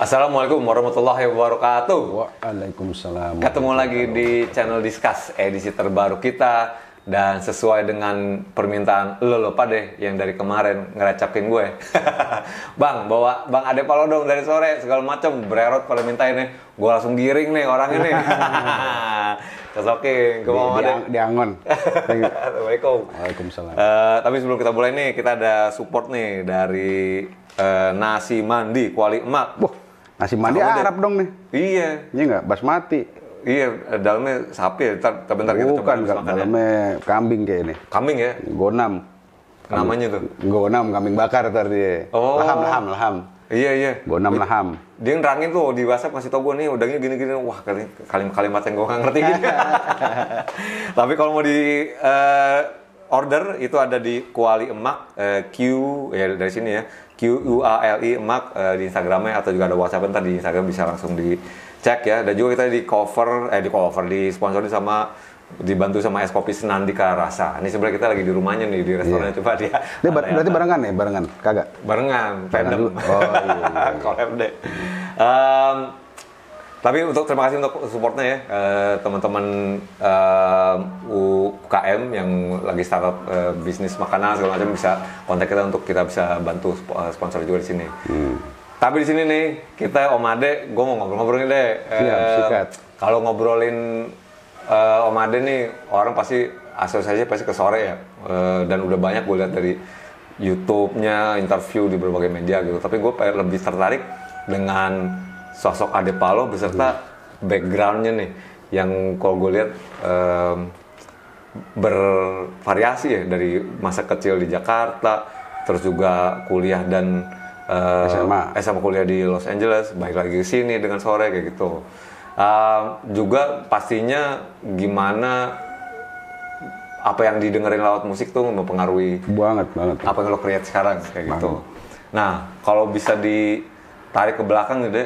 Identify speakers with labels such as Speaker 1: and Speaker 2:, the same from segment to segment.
Speaker 1: Assalamualaikum warahmatullahi wabarakatuh.
Speaker 2: Waalaikumsalam.
Speaker 1: Ketemu lagi di channel Discuss, edisi terbaru kita. Dan sesuai dengan permintaan lo pada yang dari kemarin ngerecakin gue. Bang, bawa Bang Ade Palo dong dari sore, segala macam bererot pada mintain nih. Gue langsung giring nih orangnya nih. Kesoking, ke Bang Ade.
Speaker 2: Di Angon.
Speaker 1: Assalamualaikum.
Speaker 2: Waalaikumsalam.
Speaker 1: Tapi sebelum kita mulai nih, kita ada support nih dari Nasi Mandi Kuali Emak.
Speaker 2: Wah, nasi mandi Arab dong nih.
Speaker 1: Iya.
Speaker 2: Iya nggak? Basmati.
Speaker 1: Iya, dalamnya sapi ya. Bentar kita coba
Speaker 2: Bukan,
Speaker 1: makan ya.
Speaker 2: dalamnya kambing kayak ini.
Speaker 1: Kambing ya?
Speaker 2: Gonam.
Speaker 1: Namanya tuh?
Speaker 2: Gonam, kambing bakar ntar dia.
Speaker 1: Oh.
Speaker 2: Laham.
Speaker 1: Iya.
Speaker 2: Gonam laham.
Speaker 1: Dia nerangin tuh di WhatsApp ngasih tau gue nih udangnya gini-gini. Wah, kalimat yang gue nggak ngerti gitu. Tapi kalau mau di order itu ada di Kuali Emak, Q ya dari sini ya. QUALI Emak di Instagramnya, atau juga ada WhatsApp, ntar di Instagram bisa langsung dicek ya. Dan juga kita disponsori sama, dibantu sama es kopi Senandika Rasa. Ini sebenarnya kita lagi di rumahnya nih, di restorannya. Coba dia.
Speaker 2: Dia berarti barengan ya? Barengan? Kagak?
Speaker 1: Barengan, tandem.
Speaker 2: Oh iya.
Speaker 1: Collab deh. Tapi terima kasih untuk supportnya ya, teman-teman UKM yang lagi startup bisnis makanan segala macam, bisa kontak kita untuk kita bisa bantu sponsor juga di sini. Tapi di sini nih kita Om Ade, gue mau ngobrol-ngobrol nih deh.
Speaker 2: Sikat.
Speaker 1: Kalau ngobrolin Om Ade nih, orang pasti asosiasi pasti ke sore ya, dan udah banyak gue lihat dari YouTube-nya, interview di berbagai media gitu. Tapi gue lebih tertarik dengan sosok Ade Palo beserta background-nya nih, yang kalau gue lihat bervariasi ya, dari masa kecil di Jakarta, terus juga kuliah dan SMA kuliah di Los Angeles, balik lagi ke sini dengan sore kayak gitu. Juga pastinya gimana apa yang didengerin lewat musik tuh mempengaruhi
Speaker 2: banget
Speaker 1: apa yang lo create sekarang kayak gitu. Nah, kalau bisa ditarik ke belakang nih deh,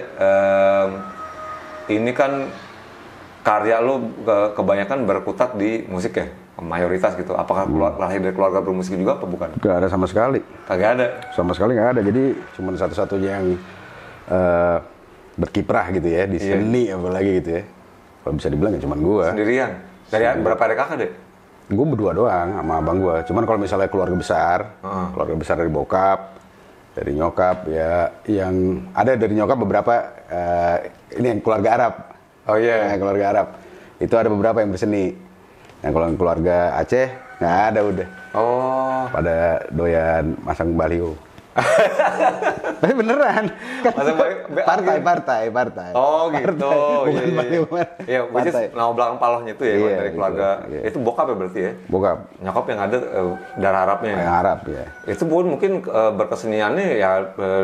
Speaker 1: ini kan karya lo kebanyakan berkutat di musik ya, mayoritas gitu. Apakah lahir dari keluarga bermusik juga apa bukan?
Speaker 2: Gak ada sama sekali.
Speaker 1: Kagak ada?
Speaker 2: Sama sekali nggak ada. Jadi cuma satu-satunya yang berkiprah gitu ya di seni apalagi gitu ya. Kalau bisa dibilang ya cuma gua.
Speaker 1: Sendirian? Dari berapa ada kakak deh?
Speaker 2: Gue berdua doang sama abang gue. Cuman kalau misalnya keluarga besar dari bokap, dari nyokap ya, yang ada dari nyokap beberapa, ini yang keluarga Arab.
Speaker 1: Oh iya.
Speaker 2: Nah, keluarga Arab itu ada beberapa yang berseni. Nah kalau yang keluarga Aceh nggak ada udah.
Speaker 1: Oh.
Speaker 2: Pada doyan masang baliho. Tapi beneran kan, partai.
Speaker 1: Oh gitu.
Speaker 2: Bukan baliho.
Speaker 1: Iya, nama belakang Palohnya itu ya, dari keluarga.
Speaker 2: Iya.
Speaker 1: Itu bokap ya berarti ya?
Speaker 2: Bokap.
Speaker 1: Nyokap yang ada darah Arabnya.
Speaker 2: Yang Arab ya.
Speaker 1: Itu pun mungkin berkeseniannya ya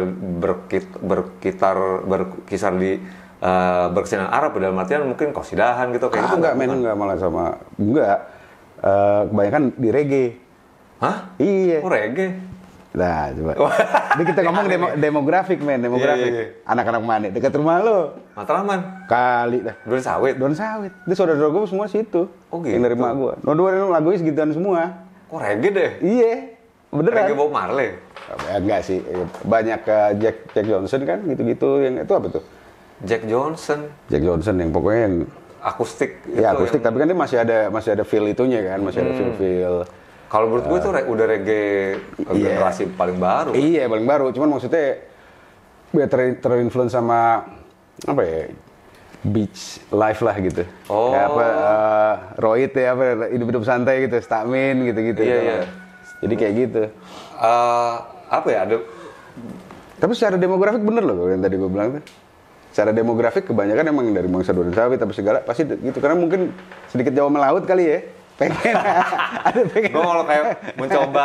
Speaker 1: berkisar di berkesenian Arab, dalam artian mungkin qasidahan gitu kayak gitu.
Speaker 2: Enggak malah sama kebanyakan di reggae.
Speaker 1: Hah?
Speaker 2: Iya.
Speaker 1: Oh, reggae?
Speaker 2: Nah, coba. Ini kita ngomong demografik.
Speaker 1: Iya.
Speaker 2: Anak-anak mana? Dekat rumah lo.
Speaker 1: Matraman?
Speaker 2: Kali dah.
Speaker 1: Duren Sawit?
Speaker 2: Dia saudara gue semua situ.
Speaker 1: Oh gitu?
Speaker 2: Yang dari mak gue. Dua lagunya segituan semua.
Speaker 1: Kok reggae deh?
Speaker 2: Iya. Beneran.
Speaker 1: Reggae Bob Marley?
Speaker 2: Enggak sih. Banyak Jack Johnson kan, gitu-gitu. Yang itu apa tuh?
Speaker 1: Jack Johnson
Speaker 2: yang pokoknya yang
Speaker 1: akustik.
Speaker 2: Ya akustik, tapi kan dia masih ada feel itunya kan, masih ada feel.
Speaker 1: Kalau menurut gue itu udah reggae generasi paling baru.
Speaker 2: Iya, paling baru. Cuman maksudnya terinfluence sama apa ya? Beach life lah gitu.
Speaker 1: Oh.
Speaker 2: Ya apa Roid ya, apa hidup santai gitu, Stamin gitu-gitu.
Speaker 1: Iya.
Speaker 2: Jadi kayak gitu.
Speaker 1: Apa ya, ada.
Speaker 2: Tapi secara demografik bener loh yang tadi gue bilang tuh. Secara demografik kebanyakan emang dari bangsa Duren Sawit tapi segala pasti gitu, karena mungkin sedikit Jawa melaut kali ya. Pengen.
Speaker 1: Gue kalau kayak mencoba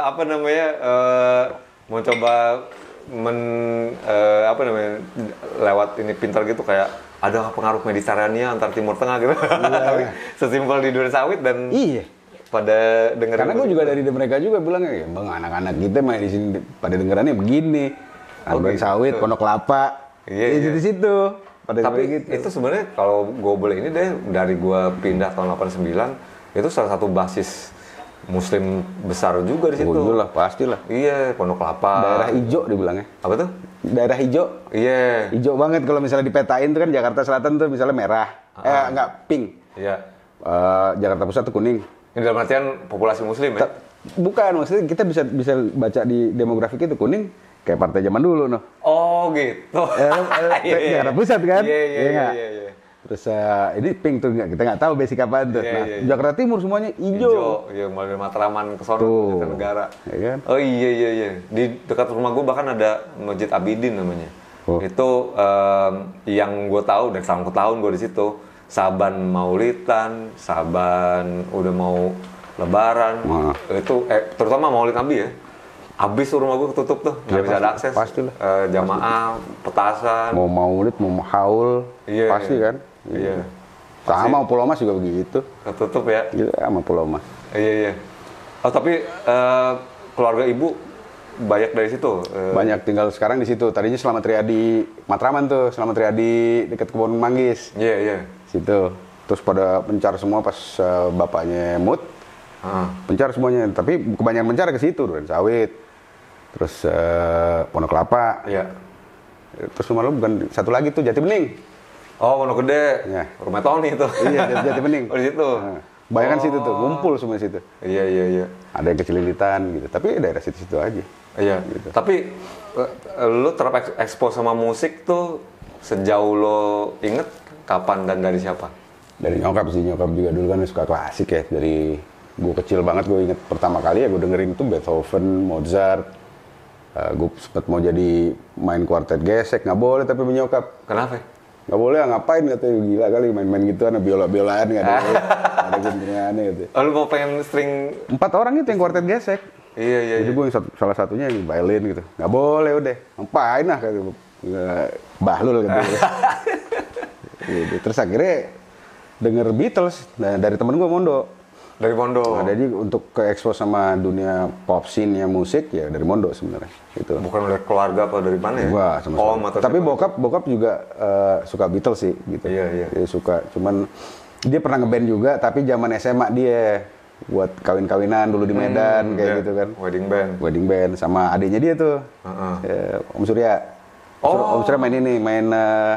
Speaker 1: lewat ini pintar gitu, kayak ada pengaruh Mediterania antar Timur Tengah gitu. Tapi sesimpel di Duren Sawit dan
Speaker 2: iya.
Speaker 1: Pada dengerin.
Speaker 2: Karena gue juga dari mereka juga bilangnya, ya bang, anak-anak kita main di sini pada dengerannya begini. Duren Sawit, Pondok Kelapa. Iya. Di situ.
Speaker 1: Tapi gitu. Itu sebenarnya kalau gue boleh ini deh, dari gue pindah tahun 89, itu salah satu basis Muslim besar juga di situ.
Speaker 2: Oh lah, pastilah.
Speaker 1: Iya, Pondok Kelapa.
Speaker 2: Daerah hijau dibilangnya.
Speaker 1: Apa tuh?
Speaker 2: Daerah hijau.
Speaker 1: Iya.
Speaker 2: Hijau banget kalau misalnya dipetain tuh kan Jakarta Selatan tuh misalnya merah. Enggak, pink.
Speaker 1: Iya.
Speaker 2: Jakarta Pusat tuh kuning.
Speaker 1: Ini dalam artian populasi Muslim ya?
Speaker 2: Bukan, maksudnya kita bisa baca di demografik itu kuning kayak partai zaman dulu noh.
Speaker 1: Oh gitu.
Speaker 2: Jakarta Pusat kan?
Speaker 1: Iya.
Speaker 2: Terus ini pink tuh kita nggak tahu basic apaan tuh. Jakarta Timur semuanya hijau.
Speaker 1: Iya, mulai dari Matraman ke sono ke negara.
Speaker 2: Ya kan?
Speaker 1: Oh iya. Di dekat rumah gue bahkan ada Masjid Abidin namanya. Itu yang gue tahu dari tahun ke tahun gue di situ. Saban Maulidan, Saban udah mau Lebaran. Itu terutama Maulid Nabi ya. Abis rumah gue ketutup tuh, nggak bisa ada akses.
Speaker 2: Pastilah.
Speaker 1: Jamaah, petasan.
Speaker 2: Mau maulid, mau haul, pasti kan.
Speaker 1: Iya.
Speaker 2: Sama Pulau Mas juga begitu.
Speaker 1: Ketutup ya?
Speaker 2: Iya, sama Pulau Mas.
Speaker 1: Iya. Oh tapi keluarga ibu banyak dari situ?
Speaker 2: Banyak tinggal sekarang di situ. Tadinya Slamet Riyadi Matraman tuh, Slamet Riyadi dekat Kebun Manggis.
Speaker 1: Iya.
Speaker 2: Situ. Terus pada pencar semua pas bapaknya mut. Pencar semuanya. Tapi kebanyakan pencar ke situ, Duren Sawit. Terus Pondok Kelapa.
Speaker 1: Iya.
Speaker 2: Terus rumah lu bukan satu lagi tuh Jati Bening.
Speaker 1: Oh, Pondok Gede.
Speaker 2: Ya.
Speaker 1: Rumah Tony itu.
Speaker 2: Iya, Jati Bening.
Speaker 1: Oh, di situ.
Speaker 2: Bayangkan situ tuh, ngumpul semua situ.
Speaker 1: Iya.
Speaker 2: Ada yang kecililitan gitu, tapi daerah situ-situ aja.
Speaker 1: Iya.
Speaker 2: Gitu.
Speaker 1: Tapi lu terekspos sama musik tuh sejauh lo inget kapan dan dari siapa?
Speaker 2: Dari nyokap juga dulu kan suka klasik ya. Dari gue kecil banget gue inget pertama kali ya gue dengerin itu Beethoven, Mozart. Gue sempet mau jadi main kuartet gesek, nggak boleh tapi menyokap.
Speaker 1: Kenapa?
Speaker 2: Nggak boleh, ngapain katanya, gila kali main-main gitu, ada biola-biolaan nggak ada, ada genrenya gitu.
Speaker 1: Oh, lu mau pengen string?
Speaker 2: 4 orang itu yang kuartet gesek.
Speaker 1: Iya.
Speaker 2: Jadi gue yang salah satunya yang violin gitu, nggak boleh udah, ngapain lah kata bahlul gitu. Gitu. Terus akhirnya denger Beatles dari temen gue Mondo.
Speaker 1: Dari Mondo.
Speaker 2: Nah, jadi untuk ke expose sama dunia pop scene ya musik ya dari Mondo sebenarnya. Gitu.
Speaker 1: Bukan dari keluarga atau dari mana ya?
Speaker 2: Wah, sama tapi bokap juga suka Beatles sih gitu.
Speaker 1: Iya.
Speaker 2: Dia suka, cuman dia pernah ngeband juga tapi zaman SMA dia buat kawin-kawinan dulu di Medan kayak gitu kan. Wedding band sama adiknya dia tuh. Om Surya. Om Surya main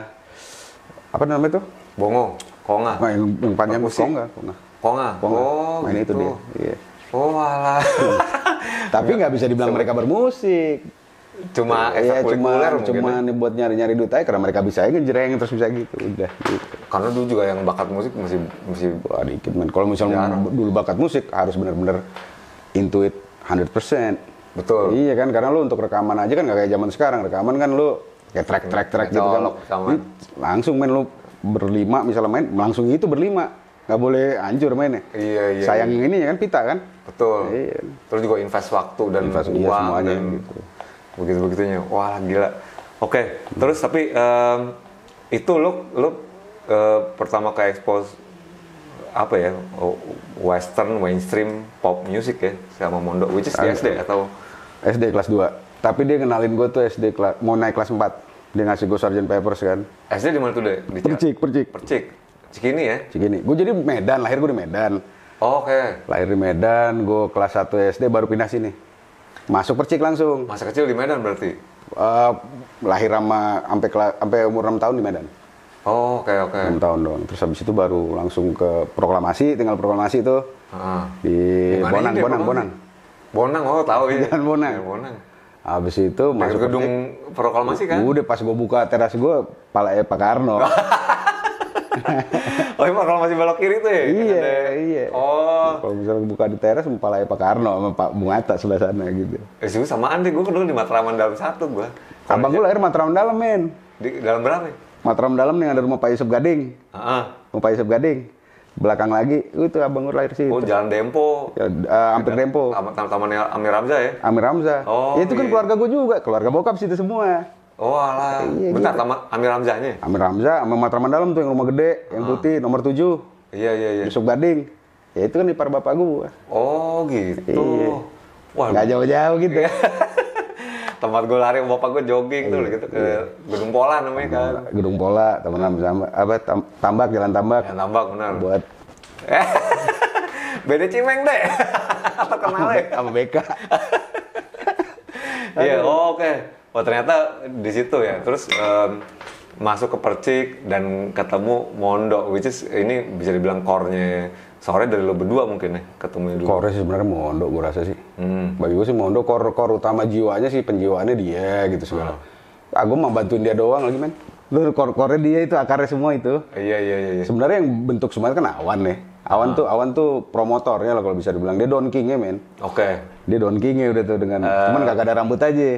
Speaker 2: apa namanya tuh?
Speaker 1: Bongo, konga.
Speaker 2: Nah, yang panjang konga.
Speaker 1: Oh,
Speaker 2: main
Speaker 1: gitu.
Speaker 2: Itu dia. Iya.
Speaker 1: Oh, alah.
Speaker 2: Tapi nggak bisa dibilang mereka bermusik.
Speaker 1: Cuma ekstrakurikuler mungkin.
Speaker 2: Cuma buat nyari-nyari duit aja karena mereka bisa ngejreng terus bisa gitu. Udah gitu.
Speaker 1: Karena dulu juga yang bakat musik masih
Speaker 2: wah, dikit men. Kalau misalnya dulu bakat musik harus benar-benar into it 100%.
Speaker 1: Betul.
Speaker 2: Iya kan, karena lu untuk rekaman aja kan nggak kayak zaman sekarang. Rekaman kan lu kayak track gitu kan. Langsung main lu berlima misalnya main langsung gitu berlima. Nggak boleh hancur mainnya.
Speaker 1: Iya.
Speaker 2: Sayang ini ya kan pita kan.
Speaker 1: Betul.
Speaker 2: Iya.
Speaker 1: Terus juga invest waktu dan uang
Speaker 2: semuanya
Speaker 1: dan
Speaker 2: gitu.
Speaker 1: Begitu-begitunya. Wah, gila. Oke. Terus tapi itu lo pertama ke expose apa ya? Western, mainstream, pop music ya sama Mondo, which is di SD atau
Speaker 2: SD kelas 2. Tapi dia kenalin gue tuh SD mau naik kelas 4. Dia ngasih gue Sgt. Pepper's kan.
Speaker 1: SD di mana tuh deh? Percik. Cikini ya?
Speaker 2: Cikini. Gue jadi Medan, lahir gue di Medan.
Speaker 1: Oh, oke.
Speaker 2: Lahir di Medan, gue kelas 1 SD baru pindah sini. Masuk Percik langsung.
Speaker 1: Masa kecil di Medan berarti?
Speaker 2: Lahir sampai umur 6 tahun di Medan.
Speaker 1: Oh, oke.
Speaker 2: 6 tahun dong. Terus habis itu baru langsung ke Proklamasi, tinggal Proklamasi itu. Di Bonang.
Speaker 1: Bonang, oh tahu ya.
Speaker 2: Jalan Bonang.
Speaker 1: Ya, Bonang.
Speaker 2: Habis itu masuk
Speaker 1: gedung Proklamasi kan?
Speaker 2: Udah pas gue buka teras gue, pala Pak Karno.
Speaker 1: Oh, ini kalau masih belok kiri tuh ya?
Speaker 2: Iya.
Speaker 1: Oh.
Speaker 2: Kalau misalnya buka di teras, kepala Pak Karno sama Pak Bung Hatta sebelah sana gitu.
Speaker 1: Sih samaan deh, gue dulu di Matraman Dalam 1 gue.
Speaker 2: Abang gue lahir Matraman Dalam, men.
Speaker 1: Di dalam berapa?
Speaker 2: Matraman Dalam yang ada rumah Pak Yusuf Gading. Rumah Pak Yusuf Gading. Belakang lagi, itu abang gue lahir sih.
Speaker 1: Oh, Jalan Dempo.
Speaker 2: Ya, hampir Dempo.
Speaker 1: Taman Amir Hamzah ya?
Speaker 2: Amir Hamzah.
Speaker 1: Oh,
Speaker 2: ya, itu kan keluarga gue juga, keluarga bokap situ semua.
Speaker 1: Oh alah, bentar, gitu. Amir Hamzahnya?
Speaker 2: Amir Hamzah sama Matraman Dalam tuh yang rumah gede, yang putih, nomor 7.
Speaker 1: Iya.
Speaker 2: Yusuf Gading. Ya itu kan ipar bapak gue.
Speaker 1: Oh gitu.
Speaker 2: Iya.
Speaker 1: Wah,
Speaker 2: nggak jauh-jauh gitu.
Speaker 1: Tempat gue lari, bapak gue jogging tuh gitu ke Gedung Pola namanya kan.
Speaker 2: Gedung Pola, teman-teman sama Tambak, Jalan Tambak.
Speaker 1: Jalan Tambak, benar.
Speaker 2: Buat
Speaker 1: Beda Cimeng deh. Atau kenal ya?
Speaker 2: Sama BK.
Speaker 1: Iya, oke. Oh ternyata di situ ya. Terus masuk ke Percik dan ketemu Mondo, which is ini bisa dibilang core-nya sore dari lo berdua mungkin ya, ketemu dulu.
Speaker 2: Core sih sebenarnya Mondo, gue rasa sih. Bagi gue sih Mondo core utama jiwanya sih, penjiwaannya dia gitu segala. Gue mau bantuin dia doang lagi men. Lu core dia itu akarnya semua itu.
Speaker 1: Iya.
Speaker 2: Sebenarnya yang bentuk semuanya kan Awan nih. Awan tuh promotornya lah kalau bisa dibilang. Dia Don King-nya men.
Speaker 1: Oke.
Speaker 2: Dia Don King-nya udah tuh dengan cuman kagak ada rambut aja.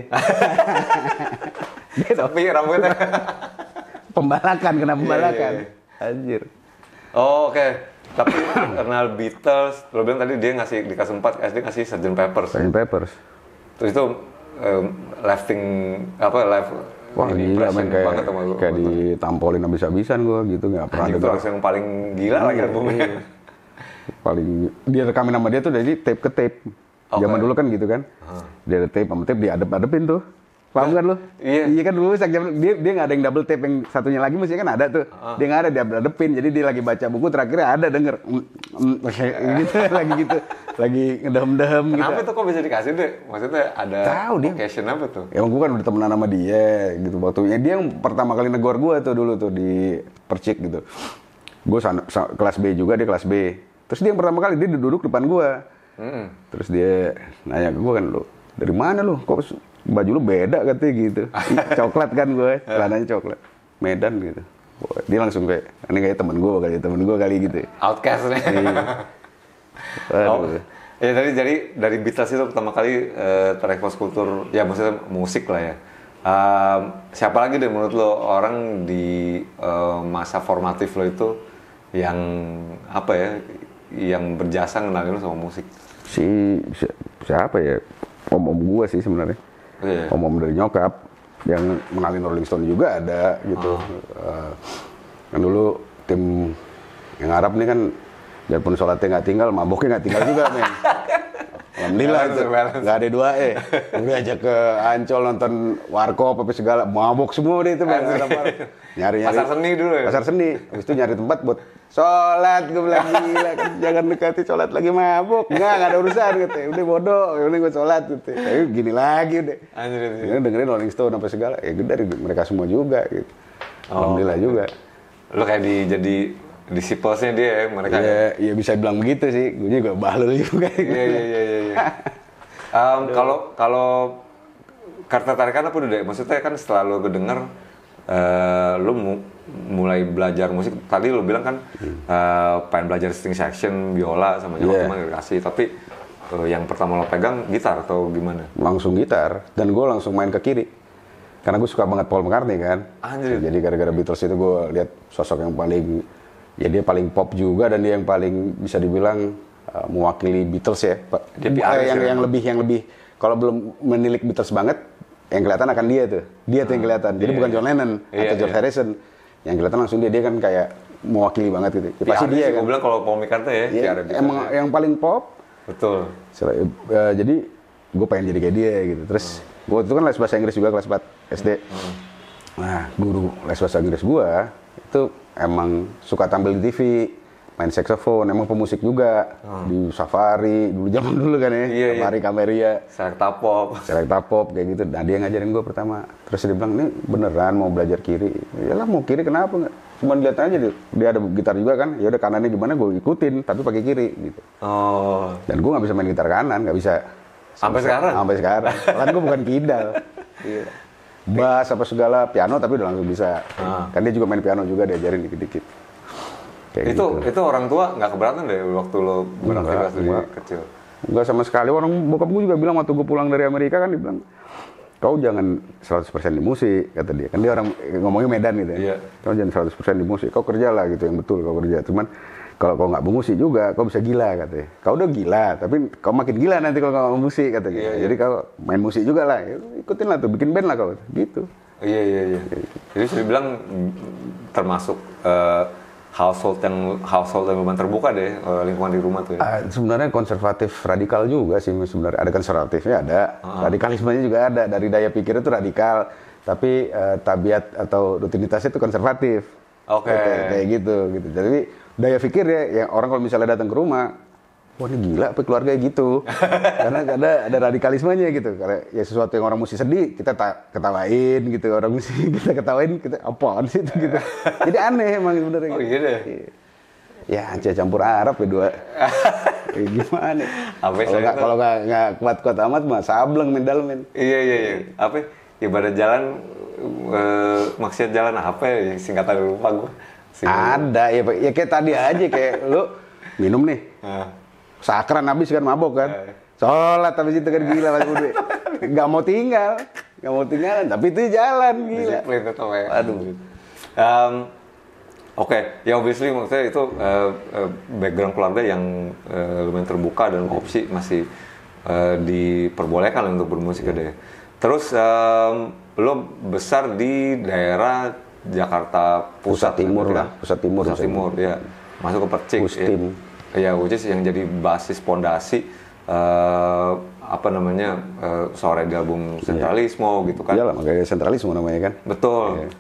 Speaker 1: Dia tapi rambutnya.
Speaker 2: Pembalakan, kena pembalakan.
Speaker 1: Iya.
Speaker 2: Anjir.
Speaker 1: Oh, oke. Tapi kenal Beatles, lo bilang tadi dia dikasih 4, SD ngasih Sgt. Pepper's.
Speaker 2: Sgt. Pepper's.
Speaker 1: Terus itu
Speaker 2: Wah gila men, kayak ditampolin habis-habisan gue gitu, nggak pernah
Speaker 1: dengar. Itu yang paling gila lagi albumnya.
Speaker 2: Paling dia rekamin sama dia tuh dari tape ke tape. Zaman dulu kan gitu kan. Dia ada tape sama tape diadep-adepin tuh. Paham kan lu? Iya kan dulu dia nggak ada yang double tape, yang satunya lagi mesti kan ada tuh. Dia nggak ada, dia adepin. Jadi dia lagi baca buku terakhirnya ada denger gitu lagi gitu. Lagi ngedem-dem gitu.
Speaker 1: Kenapa tuh kok bisa dikasih deh? Maksudnya ada occasion apa tuh?
Speaker 2: Emang gue kan udah temenan sama dia gitu waktunya. Dia yang pertama kali negor gue tuh dulu tuh di Percik gitu. Gue kelas B juga, dia kelas B. Terus dia yang pertama kali dia duduk depan gue. Terus dia nanya ke gue kan, lu dari mana lu? Kok baju lu beda katanya gitu. Coklat kan gue, celananya coklat. Medan gitu. Dia langsung kayak, ini kayak temen gue kali gitu.
Speaker 1: Outcast nih. Ya jadi dari Beatles itu pertama kali terekspos kultur, ya maksudnya musik lah ya. Siapa lagi deh menurut lo orang di masa formatif lo itu yang apa ya, yang berjasa ngenalin lo sama musik?
Speaker 2: Siapa ya? Om gue sih sebenarnya. Om dari nyokap yang mengenalin Rolling Stone juga ada gitu. Kan dulu tim yang Arab nih kan biarpun sholatnya nggak tinggal, maboknya nggak tinggal juga men. Alhamdulillah itu nggak ada dua udah aja ke Ancol nonton Warkop apa segala, mabok semua deh itu nyari
Speaker 1: pasar seni dulu ya.
Speaker 2: Pasar seni, habis itu nyari tempat buat sholat. Gue bilang gila kan, jangan dekati sholat lagi mabok, nggak ada urusan gitu. Udah bodoh, udah gue sholat gitu. Tapi gini lagi udah. Dengerin Rolling Stone apa segala, ya dari mereka semua juga gitu. Alhamdulillah juga. Lo
Speaker 1: kayak jadi disciplesnya dia ya, mereka
Speaker 2: ya bisa bilang begitu sih, gue juga bahlul juga.
Speaker 1: Iya. Kalau ketertarikan apa udah deh, maksudnya kan setelah lo denger lo mulai belajar musik, tadi lo bilang kan pengen belajar string section, biola sama teman dikasih, tapi yang pertama lo pegang gitar atau gimana? Langsung gitar, dan gue langsung main ke kiri. Karena gue suka banget Paul McCartney kan. Anjir. Jadi gara-gara Beatles itu gue lihat sosok yang paling, ya dia paling pop juga dan dia yang paling bisa dibilang mewakili Beatles ya. Yang lebih kalau belum menilik Beatles banget, yang kelihatan akan dia tuh yang kelihatan. Jadi bukan John Lennon atau George Harrison, yang kelihatan langsung dia kan kayak mewakili banget gitu. Ya, pasti dia kan. Gue bilang kalau Paul McCartney ya emang yang paling pop. Betul. Jadi gue pengen jadi kayak dia gitu. Terus gue itu kan les bahasa Inggris juga kelas 4 SD. Nah, guru les bahasa Inggris gue itu emang suka tampil di TV, main saksofon, emang pemusik juga. Di Safari, dulu zaman dulu kan ya, Safari Kameria, Selecta Pop kayak gitu. Nah, dia ngajarin gue pertama. Terus dia bilang, "Ini beneran mau belajar kiri?" Yalah, mau kiri kenapa enggak? Cuma lihat aja dia ada gitar juga kan. Ya udah kanannya gimana gue ikutin, tapi pakai kiri gitu. Dan gue nggak bisa main gitar kanan, nggak bisa. Sampai sekarang? Sampai sekarang. Kan gue bukan kidal. Bass apa segala, piano tapi udah langsung bisa. Kan dia juga main piano juga, diajarin dikit-dikit. Itu orang tua nggak keberatan deh waktu lo beraktivitas dari kecil? Enggak sama sekali. Orang bokap gue juga bilang waktu gue pulang dari Amerika kan, dia bilang, kau jangan 100% di musik, kata dia. Kan dia orang ngomongnya Medan gitu ya. Kau jangan 100% di musik, kau kerjalah gitu, yang betul kau kerja. Cuman kalau kau nggak bermusik juga, kau bisa gila, katanya. Kau udah gila, tapi kau makin gila nanti kalau nggak musik, katanya. Jadi kau main musik juga lah, ikutin lah tuh, bikin band lah kau, gitu. Iya. Jadi saya bilang termasuk household yang lumayan terbuka deh, lingkungan di rumah tuh ya. Sebenarnya konservatif radikal juga sih sebenarnya. Ada konservatifnya, ada radikalismenya juga ada. Dari daya pikir itu radikal, tapi tabiat atau rutinitasnya itu konservatif. Kayak gitu. Jadi daya pikir ya orang kalau misalnya datang ke rumah,
Speaker 2: wah ini gila apa keluarga gitu. Karena ada radikalismenya gitu. Karena ya sesuatu yang orang mesti sedih kita ketawain gitu, orang mesti kita ketawain, kita apaan sih itu gitu. Jadi aneh emang sebenarnya.
Speaker 1: Oh gitu.
Speaker 2: Ya campur Arab ya dua. Gimana? Kalau nggak kuat-kuat amat mah sableng men dalam men.
Speaker 1: Iya. Apa? Ibarat jalan maksud jalan apa ya? Singkatan lupa gue.
Speaker 2: Ada ya kayak tadi aja kayak lu minum nih. Sakran habis kan mabok kan. Sholat habis itu kan gila pas udah. Nggak mau tinggal, tapi itu jalan gila.
Speaker 1: Disiplin itu ya.
Speaker 2: Aduh.
Speaker 1: Oke, ya obviously maksudnya itu background keluarga yang lumayan terbuka dan opsi masih diperbolehkan untuk bermusik deh. Terus lo besar di daerah Jakarta Pusat
Speaker 2: Timur lah,
Speaker 1: Pusat Timur ya. Masuk ke Percik.
Speaker 2: Pustim.
Speaker 1: Ya, which is yang jadi basis pondasi sore gabung sentralismo gitu kan.
Speaker 2: Iyalah, makanya sentralismo namanya kan.
Speaker 1: Betul.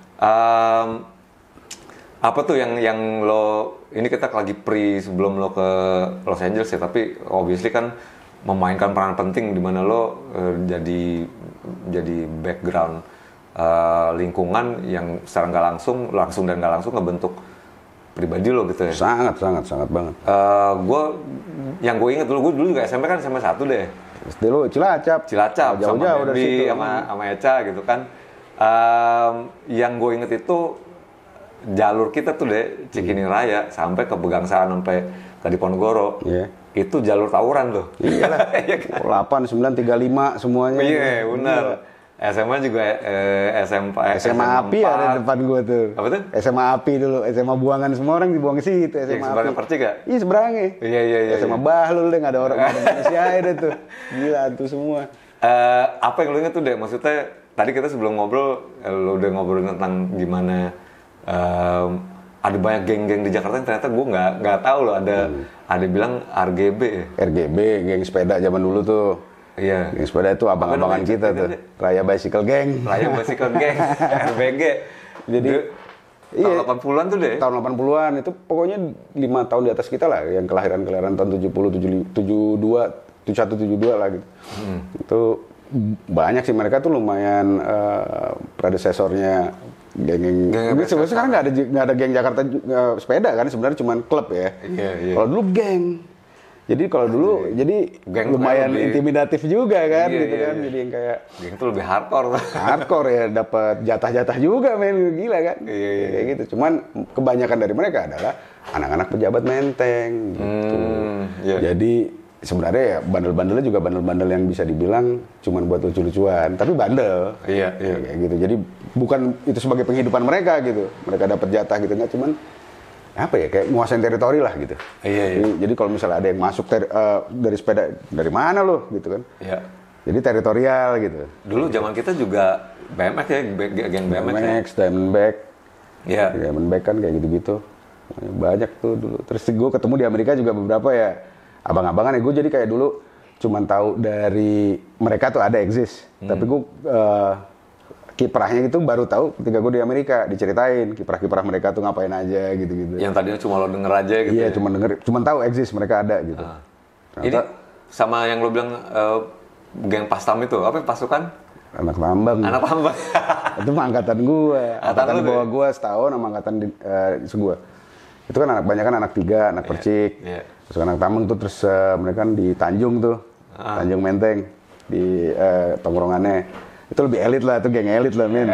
Speaker 1: Apa tuh yang lo, ini kita lagi sebelum lo ke Los Angeles ya, tapi obviously kan memainkan peran penting di mana lo jadi background lingkungan yang secara nggak langsung dan nggak langsung ngebentuk pribadi lo gitu ya.
Speaker 2: Sangat banget.
Speaker 1: Gue inget gue dulu juga SMP kan SMA 1 deh.
Speaker 2: SD lo Cilacap
Speaker 1: jauh-jauh dari situ sama Eca gitu kan. Yang gue inget itu jalur kita tuh deh Cikini Raya sampai ke Pegangsaan sampai ke Diponegoro. Itu jalur tawuran tuh.
Speaker 2: Iyalah. 8, 9, 35 semuanya.
Speaker 1: Iya, benar. SMA juga
Speaker 2: SMA Api ada depan gua tuh.
Speaker 1: Apa tuh?
Speaker 2: SMA Api dulu, SMA Buangan semua orang dibuang ke situ, SMA Api.
Speaker 1: Seberangnya Percik ya?
Speaker 2: Iya, seberangnya.
Speaker 1: Iya.
Speaker 2: SMA Bahlul deh, enggak ada orang Indonesia ada tuh. Gila tuh semua.
Speaker 1: Apa yang lu inget tuh deh? Maksudnya tadi kita sebelum ngobrol lu udah ngobrolin tentang gimana ada banyak geng-geng di Jakarta yang ternyata gue nggak tahu loh, ada bilang RGB ya?
Speaker 2: RGB, geng sepeda zaman dulu tuh.
Speaker 1: Iya.
Speaker 2: Geng sepeda itu abang-abangan kita tuh. Raya Bicycle Gang.
Speaker 1: RBG. Jadi tahun 80-an tuh deh.
Speaker 2: Tahun 80-an itu pokoknya 5 tahun di atas kita lah, yang kelahiran tahun 70, 72, 71, 72 lah gitu. Itu banyak sih, mereka tuh lumayan predesesornya geng sebenarnya sekarang nggak ada geng Jakarta sepeda kan, sebenarnya cuma klub ya.
Speaker 1: Iya.
Speaker 2: Kalau dulu geng. Jadi kalau dulu geng lumayan intimidatif juga kan, gitu kan. Jadi yang kayak
Speaker 1: geng itu lebih hardcore.
Speaker 2: Hardcore ya, dapat jatah-jatah juga men, gila kan.
Speaker 1: Iya.
Speaker 2: Kayak gitu. Cuman kebanyakan dari mereka adalah anak-anak pejabat Menteng gitu. Jadi sebenarnya ya bandel-bandelnya juga bandel-bandel yang bisa dibilang cuman buat lucu-lucuan, tapi bandel.
Speaker 1: Iya.
Speaker 2: Kayak gitu. Jadi bukan itu sebagai penghidupan mereka gitu. Mereka dapat jatah gitu, nggak cuman apa ya, kayak nguasain teritori lah gitu.
Speaker 1: Iya.
Speaker 2: Jadi kalau misalnya ada yang masuk dari sepeda, dari mana lo gitu kan.
Speaker 1: Iya.
Speaker 2: Jadi teritorial gitu.
Speaker 1: Dulu zaman kita juga BMX ya, geng BMX.
Speaker 2: Diamondback.
Speaker 1: Iya.
Speaker 2: Diamondback kan kayak gitu-gitu. Banyak tuh dulu. Terus gue ketemu di Amerika juga beberapa ya abang-abangan ya. Gue jadi kayak dulu cuman tahu dari mereka tuh ada exist. Tapi gue kiprahnya itu baru tahu ketika gue di Amerika, diceritain kiprah-kiprah mereka tuh ngapain aja gitu-gitu.
Speaker 1: Yang tadinya cuma lo denger aja gitu.
Speaker 2: Iya, cuma tahu exist, mereka ada gitu.
Speaker 1: Ini sama yang lo bilang geng Pastam itu, apa pasukan?
Speaker 2: Anak tambang. Itu mah angkatan gue. Angkatan di bawah gue setahun sama angkatan di gue. Itu kan banyak kan anak 3, anak Percik. Terus anak tambang tuh, terus mereka kan di Tanjung tuh. Tanjung Menteng di tongkrongannya. Itu lebih elit lah, itu geng elit lah men.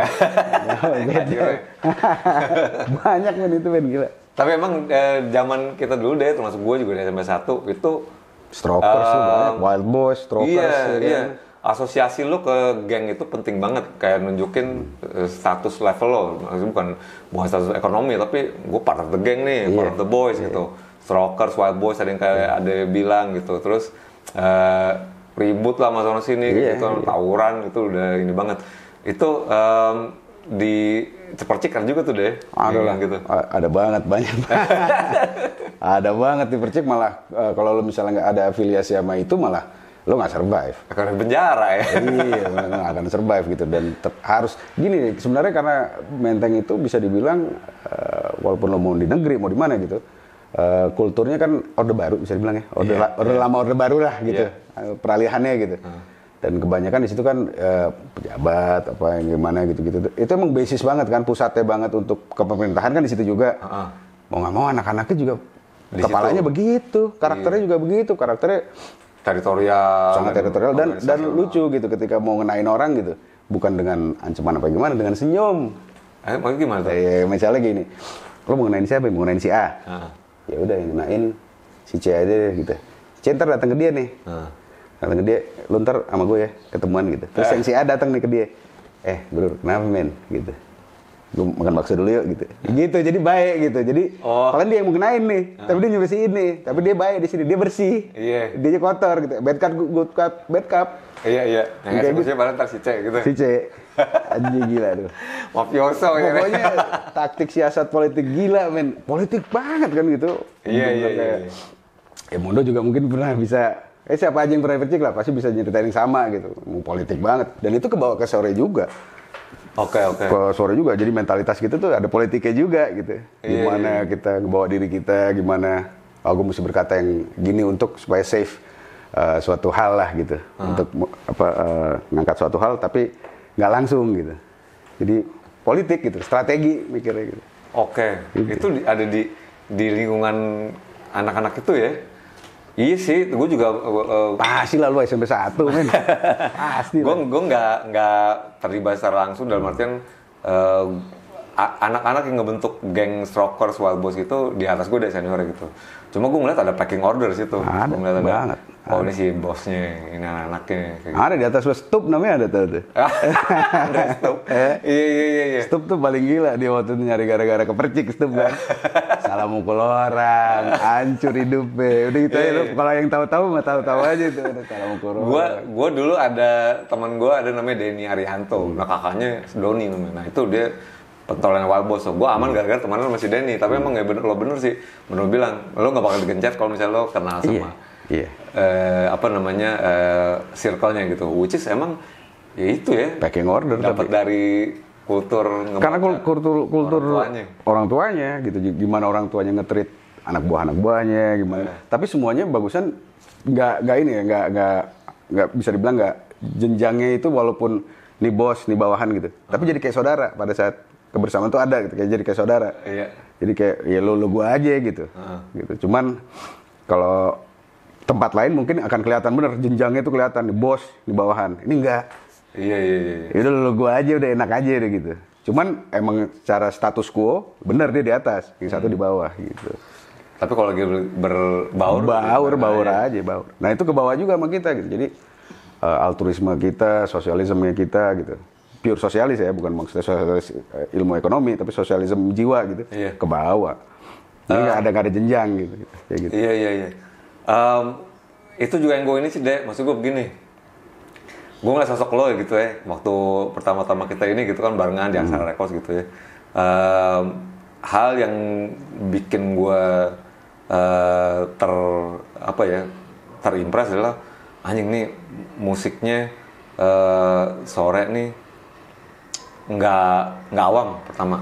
Speaker 2: Banyak men itu men, gila.
Speaker 1: Tapi emang zaman kita dulu deh, termasuk gue juga di SMP 1 itu
Speaker 2: Strokers tuh banyak, Wild Boys, Strokers.
Speaker 1: Iya. Asosiasi lo ke geng itu penting banget, kayak nunjukin status level lo. Maksudnya bukan status ekonomi, tapi gue part of the gang nih, part of the boys gitu. Strokers, Wild Boys, ada yang kayak ada bilang gitu. Terus ribut lah sama sini gitu, tawuran itu udah ini banget. Itu di Percik kan juga tuh deh.
Speaker 2: Ada lah, gitu. Ada banget, banyak. Ada banget di Percik, malah kalau lo misalnya nggak ada afiliasi sama itu malah lo nggak survive.
Speaker 1: Akan penjara ya.
Speaker 2: Iya, nggak akan survive gitu. Dan harus gini, sebenarnya karena Menteng itu bisa dibilang walaupun lo mau di negeri mau di mana gitu, kulturnya kan Orde Baru bisa dibilang ya, orde lama Orde Baru lah gitu, peralihannya gitu. Dan kebanyakan di situ kan pejabat apa yang gimana gitu-gitu. Itu emang basis banget kan, pusatnya banget untuk kepemerintahan kan di situ juga. Mau nggak mau anak-anaknya juga di kepalanya situ. Begitu, karakternya juga begitu, karakternya
Speaker 1: teritorial,
Speaker 2: sangat teritorial dan lucu gitu ketika mau ngenain orang gitu, bukan dengan ancaman apa gimana, dengan senyum.
Speaker 1: Maksudnya gimana tuh?
Speaker 2: Misalnya gini, lo mau ngenain siapa? Mau ngenain si A. Ya udah yang ngenain si C aja gitu. C ntar datang ke dia nih. Datang ke dia, lu ntar sama gue ya, ketemuan gitu. Terus yang si A datang nih ke dia. Bro, kenapa men? Gitu. Gue makan bakso dulu yuk gitu. Gitu, jadi baik gitu. Jadi kalian dia yang mau ngenain nih, tapi dia nyuruh si ini. Tapi dia baik di sini, dia bersih. Dia aja kotor gitu. Bad cup, good cup, bad cup.
Speaker 1: Iya. Yang eksekusinya bareng ntar si C gitu.
Speaker 2: Si C. Anjing gila tuh.
Speaker 1: Mafioso ya.
Speaker 2: Pokoknya taktik siasat politik gila men. Politik banget kan gitu.
Speaker 1: Iya.
Speaker 2: Ya Mondo juga mungkin pernah bisa. Siapa aja yang pernah percik lah pasti bisa nyeritain yang sama gitu. Mau politik banget. Dan itu kebawa ke sore juga.
Speaker 1: Oke.
Speaker 2: Ke sore juga. Jadi mentalitas gitu tuh ada politiknya juga gitu. Gimana kita ngebawa diri kita, gimana aku mesti berkata yang gini untuk supaya safe suatu hal lah gitu. Untuk ngangkat suatu hal tapi nggak langsung gitu. Jadi politik gitu, strategi mikirnya gitu.
Speaker 1: Oke. Itu ada di lingkungan anak-anak itu ya? Iya sih, gue juga
Speaker 2: pasti lah lu SMP 1 men. Pasti.
Speaker 1: Gue nggak terlibat secara langsung dalam artian anak-anak yang ngebentuk geng Strokers Wild Boys itu di atas gue deh senior gitu. Cuma gue ngeliat ada packing order situ.
Speaker 2: Ada banget.
Speaker 1: Ini si bosnya, ini anak-anaknya. Gitu.
Speaker 2: Ada di atas Stup namanya ada tuh.
Speaker 1: Ada Stup. Iya.
Speaker 2: Stup tuh paling gila dia waktu itu nyari gara-gara kepercik Stup kan. Salah mukul orang, hancur hidupnya. Udah gitu aja kalau yang tahu-tahu mah tahu-tahu aja itu udah salah mukul orang.
Speaker 1: Gue dulu ada teman gue ada namanya Denny Arihanto. Nah kakaknya Doni namanya. Nah itu dia pentolan Wild Boys. Gue aman gara-gara temenan sama si Denny. Tapi emang nggak bener sih. Menurut bilang lo nggak bakal digencet kalau misalnya lo kenal sama circle-nya gitu. Which is emang ya itu ya.
Speaker 2: Packing order.
Speaker 1: Dapat dari kultur.
Speaker 2: Karena kultur orang tuanya gitu. Gimana orang tuanya nge-treat anak buahnya gimana. Tapi semuanya bagusan nggak ini ya nggak bisa dibilang nggak jenjangnya itu walaupun nih bos nih bawahan gitu. Tapi jadi kayak saudara pada saat kebersamaan tuh ada gitu, kayak jadi kayak saudara. Jadi kayak ya lo gua aja gitu. Gitu. Cuman kalau tempat lain mungkin akan kelihatan bener jenjangnya itu kelihatan nih bos nih bawahan. Ini enggak.
Speaker 1: Iya.
Speaker 2: Udah lo gua aja udah enak aja deh gitu. Cuman emang secara status quo bener dia di atas, yang satu di bawah gitu.
Speaker 1: Tapi kalau lagi baur
Speaker 2: aja. Nah itu ke bawah juga sama kita gitu. Jadi altruisme kita, sosialisme kita gitu. Pure sosialis ya, bukan maksudnya sosialis ilmu ekonomi, tapi sosialisme jiwa gitu. Ke bawah. Jadi nggak ada jenjang gitu. Kayak gitu.
Speaker 1: Iya. Itu juga yang gue ini sih deh, maksud gue begini. Gue ngeliat sosok lo gitu ya, waktu pertama-tama kita ini gitu kan barengan di Aksara Records gitu ya. Hal yang bikin gue terimpress adalah anjing nih musiknya sore nih nggak awam pertama.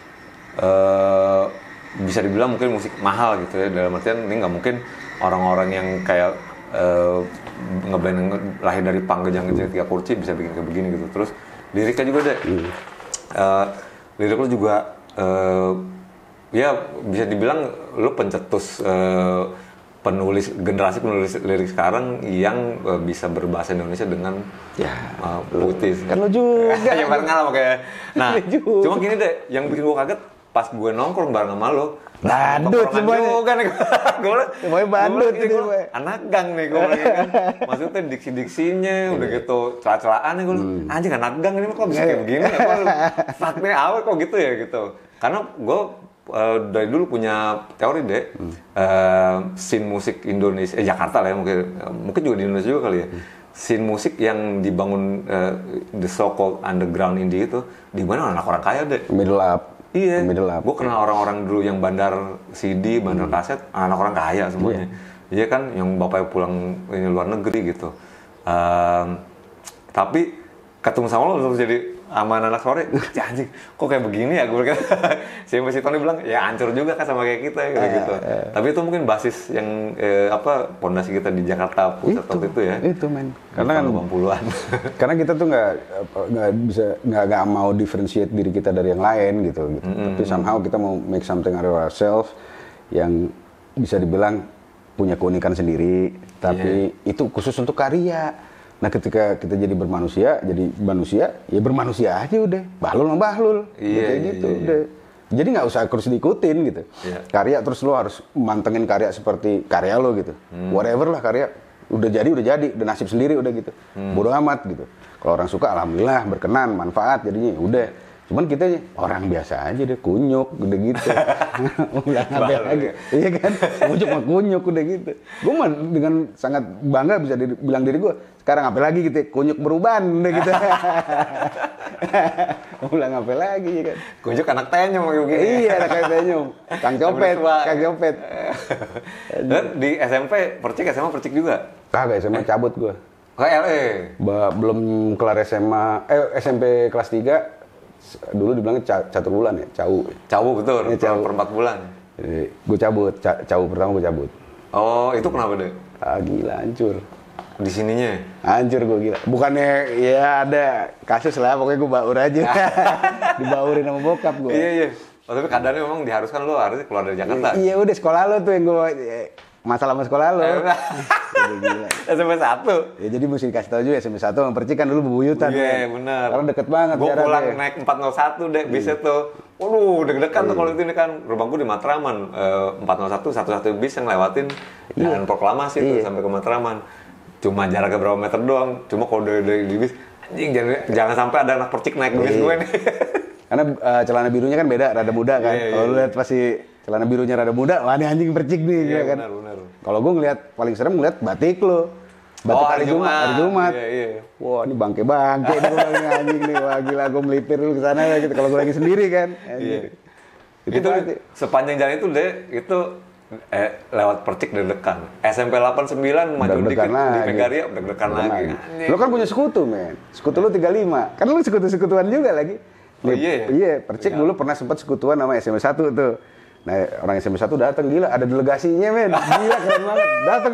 Speaker 1: Bisa dibilang mungkin musik mahal gitu ya, dalam artian ini nggak mungkin orang-orang yang kayak ngeband lahir dari punk gejang-gejang 3 kursi bisa bikin kayak begini gitu. Terus liriknya juga deh, lirik lu juga ya bisa dibilang lu pencetus generasi penulis lirik sekarang yang bisa berbahasa Indonesia dengan putih.
Speaker 2: Kan lo juga.
Speaker 1: Ya bareng lah kayak. Nah, cuma gini deh, yang bikin gua kaget pas gue nongkrong bareng sama lo.
Speaker 2: Badut semuanya.
Speaker 1: Semuanya
Speaker 2: badut gitu.
Speaker 1: Anak gang nih gue kan. Maksudnya diksi-diksinya udah gitu, celah-celahan nih gue. Anjing anak gang ini kok bisa kayak begini ya? Faknya awal kok gitu ya gitu. Karena gue dari dulu punya teori deh, scene musik Indonesia, Jakarta lah ya mungkin juga di Indonesia juga kali ya. Scene musik yang dibangun the so-called underground indie itu di mana anak orang kaya deh.
Speaker 2: Middle up.
Speaker 1: Iya, gue kenal orang-orang dulu yang bandar CD, bandar kaset, anak orang kaya semuanya. Iya kan, yang bapaknya pulang ini luar negeri gitu. Tapi ketemu sama lo langsung jadi sama anak sore, anjing, kok kayak begini ya gue kan. Si Tony bilang, ya hancur juga kan sama kayak kita gitu. Tapi itu mungkin basis yang pondasi kita di Jakarta Pusat waktu itu ya.
Speaker 2: Itu men. Karena kan
Speaker 1: 80-an.
Speaker 2: Karena kita tuh nggak mau differentiate diri kita dari yang lain gitu. Tapi somehow kita mau make something out of ourselves yang bisa dibilang punya keunikan sendiri, tapi itu khusus untuk karya. Nah ketika kita jadi manusia ya bermanusia aja udah, bahlul sama bahlul, kayak gitu udah. Jadi nggak usah terus diikutin gitu. Karya terus lo harus mantengin karya seperti karya lo gitu. Whatever lah karya, udah jadi, udah nasib sendiri udah gitu. Bodoh amat gitu. Kalau orang suka alhamdulillah berkenan, manfaat jadinya udah. Cuman kita orang biasa aja deh, kunyuk udah gitu. Udah ngapain lagi. Iya kan? Kunyuk udah gitu. Gue mah dengan sangat bangga bisa bilang diri gue, sekarang apa lagi gitu, kunyuk beruban udah gitu. Udah ngapain lagi ya kan.
Speaker 1: Kunyuk anak tenyum begini.
Speaker 2: Iya, anak tenyum. Kang copet.
Speaker 1: Dan di SMP SMA percik juga?
Speaker 2: Kagak, SMA cabut gue.
Speaker 1: Ke LA?
Speaker 2: Belum kelar SMP kelas 3. Dulu dibilangnya catur bulan ya,
Speaker 1: Cawu betul, per 4 bulan.
Speaker 2: Gue cabut, cawu pertama gue cabut.
Speaker 1: Oh, itu kenapa deh?
Speaker 2: Gila, hancur.
Speaker 1: Di sininya?
Speaker 2: Hancur gue gila. Bukannya ya ada kasus lah, pokoknya gue baur aja. Dibaurin sama bokap gue.
Speaker 1: Iya. Oh, tapi keadaannya memang diharuskan lo harusnya keluar dari Jakarta.
Speaker 2: Iya udah, sekolah lo tuh yang gue masalah sama sekolah lo.
Speaker 1: Gila. SMP 1.
Speaker 2: Ya jadi mesti dikasih tau juga SMP 1 sama Percik kan dulu bebuyutan.
Speaker 1: Iya, benar.
Speaker 2: Karena deket banget.
Speaker 1: Gue pulang naik 401 deh, bis itu. Waduh, deg-degan tuh kalau itu kan. Rumah gue di Matraman. 401, satu bis yang lewatin Jalan Proklamasi tuh sampai ke Matraman. Cuma jaraknya berapa meter doang. Cuma kalau dari bis, anjing jangan sampai ada anak Percik naik bis gue nih.
Speaker 2: Karena celana birunya kan beda, rada muda kan. Kalau lu lihat pasti celana birunya rada muda, wah ini anjing Percik nih,
Speaker 1: iya,
Speaker 2: kan.
Speaker 1: Benar.
Speaker 2: Kalau gue ngeliat paling serem ngeliat batik lo. Batik hari Jumat.
Speaker 1: Iya.
Speaker 2: Wah, ini bangke nih gue anjing nih. Wah, gila gue melipir dulu ke sana ya gitu kalau gue lagi sendiri kan.
Speaker 1: Iya. Itu sepanjang jalan itu itu lewat Percik deg-degan. SMP 89 maju dikit di Megaria deg-degan lagi.
Speaker 2: Lo kan punya sekutu, men. Sekutu lo 35. Kan lo sekutu-sekutuan juga lagi. Iya, Percik dulu pernah sempat sekutuan sama SMP 1 tuh. Nah, orang SMP 1 datang, gila, ada delegasinya, men. Gila, keren banget.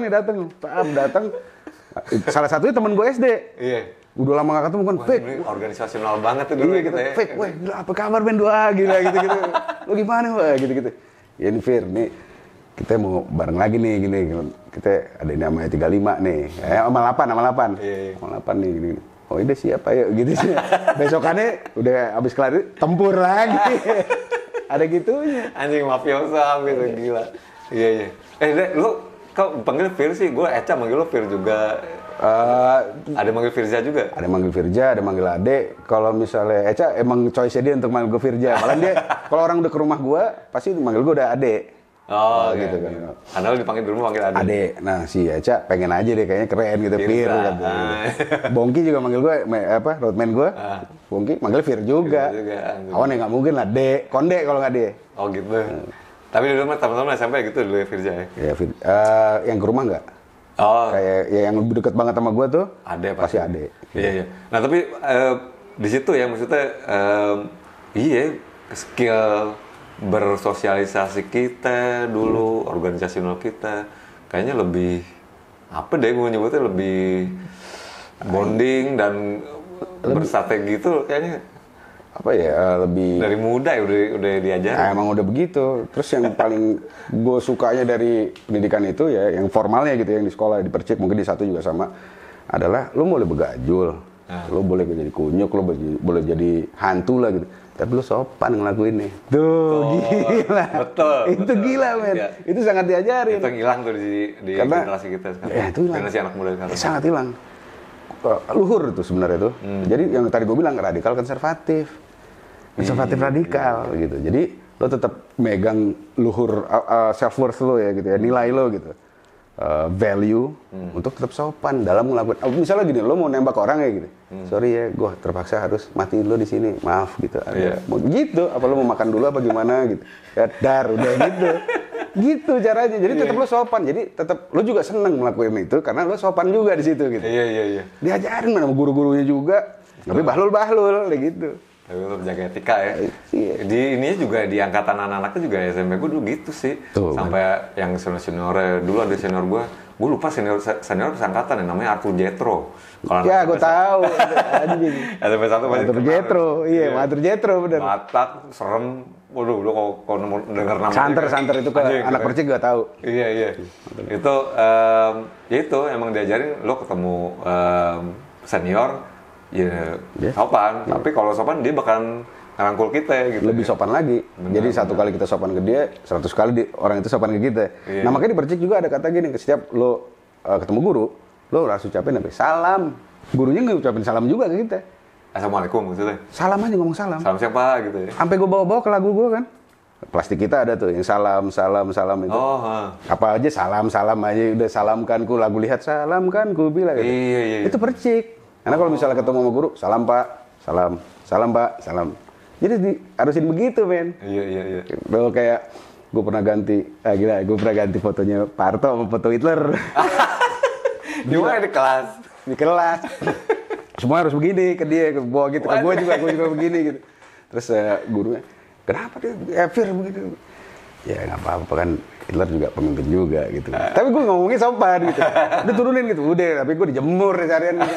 Speaker 2: Datang. Salah satunya temen gue SD.
Speaker 1: Iya.
Speaker 2: Udah lama gak ketemu kan, fake.
Speaker 1: Organisasional banget tuh dulu
Speaker 2: gitu ya. Fake, weh, gila, apa kabar, men? Gila, gitu-gitu. Lo gimana, weh, gitu-gitu. Ya, ini Fir, nih, kita mau bareng lagi nih, gini. Kita ada ini namanya 35 nih. Sama 8.
Speaker 1: Iya.
Speaker 2: Sama 8 nih, gini. Oh, udah siap, ayo, gitu sih. Besokannya udah habis kelar, tempur lagi. Ada gitunya.
Speaker 1: Anjing mafioso gitu, gila. Iya. Dek, lu kau panggil Fir sih, gue Eca manggil lu Fir juga. Ada manggil Firza juga?
Speaker 2: Ada manggil Firza, ada manggil Ade. Kalau misalnya Eca emang choice dia untuk manggil gue Firza. Malah dia, kalau orang udah ke rumah gue, pasti manggil gue udah Ade. Gitu kan.
Speaker 1: Karena lu dipanggil dulu manggil Ade.
Speaker 2: Nah si Eca pengen aja deh, kayaknya keren gitu, Fir. Gitu. Bongki juga manggil gue, roadman gue. Bongki manggil Fir juga. Awan ya nggak mungkin lah, Konde kalau nggak De.
Speaker 1: Oh gitu. Tapi dulu mah teman-teman SMP gitu dulu ya Firza ya?
Speaker 2: Iya, yang ke rumah nggak? Kayak yang lebih dekat banget sama gue tuh,
Speaker 1: Ade
Speaker 2: pasti Ade.
Speaker 1: Iya. Nah tapi di situ ya maksudnya, skill bersosialisasi kita dulu, organisasional kita, kayaknya lebih gue nyebutnya lebih bonding dan bersrategi gitu kayaknya. Lebih dari muda ya udah diajarin.
Speaker 2: Emang udah begitu. Terus yang paling gue sukanya dari pendidikan itu ya, yang formalnya gitu, yang di sekolah, di Percik, mungkin di satu juga sama, adalah lo boleh begajul, lo boleh jadi kunyuk, lo boleh jadi hantu lah gitu. Tapi lo sopan ngelakuin nih. Gila.
Speaker 1: Betul.
Speaker 2: Itu gila, men. Ya. Itu sangat diajarin.
Speaker 1: Itu hilang tuh di generasi kita sekarang.
Speaker 2: Ya, itu hilang.
Speaker 1: Generasi anak muda sekarang.
Speaker 2: Sangat hilang. Luhur itu sebenarnya tuh. Jadi yang tadi gue bilang radikal konservatif radikal gitu. Jadi lo tetap megang luhur self worth lo ya gitu ya, nilai lo gitu, value untuk tetap sopan dalam melakukan. Misalnya gini, lo mau nembak orang ya gitu, sorry ya, gue terpaksa harus matiin lo di sini, maaf gitu. Mau gitu, apa lo mau makan dulu apa gimana gitu? Ya udah gitu caranya. Jadi tetap lo sopan. Jadi tetap lo juga seneng melakukan itu karena lo sopan juga di situ gitu.
Speaker 1: Iya.
Speaker 2: Diajarin sama guru-gurunya juga. Tapi bahlul kayak gitu.
Speaker 1: Tapi lu jaga etika ya.
Speaker 2: Iya.
Speaker 1: Di ininya juga di angkatan anak-anaknya juga SMP gue dulu gitu sih.
Speaker 2: Tuh,
Speaker 1: sampai yang senior dulu ada senior gue lupa senior seangkatan ya, namanya Arthur Jetro. Kalau
Speaker 2: ya gue tahu. Anjing.
Speaker 1: SMP 1 masih
Speaker 2: Arthur Jetro, iya Arthur Jetro bener.
Speaker 1: Batak, serem. Waduh, lu kalau denger nama
Speaker 2: santer itu ke anak Percik gak tahu.
Speaker 1: Iya. Itu ya itu emang diajarin lo ketemu senior ya sopan. Tapi kalau sopan dia bakal ngerangkul kita gitu.
Speaker 2: Lebih sopan lagi. Jadi satu kali kita sopan ke dia, 100 kali orang itu sopan ke kita. Nah makanya di Percik juga ada kata gini, setiap lo ketemu guru, lo harus ucapin apa? Salam. Gurunya ngucapin salam juga ke kita.
Speaker 1: Assalamualaikum maksudnya.
Speaker 2: Salam aja, ngomong salam.
Speaker 1: Salam siapa gitu ya.
Speaker 2: Sampai gue bawa-bawa ke lagu gue kan. Plastik kita ada tuh yang salam itu. Apa aja salam aja udah salamkanku, lagu lihat salamkanku bilang gitu.
Speaker 1: Iya.
Speaker 2: Itu Percik. Karena kalau misalnya ketemu sama guru, salam Pak, salam Pak, salam. Jadi harusin begitu, men.
Speaker 1: Iya.
Speaker 2: Kalau kayak gue pernah ganti fotonya Pak Harto sama foto Hitler.
Speaker 1: Di mana di kelas?
Speaker 2: Di kelas. Semua harus begini ke dia, ke gua gitu. Ke gue juga begini gitu. Terus gurunya, kenapa dia Fir begitu? Ya nggak apa-apa kan, Hitler juga pemimpin juga gitu. Tapi gue ngomongnya sopan gitu. Udah turunin gitu, udah. Tapi gue dijemur seharian gitu.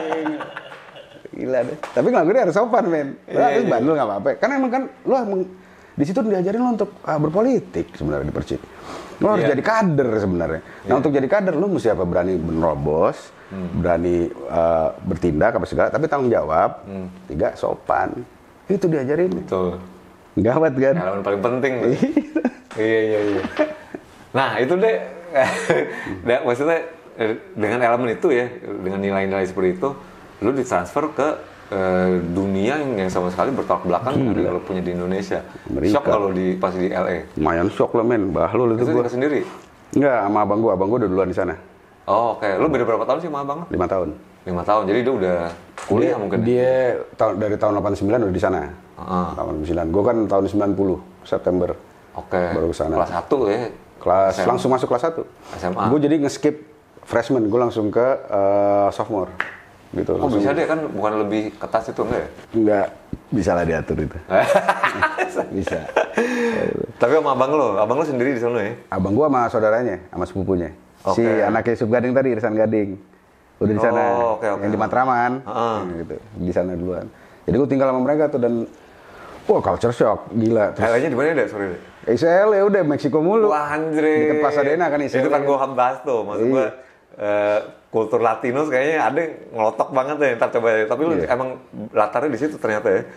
Speaker 2: Gila deh. Tapi ngelakuinnya harus sopan, men. Lo harus bandel nggak apa-apa. Karena emang kan lo di situ diajarin lo untuk berpolitik sebenarnya di Percik. Lo harus jadi kader sebenarnya. Nah untuk jadi kader lo mesti apa? Berani menerobos, berani bertindak apa segala. Tapi tanggung jawab. 3 sopan. Itu diajarin.
Speaker 1: Betul.
Speaker 2: Gawat kan?
Speaker 1: Elemen paling penting. Iya. Nah itu deh. Maksudnya dengan elemen itu ya, dengan nilai-nilai seperti itu, lu ditransfer ke dunia yang sama sekali bertolak belakang dari kalau punya di Indonesia. Shock kalau pas di LA.
Speaker 2: Lumayan shock lah men, bahlul itu gua.
Speaker 1: Sendiri?
Speaker 2: Enggak, sama abang gua udah duluan di sana.
Speaker 1: Oh oke, lu beda berapa tahun sih sama abang?
Speaker 2: 5 tahun.
Speaker 1: 5 tahun, jadi dia udah kuliah mungkin?
Speaker 2: Dia dari tahun 89 udah di sana. Tahun 89, gua kan tahun 90 September.
Speaker 1: Oke.
Speaker 2: Baru ke sana.
Speaker 1: Kelas 1 ya?
Speaker 2: Langsung masuk kelas 1.
Speaker 1: SMA.
Speaker 2: Gua jadi nge-skip freshman, gua langsung ke sophomore. Gitu,
Speaker 1: oh bisa deh kan, bukan lebih ketat itu enggak ya?
Speaker 2: Enggak, bisa lah diatur itu. Bisa.
Speaker 1: Tapi sama abang lo sendiri di sana ya?
Speaker 2: Abang gua sama saudaranya, sama sepupunya. Si anaknya Subgading tadi, Irisan Gading. Udah di sana, yang di Matraman. Gitu, di sana duluan. Jadi gua tinggal sama mereka tuh dan wah culture shock, gila.
Speaker 1: LA-nya di mana deh, sorry deh?
Speaker 2: ISL ya udah, Meksiko mulu.
Speaker 1: Wah anjir.
Speaker 2: Di Pasadena kan ISL.
Speaker 1: Itu kan gua bahas tuh, maksud gua kultur Latinos kayaknya ada yang ngelotok banget ya, ntar coba ya. Tapi lu emang latarnya di situ ternyata ya.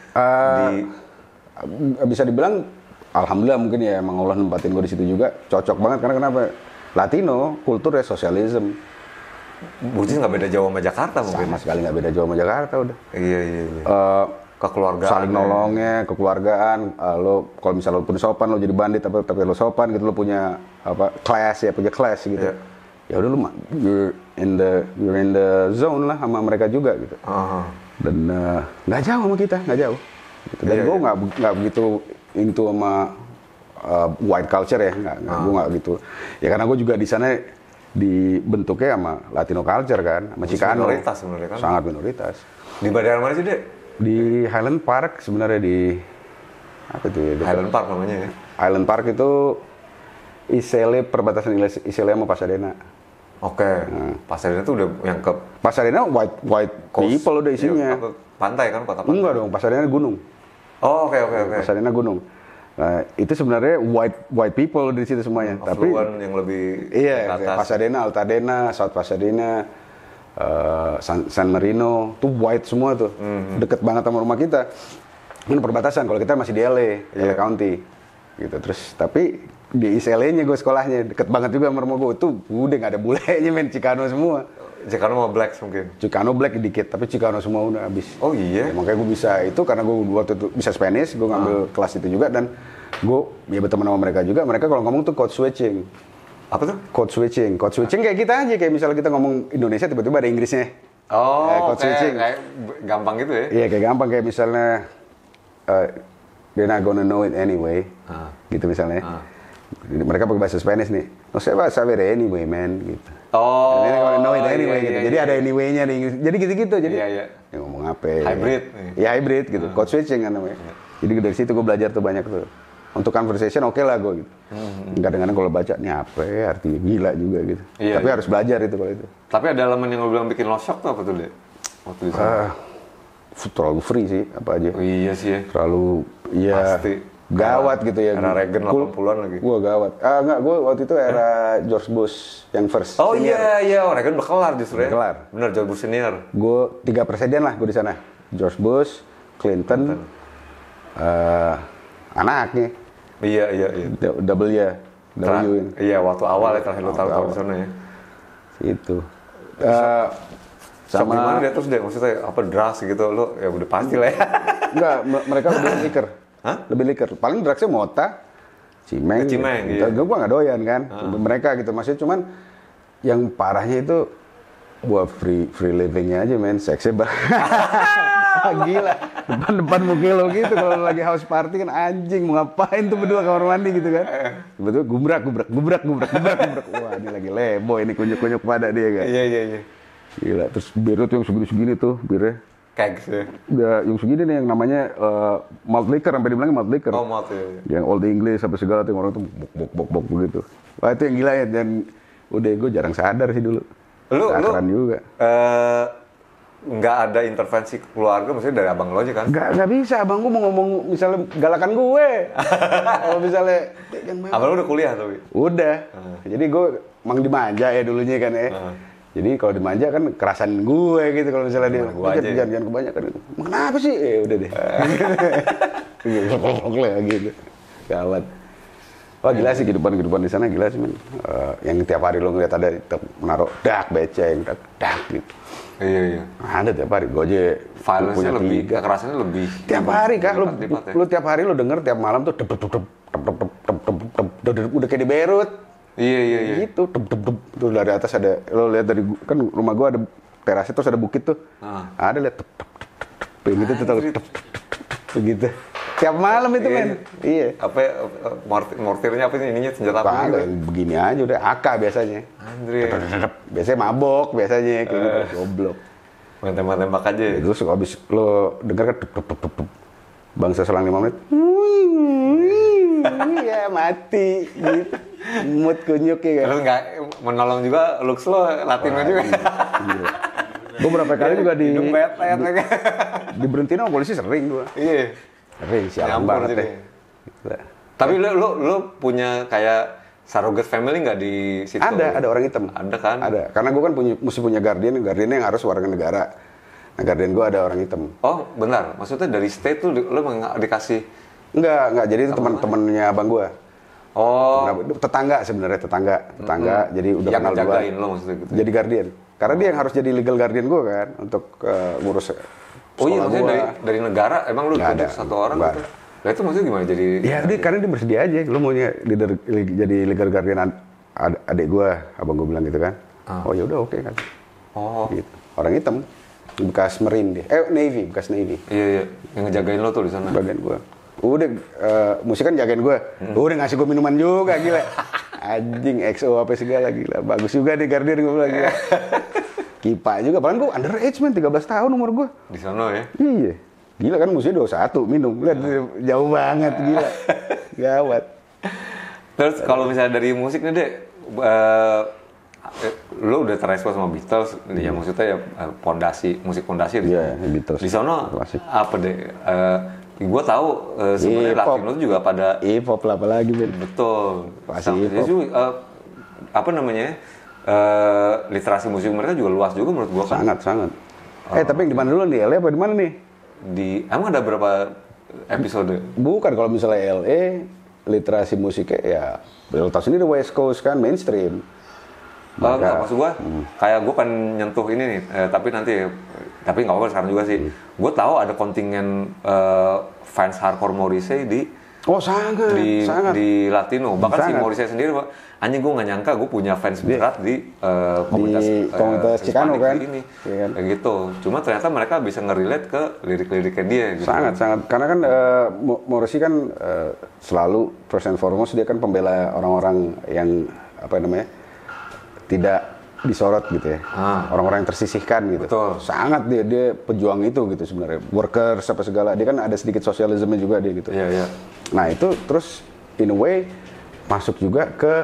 Speaker 2: Bisa dibilang, alhamdulillah mungkin ya emang Allah nempatin gue di situ juga. Cocok banget karena kenapa? Latino, kulturnya sosialisme.
Speaker 1: Bukti nggak beda jauh sama Jakarta mungkin.
Speaker 2: Sama sekali nggak beda jauh sama Jakarta udah.
Speaker 1: Iya. Kekeluargaan.
Speaker 2: Saling nolongnya, kekeluargaan. Lo kalau misalnya lo pun sopan, lo jadi bandit tapi lo sopan gitu, lo punya class gitu. Ya udah lu you're in the zone lah sama mereka juga gitu. Dan nggak jauh sama kita, nggak jauh. Gitu. Dan gue nggak begitu into sama white culture ya, gue nggak gitu. Ya karena gue juga di sana dibentuknya sama Latino culture kan, sama Chicano.
Speaker 1: Minoritas sebenarnya kan.
Speaker 2: Sangat minoritas.
Speaker 1: Di daerah mana sih dek?
Speaker 2: Di Highland Park sebenarnya di apa tuh ya?
Speaker 1: Highland Park namanya ya.
Speaker 2: Highland Park itu ISL, perbatasan ISL sama Pasadena.
Speaker 1: Oke, Pasadena itu udah yang ke
Speaker 2: Pasadena white people udah isinya.
Speaker 1: Iya, pantai kan, kota pantai.
Speaker 2: Enggak dong, Pasadena gunung.
Speaker 1: Oh, oke.
Speaker 2: Pasadena gunung. Nah, itu sebenarnya white people di situ semuanya. Tapi
Speaker 1: yang lebih
Speaker 2: iya, Pasadena, Altadena, South Pasadena, San Marino, tuh white semua tuh. Deket banget sama rumah kita. Ini perbatasan, kalau kita masih di LA County. Gitu. Terus tapi di ISL-nya gue sekolahnya deket banget juga sama rumah gue, tuh udah nggak ada bulenya men, Chicano semua.
Speaker 1: Chicano sama Blacks mungkin?
Speaker 2: Chicano Black dikit, tapi Chicano semua udah habis.
Speaker 1: Oh iya?
Speaker 2: Ya, makanya gue bisa itu karena gue waktu itu bisa Spanish, gue ngambil kelas itu juga dan gue ya berteman sama mereka juga. Mereka kalau ngomong tuh code switching.
Speaker 1: Apa tuh?
Speaker 2: Code switching kayak kita aja, kayak misalnya kita ngomong Indonesia tiba-tiba ada Inggrisnya.
Speaker 1: Oh, code switching. Kayak gampang gitu ya?
Speaker 2: Iya kayak gampang, kayak misalnya they're not gonna know it anyway, gitu misalnya. Mereka pakai bahasa Spanish nih. No se va a saber anyway, man, gitu.
Speaker 1: Oh.
Speaker 2: They're gonna know it anyway, gitu. Jadi ada anyway-nya di Inggris. Jadi gitu-gitu. Jadi
Speaker 1: ya ngomong
Speaker 2: ngapain.
Speaker 1: Hybrid.
Speaker 2: Ya hybrid gitu, code switching kan namanya. Jadi dari situ gue belajar tuh banyak tuh. Untuk conversation oke lah gue gitu. Kadang-kadang kalau baca nih apa ya artinya gila juga gitu. Iya, tapi harus belajar itu kalau itu.
Speaker 1: Tapi ada elemen yang lo bilang bikin lo shock tuh apa tuh deh? Waktu di sana.
Speaker 2: Terlalu free sih apa aja.
Speaker 1: Oh, iya sih ya.
Speaker 2: Terlalu pasti gawat gitu ya.
Speaker 1: Era Reagan 80-an lagi.
Speaker 2: Gue gawat. Enggak, gue waktu itu era George Bush yang first.
Speaker 1: Oh senior. Iya, Reagan udah kelar justru ya.
Speaker 2: Kelar.
Speaker 1: Bener, George Bush senior.
Speaker 2: Gue 3 presiden lah gue di sana. George Bush, Clinton. Anaknya.
Speaker 1: Iya.
Speaker 2: W.
Speaker 1: Iya, waktu awal ya terakhir lo tahu di sana ya.
Speaker 2: Itu.
Speaker 1: Sama gimana dia terus deh, maksudnya apa drugs gitu lo ya udah pasti lah ya.
Speaker 2: Enggak, mereka lebih liker.
Speaker 1: Hah?
Speaker 2: Lebih liker. Paling drugsnya mota, cimeng.
Speaker 1: Iya.
Speaker 2: Gue nggak doyan kan. Mereka gitu maksudnya cuman yang parahnya itu buat free livingnya aja men, seksnya gila. Depan muka lo gitu kalau lagi house party kan anjing mau ngapain tuh berdua kamar mandi gitu kan. Betul gubrak. Wah, ini lagi lebo ini kunyuk-kunyuk pada dia kan.
Speaker 1: Iya.
Speaker 2: Gila, terus birut yang segini-segini tuh birnya.
Speaker 1: Kayak gitu ya?
Speaker 2: Udah, yang segini nih yang namanya malt liquor, sampai dibilangnya malt liquor.
Speaker 1: Oh, malt ya.
Speaker 2: Yang Old English sampai segala tuh orang tuh bok begitu. Wah itu yang gila ya, dan udah gue jarang sadar sih dulu.
Speaker 1: Lu
Speaker 2: juga.
Speaker 1: Nggak ada intervensi keluarga, maksudnya dari abang lo aja kan?
Speaker 2: Nggak bisa, abang gue mau ngomong misalnya galakan gue. Kalau misalnya,
Speaker 1: abang lo udah kuliah tapi?
Speaker 2: Udah. Jadi gue emang dimanja ya dulunya kan ya. Jadi kalau dimanja kan kerasan gue gitu kalau misalnya dia jangan kebanyakan gitu. Kenapa sih? Udah deh. Gitu. Gawat. Wah gila sih kehidupan di sana gila sih men. Yang tiap hari lo ngeliat ada menaruh dak beceng, dak gitu.
Speaker 1: Iya.
Speaker 2: Ada tiap hari. Gue aja
Speaker 1: violence-nya lebih, kekerasannya lebih.
Speaker 2: Tiap hari kak, lu tiap hari lo denger tiap malam tuh udah kayak di Beirut.
Speaker 1: Iya.
Speaker 2: Gitu, tuh dari atas ada, lo lihat dari kan rumah gua ada terasnya terus ada bukit tuh. Ada lihat gitu tuh begitu. Tiap malam itu men. Iya.
Speaker 1: Apa mortirnya apa sih ininya senjata apa gitu?
Speaker 2: Begini aja udah AK biasanya.
Speaker 1: Andre.
Speaker 2: Biasanya mabok biasanya kayak gitu, goblok.
Speaker 1: Tembak-tembak aja.
Speaker 2: Terus habis lo denger kan bangsa selang 5 menit. Iya mati gitu. Mood kunyuk ya kan.
Speaker 1: Terus nggak menolong juga looks lo Latino juga.
Speaker 2: Gue berapa kali juga diberhentiin sama polisi sering gue.
Speaker 1: Iya.
Speaker 2: Sering sialan banget deh.
Speaker 1: Tapi lo punya kayak surrogate family nggak di situ?
Speaker 2: Ada orang hitam.
Speaker 1: Ada kan?
Speaker 2: Ada. Karena gue kan mesti punya guardian yang harus warga negara. Nah guardian gue ada orang hitam.
Speaker 1: Oh benar. Maksudnya dari state tuh lo dikasih?
Speaker 2: Enggak. Jadi itu teman-temannya abang gue.
Speaker 1: Oh,
Speaker 2: tetangga sebenarnya tetangga. Jadi udah
Speaker 1: yang
Speaker 2: kenal gue.
Speaker 1: Yang lo maksudnya gitu.
Speaker 2: Jadi guardian. Karena dia yang harus jadi legal guardian gue kan untuk ngurus
Speaker 1: sekolah. Oh iya, maksudnya dari negara emang lu ada satu orang gitu. Nah itu maksudnya gimana jadi?
Speaker 2: Ya dia karena dia bersedia aja. Lu maunya jadi legal guardian adik gue, abang gue bilang gitu kan. Oh ya udah oke kan. Oh. Gitu. Orang hitam. Bekas Marine dia. Bekas Navy.
Speaker 1: Iya. Yang ngejagain lo tuh di sana.
Speaker 2: Bagian gue. Udah musik kan jagain gue. Udah ngasih gue minuman juga gila. Anjing XO apa segala gila. Bagus juga nih guardian gue bilang gila. Kipa juga, padahal gue underage man, 13 tahun umur gue.
Speaker 1: Di sana ya?
Speaker 2: Iya. Gila kan musuhnya 21 minum. Lihat jauh banget gila. Gawat.
Speaker 1: Terus kalau misalnya dari musik nih Dek, lo udah terekspos sama Beatles, ya maksudnya ya musik fondasi
Speaker 2: Iya, Beatles.
Speaker 1: Di sana apa deh? Gue tahu sebenarnya Latino itu juga pada
Speaker 2: hip hop lah apalagi Ben.
Speaker 1: Betul.
Speaker 2: Pasti hip hop.
Speaker 1: Apa namanya? Literasi musik mereka juga luas juga menurut gua kan.
Speaker 2: Sangat. Tapi yang di mana dulu nih? LA apa di mana nih?
Speaker 1: Emang ada berapa episode?
Speaker 2: Bukan, kalau misalnya LA literasi musiknya ya lo tahu sendiri West Coast kan mainstream.
Speaker 1: Enggak, maksud gua kayak gua kan nyentuh ini nih, tapi nggak apa-apa sekarang juga sih. Gua tahu ada kontingen fans hardcore Morrissey
Speaker 2: sangat.
Speaker 1: Di Latino. Bahkan si Morrissey sendiri, anjing gue nggak nyangka gue punya fans berat di
Speaker 2: komunitas Chicano kan.
Speaker 1: Ini. Kayak gitu. Cuma ternyata mereka bisa nge-relate ke lirik-liriknya dia. Gitu.
Speaker 2: Sangat. Karena kan Morrissey kan selalu first and foremost dia kan pembela orang-orang yang tidak disorot gitu ya. Orang-orang yang tersisihkan gitu.
Speaker 1: Betul.
Speaker 2: Sangat dia pejuang itu gitu sebenarnya. Workers apa segala. Dia kan ada sedikit sosialisme juga dia gitu.
Speaker 1: Iya.
Speaker 2: Nah itu terus in a way masuk juga ke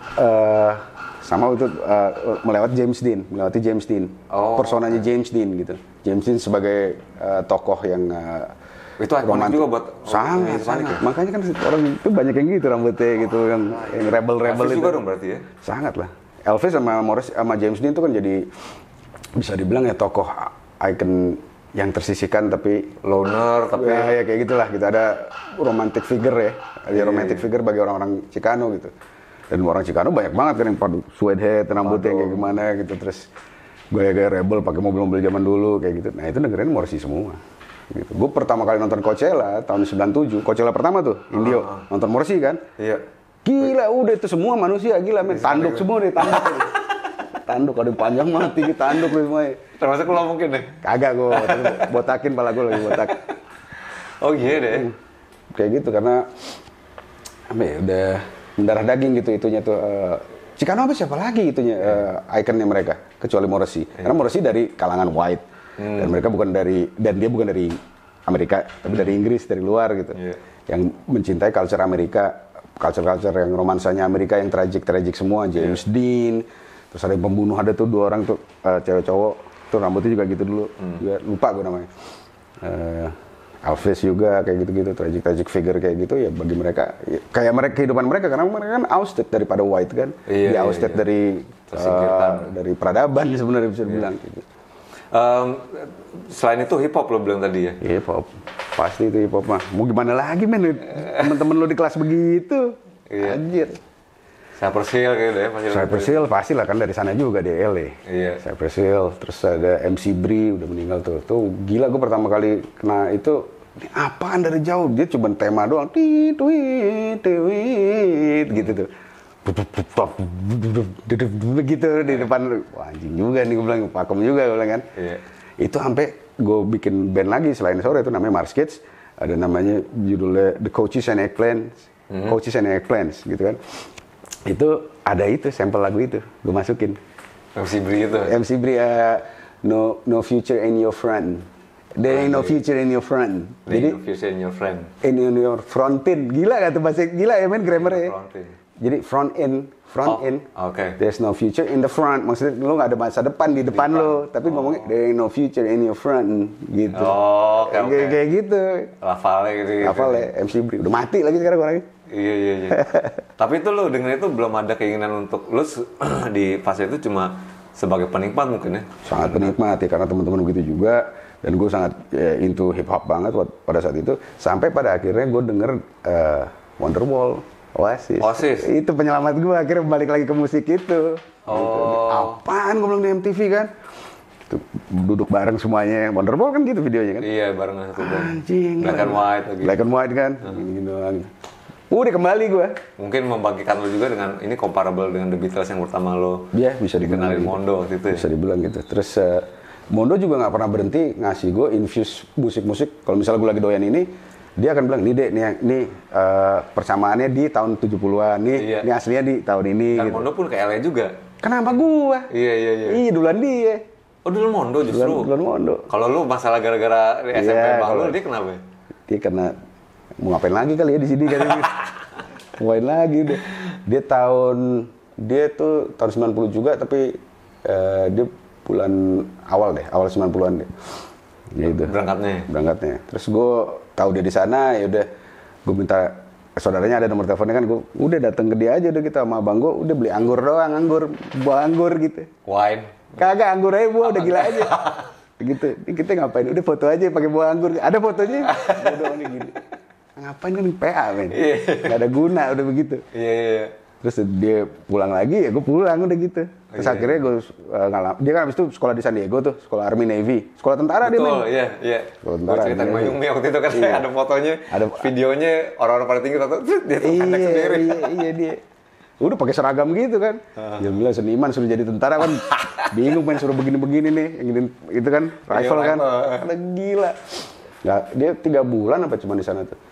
Speaker 2: sama itu melewati James Dean. Personanya James Dean gitu. James Dean sebagai tokoh yang
Speaker 1: itu ikonik juga buat
Speaker 2: sangat. Makanya kan orang itu banyak yang gitu rambutnya gitu yang rebel itu.
Speaker 1: Juga dong berarti ya.
Speaker 2: Sangat lah. Elvis sama James Dean itu kan jadi bisa dibilang ya tokoh icon yang tersisihkan tapi
Speaker 1: loner tapi
Speaker 2: ya kayak gitulah gitu. Ada romantic figure ya. Ada romantic figure bagi orang-orang Chicano gitu. Dan orang Chicano banyak banget kan yang pada suede head, rambutnya kayak gimana gitu, terus gaya-gaya rebel pakai mobil-mobil zaman dulu kayak gitu. Nah itu dengerin Morrissey semua. Gitu. Gue pertama kali nonton Coachella tahun 97, Coachella pertama tuh, Indio, nonton Morrissey kan.
Speaker 1: Iya.
Speaker 2: Gila udah itu semua manusia gila men, tanduk semua nih, tanduk. Tanduk ada panjang mah tinggi tanduk semua.
Speaker 1: Termasuk lo mungkin deh.
Speaker 2: Kagak gue, botakin pala gue lagi botak.
Speaker 1: Oh iya deh.
Speaker 2: Kayak gitu karena apa ya udah mendarah daging gitu itunya tuh. Chicano apa siapa lagi itunya ikonnya mereka kecuali Morrissey. Karena Morrissey dari kalangan white. Dan mereka dia bukan dari Amerika, tapi dari Inggris, dari luar gitu. Yang mencintai culture Amerika, culture yang romansanya Amerika yang tragic semua, James Dean. Terus ada yang pembunuh, ada tuh 2 orang tuh cewek cowok, tuh rambutnya juga gitu dulu. Juga lupa gue namanya. Elvis juga kayak gitu-gitu, tragic figure kayak gitu ya bagi mereka ya, kayak mereka kehidupan mereka karena mereka kan ousted daripada white kan. Dia ousted dari peradaban sebenarnya bisa dibilang gitu.
Speaker 1: Selain itu hip hop lo bilang tadi ya?
Speaker 2: Hip hop, pasti itu hip hop mah. Mau gimana lagi men, temen-temen lo di kelas begitu, anjir.
Speaker 1: Cypress Hill gitu ya?
Speaker 2: Cypress Hill pasti lah kan dari sana juga di LA.
Speaker 1: Iya.
Speaker 2: Cypress Hill, terus ada MC Bri udah meninggal tuh. Tuh gila gue pertama kali kena itu, ini apaan dari jauh? Dia cuma tema doang, tweet gitu tuh. Begitu di depan, wah anjing juga nih gue bilang, pakem juga gue bilang kan.
Speaker 1: Iya.
Speaker 2: Itu sampai gue bikin band lagi selain sore itu namanya Mars Kids, ada namanya judulnya The Coaches and Eggplants, Coaches and Eggplants gitu kan. Itu ada itu sampel lagu itu gue masukin.
Speaker 1: MC Bri itu.
Speaker 2: MC Bri no future in your front. There ain't no future in your front.
Speaker 1: Jadi no future in your friend.
Speaker 2: In your frontin. Gila gak tuh bahasa gila ya men grammarnya. Jadi front in.
Speaker 1: Okay.
Speaker 2: There's no future in the front. Maksudnya lu nggak ada masa depan di depan lo, tapi ngomongnya there ain't no future in your front gitu.
Speaker 1: Okay.
Speaker 2: Kayak gitu.
Speaker 1: Lafalnya gitu.
Speaker 2: Lafalnya MC Bri udah mati lagi sekarang orangnya.
Speaker 1: Iya. Tapi itu lu dengerin itu belum ada keinginan untuk lu di fase itu cuma sebagai penikmat mungkin ya?
Speaker 2: Sangat penikmat ya karena teman-teman begitu juga. Dan gue sangat into hip hop banget pada saat itu. Sampai pada akhirnya gue denger Wonderwall. Oasis. Itu penyelamat gue akhirnya balik lagi ke musik itu. Gitu. Apaan gue bilang di MTV kan? Itu duduk bareng semuanya. Wonderwall kan gitu videonya kan?
Speaker 1: Iya bareng satu band.
Speaker 2: Anjing.
Speaker 1: Black and white lagi.
Speaker 2: Black and white kan? Gini doang. Udah kembali gue.
Speaker 1: Mungkin membagikan lo juga dengan ini comparable dengan The Beatles yang pertama lo.
Speaker 2: Iya bisa dikenalin
Speaker 1: gitu. Mondo waktu itu.
Speaker 2: Bisa dibilang gitu. Terus Mondo juga nggak pernah berhenti ngasih gue infuse musik-musik. Kalau misalnya gue lagi doyan ini, dia akan bilang, nih dek, nih persamaannya di tahun 70-an, nih aslinya di tahun ini.
Speaker 1: Dan
Speaker 2: gitu.
Speaker 1: Mondo pun ke LA juga.
Speaker 2: Kenapa gua?
Speaker 1: Iya.
Speaker 2: Iya, duluan dia.
Speaker 1: Oh, duluan Mondo justru?
Speaker 2: Duluan Mondo.
Speaker 1: Kalau lu masalah gara-gara di SMP Bang, dia kenapa?
Speaker 2: Dia karena, mau ngapain lagi kali ya di sini kan. Ngapain lagi udah. Dia tuh tahun 90 juga, tapi dia bulan awal 90-an deh. Ya itu. Berangkatnya. Terus gue tahu dia di sana, ya udah gue minta saudaranya ada nomor teleponnya kan, gue udah datang ke dia aja udah kita sama abang gue udah beli anggur doang, buah anggur gitu.
Speaker 1: Wine.
Speaker 2: Kagak, anggur aja buah udah gila aja. Gitu. Kita ngapain? Udah foto aja pakai buah anggur. Ada fotonya. Udah nih gini. Ngapain kan PA men. Gak ada guna udah begitu.
Speaker 1: Iya.
Speaker 2: Terus dia pulang lagi ya gue pulang udah gitu. Terus akhirnya gue dia kan habis itu sekolah di San Diego tuh, sekolah Army Navy, sekolah tentara. Betul,
Speaker 1: dia main. Iya. Sekolah tentara. Gue ceritain Mayumi waktu itu kan ada fotonya, ada videonya orang-orang pada tinggi atau dia tuh pendek sendiri.
Speaker 2: Iya dia. Udah pakai seragam gitu kan. Dia bilang seniman suruh jadi tentara kan. Bingung main suruh begini-begini nih, yang itu kan rifle kan. Ada gila. Nggak, dia 3 bulan apa cuma di sana tuh.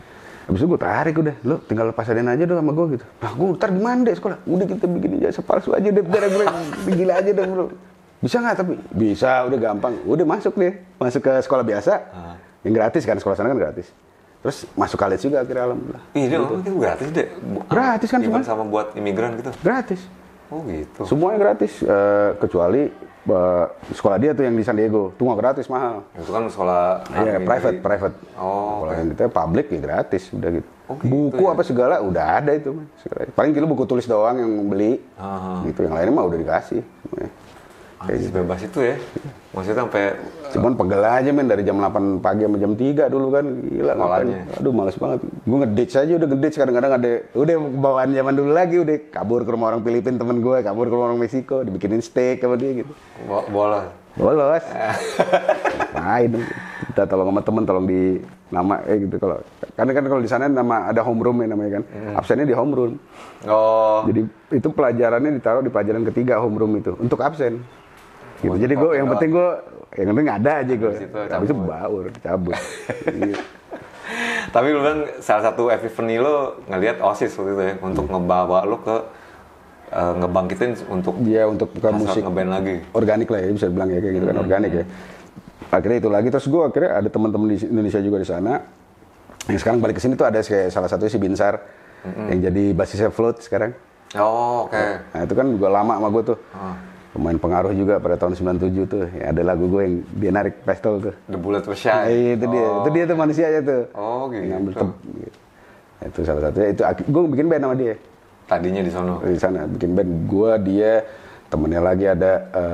Speaker 2: Habis itu gue tarik udah, lo tinggal pasarin aja dong sama gue gitu. Nah gue ntar gimana deh sekolah? Udah kita bikin ijazah palsu aja deh, bro. Gila aja deh bro. Bisa nggak tapi? Bisa, udah gampang. Udah masuk ke sekolah biasa. Yang gratis kan, sekolah sana kan gratis. Terus masuk college juga akhirnya alhamdulillah.
Speaker 1: Iya, itu gratis deh.
Speaker 2: Gratis kan semua.
Speaker 1: Sama buat imigran gitu.
Speaker 2: Gratis.
Speaker 1: Oh gitu.
Speaker 2: Semuanya gratis, kecuali sekolah dia tuh yang di San Diego, tuh nggak gratis, mahal.
Speaker 1: Itu kan sekolah
Speaker 2: private.
Speaker 1: Oh,
Speaker 2: kalau yang kita public ya gratis, udah gitu.
Speaker 1: Oh, gitu
Speaker 2: buku
Speaker 1: ya?
Speaker 2: apa segala udah ada itu, man. Paling gitu buku tulis doang yang beli, gitu. Yang lainnya mah udah dikasih.
Speaker 1: Kayak bebas itu ya, maksudnya sampai.
Speaker 2: Cuman pegel aja men dari jam 8 pagi sampai jam 3 dulu kan, gila ngapain. Aduh males banget. Gue ngeditch aja udah ngeditch kadang-kadang ada, udah bawaan zaman dulu lagi udah kabur ke rumah orang Filipina temen gue, kabur ke rumah orang Meksiko, dibikinin steak sama dia gitu. Bolos. Ngapain? Kita tolong sama temen, tolong di nama gitu kalau. Karena kan kalau di sana nama ada homeroom ya namanya kan, absennya di homeroom.
Speaker 1: Oh.
Speaker 2: Jadi itu pelajarannya ditaruh di pelajaran ketiga homeroom itu untuk absen. Gitu. Jadi gue yang penting ada aja gue. Habis itu baur, cabut. Gitu.
Speaker 1: Tapi lu kan salah satu epiphany lo ngelihat OSIS waktu itu ya untuk ngebawa lo ke ngebangkitin untuk
Speaker 2: bukan musik
Speaker 1: ngeband lagi.
Speaker 2: Organik lah ya bisa dibilang ya kayak gitu kan organik ya. Akhirnya itu lagi terus gue akhirnya ada teman-teman di Indonesia juga di sana. Yang sekarang balik ke sini tuh ada kayak salah satunya si Binsar yang jadi basisnya Float sekarang.
Speaker 1: Oh, oke.
Speaker 2: Nah, itu kan juga lama sama gue tuh. Pemain pengaruh juga pada tahun 97 tuh. Ya, ada lagu gue yang dia narik pistol tuh.
Speaker 1: The Bullet Was Shy.
Speaker 2: Itu dia. Itu dia tuh manusianya tuh.
Speaker 1: Oh, gitu.
Speaker 2: Yang gitu. Itu salah satunya. Itu gue bikin band sama dia.
Speaker 1: Tadinya di sono.
Speaker 2: Di sana bikin band. Gue, dia, temennya lagi ada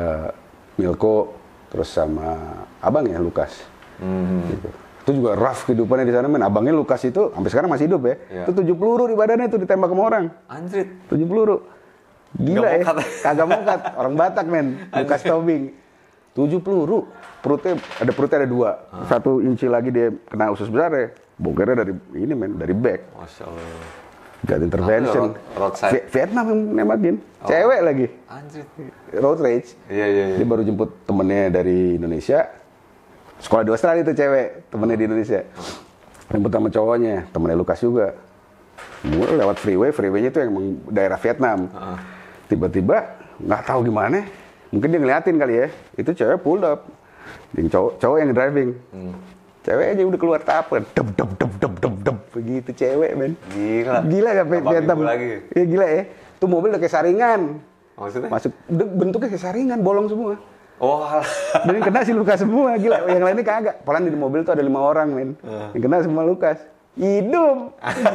Speaker 2: Milko, terus sama abangnya Lukas. Gitu. Itu juga rough kehidupannya di sana, men. Abangnya Lukas itu sampai sekarang masih hidup ya. Yeah. Itu 7 peluru di badannya tuh ditembak sama orang.
Speaker 1: Anjrit.
Speaker 2: 7 peluru. Gila ya. Kagak mokat. Orang Batak, men. Lukas Tobing. 7 peluru. Perutnya ada 2. 1 inci lagi dia kena usus besar ya. Bogernya dari ini, men. Dari back.
Speaker 1: Masya Allah.
Speaker 2: Gak intervention. Vietnam yang nembakin. Cewek lagi.
Speaker 1: Anjrit.
Speaker 2: Road rage.
Speaker 1: Iya.
Speaker 2: Dia baru jemput temennya dari Indonesia. Sekolah di Australia itu cewek, temennya di Indonesia. Jemput sama cowoknya, temennya Lukas juga. Mulai lewat freeway-nya itu yang daerah Vietnam. Tiba-tiba, nggak tahu gimana, mungkin dia ngeliatin kali ya, itu cewek pull up. Cowok yang driving. Cewek aja udah keluar tapen, dep, begitu cewek, men. Gila gak Vietnam? Iya gila ya. Tuh mobil udah kayak saringan.
Speaker 1: Maksudnya?
Speaker 2: Masuk, bentuknya kayak saringan, bolong semua.
Speaker 1: Oh,
Speaker 2: dan yang kena si Lukas semua, gila. Yang lainnya kagak. Padahal di mobil tuh ada 5 orang, men. Yang kena semua Lukas. Hidup.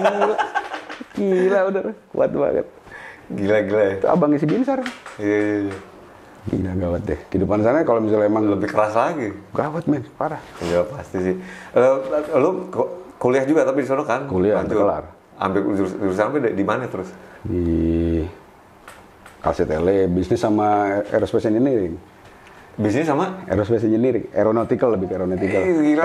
Speaker 2: Gila udah, kuat banget.
Speaker 1: Gila ya.
Speaker 2: Itu abangnya si Binsar.
Speaker 1: Iya.
Speaker 2: Gila gawat deh. Kehidupan sana kalau misalnya emang
Speaker 1: lebih keras lagi.
Speaker 2: Gawat, men. Parah.
Speaker 1: Iya pasti sih. Lu kuliah juga tapi di sana kan?
Speaker 2: Kuliah, kelar.
Speaker 1: Ambil jurusan apa di mana terus?
Speaker 2: Di Calcetele, bisnis sama aerospace engineering.
Speaker 1: Bisnis sama?
Speaker 2: Aerospace engineering, aeronautical lebih ke aeronautical.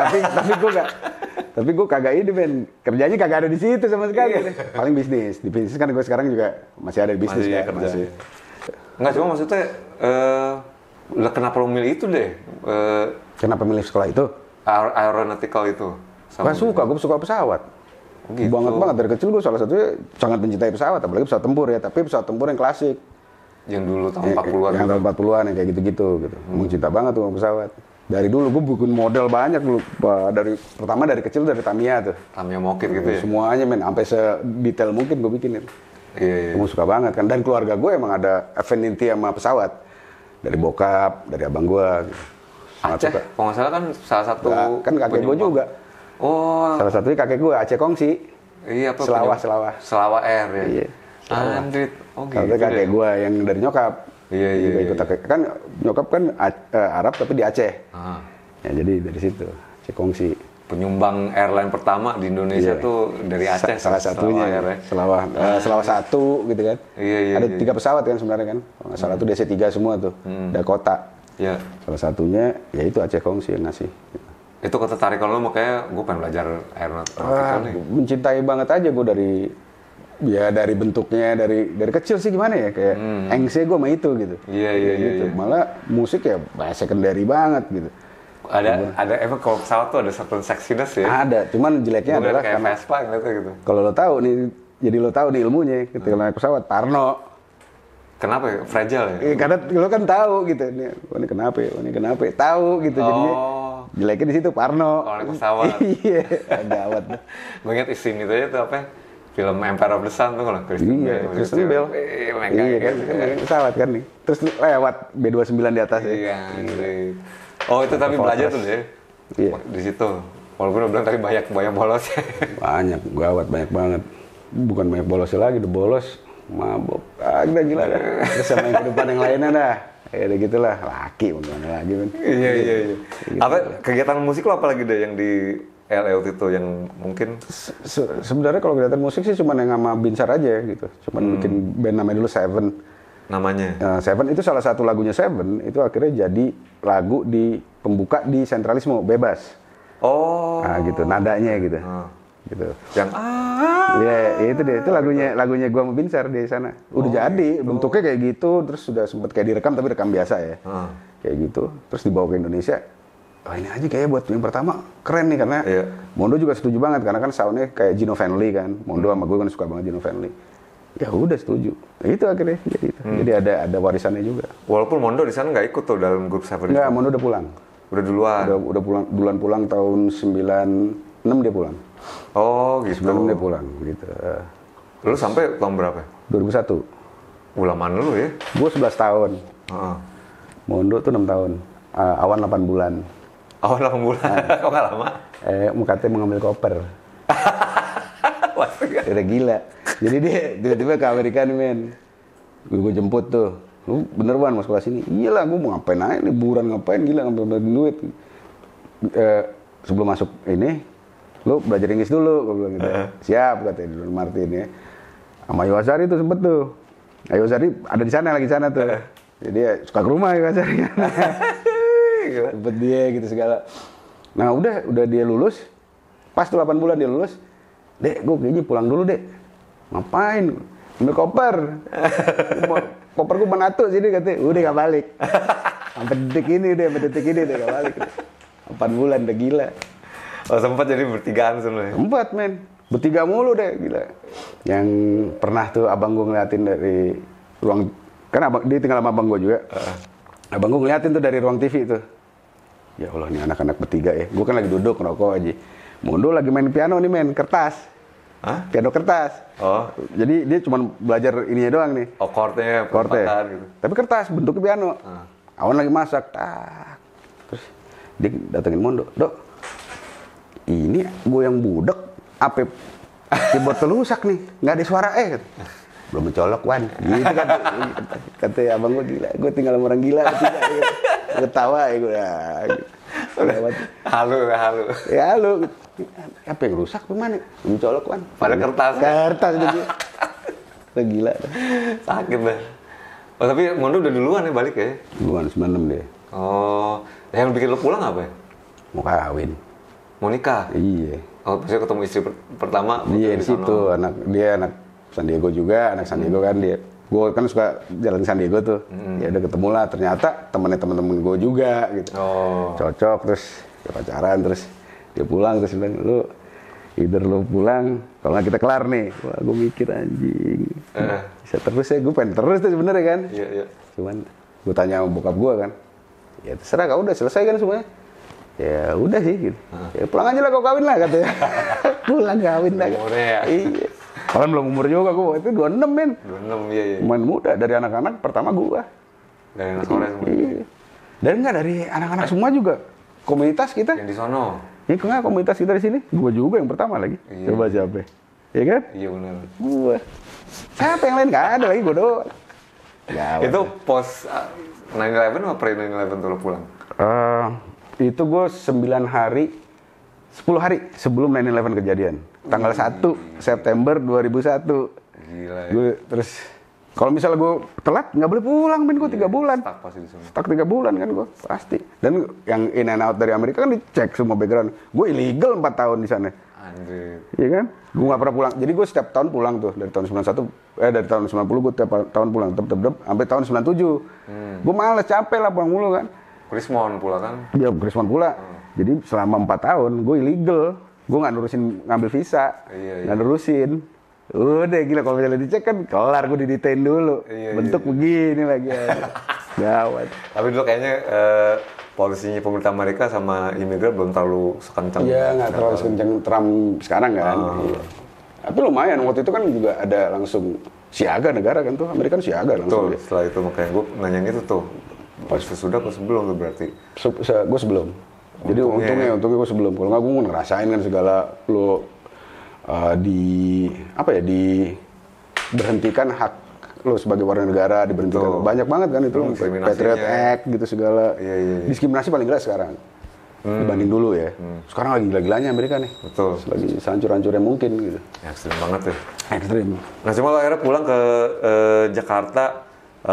Speaker 2: Tapi gue kagak ini, men. Kerjanya kagak ada di situ sama sekali. Paling bisnis. Di bisnis kan gue sekarang juga masih ada di bisnis
Speaker 1: ya, kerja. Enggak, cuma maksudnya kenapa lo milih itu deh?
Speaker 2: Kenapa milih sekolah itu?
Speaker 1: Aeronautical itu.
Speaker 2: Gak suka, gue suka pesawat. Gitu. Banget dari kecil gue salah satunya sangat mencintai pesawat, apalagi pesawat tempur ya. Tapi pesawat tempur yang klasik.
Speaker 1: Yang dulu tahun 40-an.
Speaker 2: Yang tahun 40-an yang kayak gitu-gitu. Emang cinta banget tuh sama pesawat. Dari dulu gue bikin model banyak dulu. Pertama dari kecil dari Tamiya tuh.
Speaker 1: Tamiya Mokit gitu ya?
Speaker 2: Semuanya, men. Sampai sedetail mungkin gue bikinin.
Speaker 1: Iya.
Speaker 2: Gue suka banget kan. Dan keluarga gue emang ada affinity sama pesawat. Dari bokap, dari abang gue. Gitu.
Speaker 1: Aceh? Kalau nggak salah kan salah satu
Speaker 2: kan kakek gue juga.
Speaker 1: Oh.
Speaker 2: Salah satunya kakek gue, Aceh Kongsi.
Speaker 1: Iya, apa?
Speaker 2: Selawah
Speaker 1: Air ya?
Speaker 2: Iya.
Speaker 1: Andrit. Oh gitu.
Speaker 2: Kalau kakek gue yang dari nyokap.
Speaker 1: Iya.
Speaker 2: Ikut kan nyokap kan Arab tapi di Aceh. Ya jadi dari situ, Aceh Kongsi.
Speaker 1: Penyumbang airline pertama di Indonesia tuh dari Aceh.
Speaker 2: Salah satunya Selawah 1 gitu kan.
Speaker 1: Iya.
Speaker 2: Ada 3 pesawat kan sebenarnya kan. Kalau nggak salah tuh DC-3 semua tuh. Dakota.
Speaker 1: Iya.
Speaker 2: Salah satunya ya itu Aceh Kongsi yang ngasih.
Speaker 1: Itu ketertarikan lo makanya gue pengen belajar aeronautical nih.
Speaker 2: Mencintai banget aja gue dari bentuknya, dari kecil sih gimana ya, kayak engsnya gue sama itu gitu.
Speaker 1: Iya.
Speaker 2: Malah musik ya secondary banget gitu.
Speaker 1: Ada emang kalau pesawat tuh ada certain sexiness ya.
Speaker 2: Ada, cuman jeleknya adalah
Speaker 1: kayak
Speaker 2: karena
Speaker 1: Vespa gitu.
Speaker 2: Kalau lo tahu nih, jadi lo tahu nih ilmunya ketika naik pesawat parno.
Speaker 1: Kenapa ya? Fragile ya?
Speaker 2: Karena lo kan tahu gitu, ini kenapa, tahu gitu jadinya. Jeleknya di situ parno.
Speaker 1: Kalau naik pesawat.
Speaker 2: Iya, gawat.
Speaker 1: Gue ingat isin itu aja tuh apa? Film Empire of the Sun tuh kalau Kristen
Speaker 2: Bell. Iya kan, pesawat kan nih. Terus lewat B29 di atas ya.
Speaker 1: Iya. Oh itu tapi belajar tuh deh.
Speaker 2: Iya.
Speaker 1: Di situ. Walaupun udah bilang tadi banyak bolos.
Speaker 2: Banyak, gawat banyak banget. Bukan banyak bolosnya lagi, udah bolos. Mabok. Udah gila dah. Terus sama yang ke depan yang lainnya dah. Ya udah gitulah, laki mana lagi kan.
Speaker 1: Iya. Gitu. Apa kegiatan musik lo apa lagi deh yang di LA waktu itu yang mungkin?
Speaker 2: Sebenarnya kalau kegiatan musik sih cuma yang sama Binsar aja gitu. Cuman bikin band namanya dulu Seven.
Speaker 1: Namanya?
Speaker 2: Seven itu salah satu lagunya Seven, itu akhirnya jadi lagu di pembuka di Sentralismo, Bebas.
Speaker 1: Oh.
Speaker 2: Nah gitu, nadanya gitu. Gitu.
Speaker 1: Yang
Speaker 2: ya itu deh, itu lagunya gua sama Binsar di sana. Udah jadi, bentuknya kayak gitu, terus sudah sempet kayak direkam tapi rekam biasa ya. Kayak gitu, terus dibawa ke Indonesia. Oh ini aja kayaknya buat yang pertama keren nih karena Mondo juga setuju banget karena kan soundnya kayak Gino Vanley kan. Mondo sama gue kan suka banget Gino Vanley. Ya udah setuju. Nah, itu akhirnya jadi itu. Jadi ada warisannya juga.
Speaker 1: Walaupun Mondo di sana nggak ikut tuh dalam grup Seven.
Speaker 2: Nggak, Mondo udah pulang.
Speaker 1: Udah duluan.
Speaker 2: Udah pulang, duluan pulang tahun 96 dia pulang.
Speaker 1: Oh gitu.
Speaker 2: 96 dia pulang gitu.
Speaker 1: Lu sampai tahun berapa?
Speaker 2: 2001.
Speaker 1: Ulaman lu ya?
Speaker 2: Gue 11 tahun. Mondo tuh 6 tahun. Awan 8 bulan.
Speaker 1: Awan 8 bulan? Kok nggak lama?
Speaker 2: Katanya mau ngambil koper. Udah gila. Jadi dia tiba-tiba ke Amerika nih men. Gue jemput tuh. Lu bener Wan mau sekolah sini? Iyalah gue mau ngapain aja liburan ngapain gila ngambil duit. Sebelum masuk ini lu belajar Inggris dulu, gue bilang gitu. Siap katanya Don Martin ya. Sama Yowazari tuh sempet tuh. Yowazari ada di sana lagi di sana tuh. Jadi dia suka ke rumah Yowazari kan. Sempet dia gitu segala. Nah udah dia lulus. Pas tuh 8 bulan dia lulus. Dek, gue kayaknya pulang dulu dek. Ngapain? Ambil koper. Koper gue menatu sini katanya. Udah gak balik. Sampai detik ini deh gak balik. 8 bulan udah gila.
Speaker 1: Oh sempat jadi bertigaan sebenarnya?
Speaker 2: Sempat men, bertiga mulu deh gila. Yang pernah tuh abang gue ngeliatin dari ruang, kan dia tinggal sama abang gue juga. Abang gue ngeliatin tuh dari ruang TV tuh. Ya Allah nih anak-anak bertiga ya. Gue kan lagi duduk ngerokok aja. Mondo lagi main piano nih men, kertas. Piano kertas. Oh. Jadi dia cuma belajar ininya doang nih.
Speaker 1: Oh chordnya
Speaker 2: gitu. Tapi kertas, bentuknya piano. Awan lagi masak. Terus dia datengin Mondo. Dok, ini gue yang budek, apa keyboard rusak nih, nggak ada suara belum mencolok Wan, gitu kan, kata abang gue gila, gue tinggal sama orang gila, gitu. Ketawa ya gue,
Speaker 1: halu,
Speaker 2: ya halu, apa yang rusak gimana, mencolok Wan,
Speaker 1: pada kertas
Speaker 2: gitu, gila,
Speaker 1: sakit deh. Oh tapi Mondo udah duluan ya balik ya?
Speaker 2: Duluan 96 deh.
Speaker 1: Oh, yang bikin lo pulang apa ya?
Speaker 2: Mau kawin.
Speaker 1: Mau nikah?
Speaker 2: Iya.
Speaker 1: Oh, pasti ketemu istri pertama?
Speaker 2: Iya di situ, dia anak San Diego juga, anak San Diego kan dia. Gue kan suka jalan San Diego tuh. Ya udah ketemu lah, ternyata temen-temen gue juga gitu. Oh. Cocok, terus ya pacaran, terus dia pulang, terus bilang, lu pulang, kalau nggak kita kelar nih. Wah, gue mikir anjing. Bisa terus ya, gue pengen terus tuh sebenarnya kan.
Speaker 1: Iya.
Speaker 2: Cuman gue tanya sama bokap gue kan, ya terserah kau udah selesai kan semuanya. Ya udah sih gitu. Ya pulang aja lah kau kawin lah katanya. Pulang kawin lah. Iya. Kalau belum umur juga gue itu 26 men.
Speaker 1: 26 iya.
Speaker 2: Main muda dari anak-anak pertama gue.
Speaker 1: Dari anak sore semua.
Speaker 2: Iya. Dan enggak dari anak-anak semua juga. Komunitas kita.
Speaker 1: Yang di sono.
Speaker 2: Ya enggak komunitas kita di sini. Gue juga yang pertama lagi. Iya. Coba siapa? Iya kan?
Speaker 1: Iya benar.
Speaker 2: Gue. Siapa yang lain enggak ada lagi gue doang.
Speaker 1: Itu pos 9/11 apa pre 9/11 tuh lo pulang?
Speaker 2: Itu gue 10 hari sebelum 9/11 kejadian. Tanggal 1 September 2001. Gila ya. Gue terus, kalau misalnya gue telat, nggak boleh pulang, gue 3 bulan. Stuck 3 bulan kan gue, pasti. Dan yang in and out dari Amerika kan dicek semua background. Gue illegal 4 tahun di sana. Anjir. Iya kan? Gue nggak pernah pulang. Jadi gue setiap tahun pulang tuh. Dari tahun 91, dari tahun 90 gue tiap tahun pulang. Sampai tahun 97. Gue males, capek lah pulang mulu kan.
Speaker 1: Krismon pula kan?
Speaker 2: Iya, Krismon pula. Jadi selama 4 tahun gue illegal. Gue nggak nurusin ngambil visa. Nggak nurusin. Udah gila, kalau misalnya dicek kan kelar, gue didetain dulu. Bentuk begini lagi. Gawat.
Speaker 1: Tapi dulu kayaknya polisinya pemerintah Amerika sama imigran belum terlalu sekencang.
Speaker 2: Iya, nggak terlalu sekencang Trump sekarang kan. Iya. Tapi lumayan, waktu itu kan juga ada langsung siaga negara kan tuh, Amerika kan siaga langsung.
Speaker 1: Betul, setelah itu makanya gue nanyain itu tuh. Pas sesudah apa sebelum tuh berarti?
Speaker 2: Gue sebelum. Jadi untungnya gue sebelum. Kalau nggak gue ngerasain kan segala lo diberhentikan hak lo sebagai warga negara, diberhentikan. Banyak banget kan itu, Patriot Act gitu segala.
Speaker 1: Iya.
Speaker 2: Diskriminasi paling jelas sekarang. Dibanding dulu ya. Sekarang lagi gila-gilanya Amerika nih.
Speaker 1: Betul.
Speaker 2: Lagi sehancur-hancurnya mungkin gitu.
Speaker 1: Ekstrim banget ya.
Speaker 2: Ekstrim.
Speaker 1: Nah cuma lo akhirnya pulang ke Jakarta,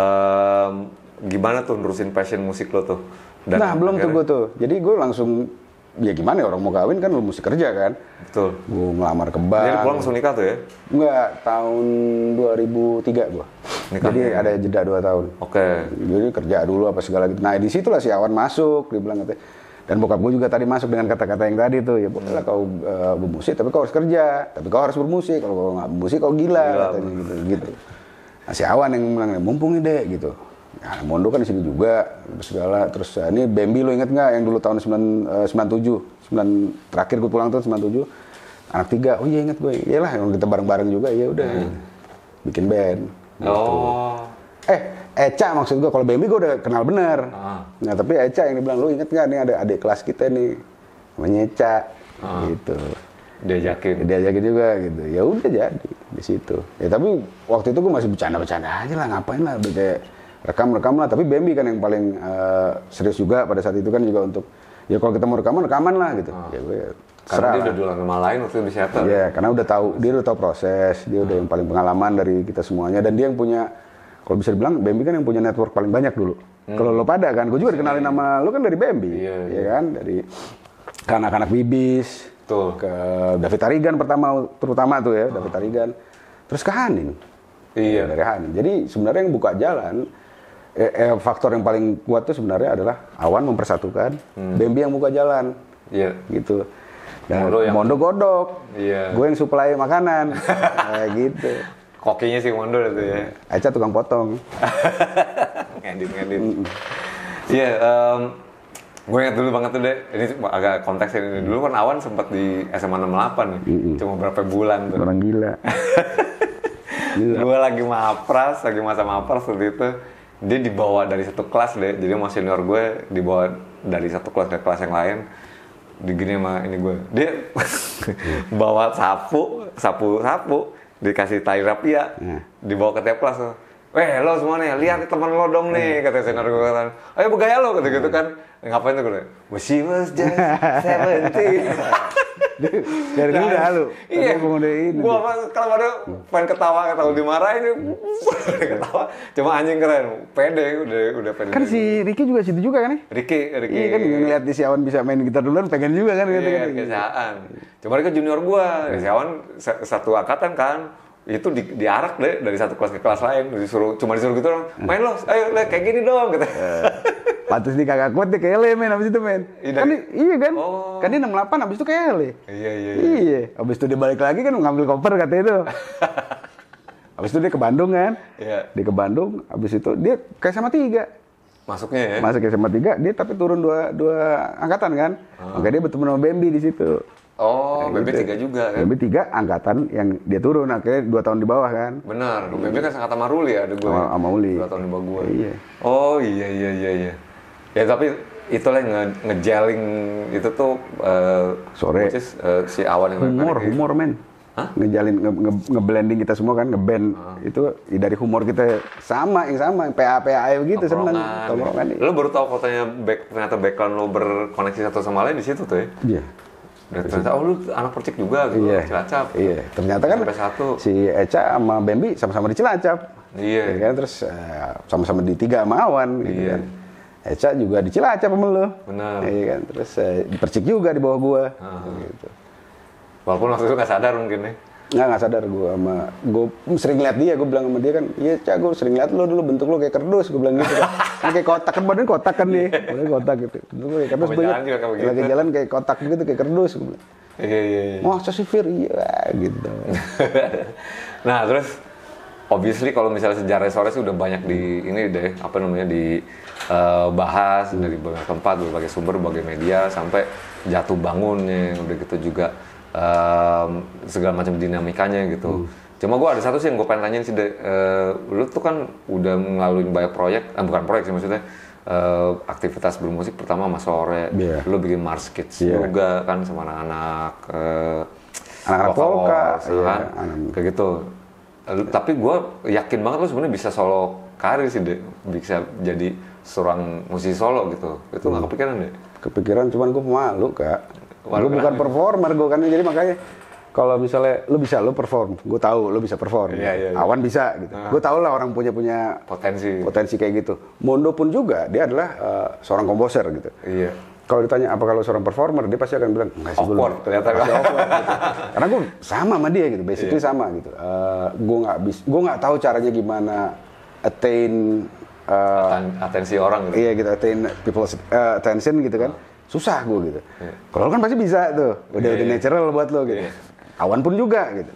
Speaker 1: gimana tuh nerusin passion musik lo tuh?
Speaker 2: Dan belum akhirnya... tuh gue tuh. Jadi gue langsung, ya gimana ya, orang mau kawin kan lo mesti kerja kan.
Speaker 1: Betul.
Speaker 2: Gue ngelamar ke bank.
Speaker 1: Jadi pulang langsung nikah tuh ya?
Speaker 2: Enggak, tahun 2003 gue. Jadi ada jeda 2 tahun.
Speaker 1: Oke.
Speaker 2: Jadi kerja dulu apa segala gitu. Nah disitulah si Awan masuk, dia bilang katanya. Dan bokap gue juga tadi masuk dengan kata-kata yang tadi tuh, ya bolehlah kau bermusik, tapi kau harus kerja, tapi kau harus bermusik, kalau kau nggak bermusik kau gila, katanya gitu. Nah, si Awan yang bilang, mumpung nih dek, gitu. Nah, Mondo kan di sini juga, segala. Terus ini Bambi lo inget nggak yang dulu tahun 97, terakhir gue pulang tuh 97, anak 3, oh iya inget gue, iyalah yang kita bareng-bareng juga, ya udah, bikin band. Gitu.
Speaker 1: Oh.
Speaker 2: Eca maksud gue, kalau Bambi gue udah kenal bener. Nah tapi Eca yang dibilang, lu inget gak nih ada adik kelas kita nih, namanya Eca, gitu. Diajakin juga gitu. Ya udah jadi di situ. Ya tapi waktu itu gue masih bercanda-bercanda aja lah, ngapain lah, udah kayak rekam lah. Tapi Bambi kan yang paling serius juga pada saat itu kan juga untuk, ya kalau kita mau rekaman lah gitu. Ya gue
Speaker 1: karena dia udah dulu nama lain waktu itu di Seattle.
Speaker 2: Iya, karena dia udah tahu proses, dia udah yang paling pengalaman dari kita semuanya, dan dia yang punya. Kalau bisa dibilang, Bambi kan yang punya network paling banyak dulu. Kalau lo pada kan, gue juga dikenalin nama lo kan dari Bambi. Iya kan? Dari anak-anak Bibis, ke David Tarigan terutama tuh ya, David Tarigan. Terus ke Hanin.
Speaker 1: Iya.
Speaker 2: Dari Hanin. Jadi sebenarnya yang buka jalan, faktor yang paling kuat tuh sebenarnya adalah Awan mempersatukan, Bambi yang buka jalan.
Speaker 1: Iya.
Speaker 2: Gitu. Dan Mondo godok. Iya. Gue yang supply makanan. Gitu.
Speaker 1: Kokinya si Mondo itu ya.
Speaker 2: Eca tukang potong.
Speaker 1: ngedit. Iya, gue ingat dulu banget tuh deh. Ini agak konteks ini. Dulu kan Awan sempat di SMA 68 nih. Cuma berapa bulan tuh.
Speaker 2: Orang gila.
Speaker 1: Gue lagi masa mapras waktu itu. Dia dibawa dari satu kelas deh. Jadi sama senior gue dibawa dari satu kelas ke kelas yang lain. Digini sama ini gue. Dia bawa sapu. Dikasih tali rapia, dibawa ke tiap kelas. Weh lo semua nih, lihat teman lo dong nih, kata senior gue kan. Ayo bergaya lo, kata gitu kan. Ngapain tuh gue? She was just 17.
Speaker 2: Dari dulu udah halu.
Speaker 1: Iya. Gue kalau ada pengen ketawa dimarahin, ketawa. Cuma anjing keren, pede, udah pede.
Speaker 2: Kan si Ricky juga situ juga kan nih?
Speaker 1: Ricky.
Speaker 2: Iya kan ngeliat di si Awan bisa main gitar duluan, pengen juga kan?
Speaker 1: Iya, kesaan. Cuma dia kan junior gue, si Awan satu angkatan kan. Itu diarak deh dari satu kelas ke kelas lain, cuma disuruh gitu dong, main lo, ayo kayak gini dong, kata.
Speaker 2: Pantes nih kagak kuat deh kayak men abis itu men. Iya kan? Kan dia 68 abis itu kayak Iya. Abis itu dia balik lagi kan ngambil koper katanya itu. Abis itu dia ke Bandung kan? Iya. Dia ke Bandung, abis itu dia ke SMA 3.
Speaker 1: Masuknya ya?
Speaker 2: Masuk ke SMA 3, dia tapi turun dua angkatan kan? Makanya dia bertemu sama Bambi di situ.
Speaker 1: Oh, BB 3 juga kan?
Speaker 2: BB 3 angkatan yang dia turun, akhirnya 2 tahun di bawah kan?
Speaker 1: Benar, BB kan sangat sama Ruli ya, ada gue.
Speaker 2: Sama Uli.
Speaker 1: 2 tahun di bawah gue.
Speaker 2: Iya.
Speaker 1: Oh iya. Ya tapi itulah ngejaling itu tuh
Speaker 2: sore
Speaker 1: si Awan yang
Speaker 2: humor men. Hah? Ngejalin ngeblending kita semua kan, ngeband itu dari humor kita sama PA gitu sebenarnya.
Speaker 1: Tongkrongan. Lo baru tahu katanya ternyata background lo berkoneksi satu sama lain di situ tuh ya?
Speaker 2: Iya.
Speaker 1: Dan ternyata lu anak Percik juga gitu, Cilacap.
Speaker 2: Iya, ternyata kan si Eca sama Bambi sama-sama di Cilacap.
Speaker 1: Iya.
Speaker 2: Kan terus sama-sama di 3 sama Awan gitu kan. Eca juga di Cilacap sama lu.
Speaker 1: Benar.
Speaker 2: Iya kan, terus di Percik juga di bawah gua. Gitu.
Speaker 1: Walaupun waktu itu nggak sadar mungkin ya.
Speaker 2: Nggak sadar gue sering lihat dia, gue bilang sama dia kan, iya Cak, gue sering lihat lo dulu bentuk lo kayak kerdus, gue bilang gitu kan. Kayak kotak kan, badan kotak kan nih, badan kotak gitu. Bentuk lo kayak kerdus, lagi jalan kayak kotak gitu, kayak kerdus, gue bilang.
Speaker 1: Iya.
Speaker 2: Masa sih Fir, iya gitu.
Speaker 1: Nah terus, obviously kalau misalnya sejarah sore sih udah banyak dibahas dari berbagai tempat, berbagai sumber, berbagai media, sampai jatuh bangunnya, udah gitu juga. Segala macam dinamikanya gitu. Cuma gue ada satu sih yang gue pengen tanyain sih, lu tuh kan udah melalui banyak proyek, bukan proyek sih maksudnya, aktivitas bermusik pertama sama sore, lu bikin Mars Kids juga kan sama anak-anak
Speaker 2: anak-anak polka,
Speaker 1: kan? Kayak gitu. Tapi gue yakin banget lu sebenarnya bisa solo karir sih, bisa jadi seorang musisi solo gitu. Itu nggak kepikiran deh? Kepikiran,
Speaker 2: cuman gue malu Kak. Gue bukan performer gue kan, jadi makanya kalau misalnya lu perform, gue tahu lu bisa perform.
Speaker 1: Iya.
Speaker 2: Awan bisa gitu. Gue tahu lah orang punya potensi kayak gitu. Mondo pun juga dia adalah seorang komposer gitu.
Speaker 1: Iya.
Speaker 2: Kalau ditanya apa kalau seorang performer, dia pasti akan bilang nggak sih,
Speaker 1: awkward ternyata kan.
Speaker 2: Gitu. Karena gue sama sama dia gitu, basically sama gitu. Gue nggak tahu caranya gimana attain
Speaker 1: atensi orang gitu.
Speaker 2: Iya gitu, attain people's attention gitu kan. Susah gue gitu. Kalau kan pasti bisa tuh, udah natural buat lo gitu. Awan pun juga gitu.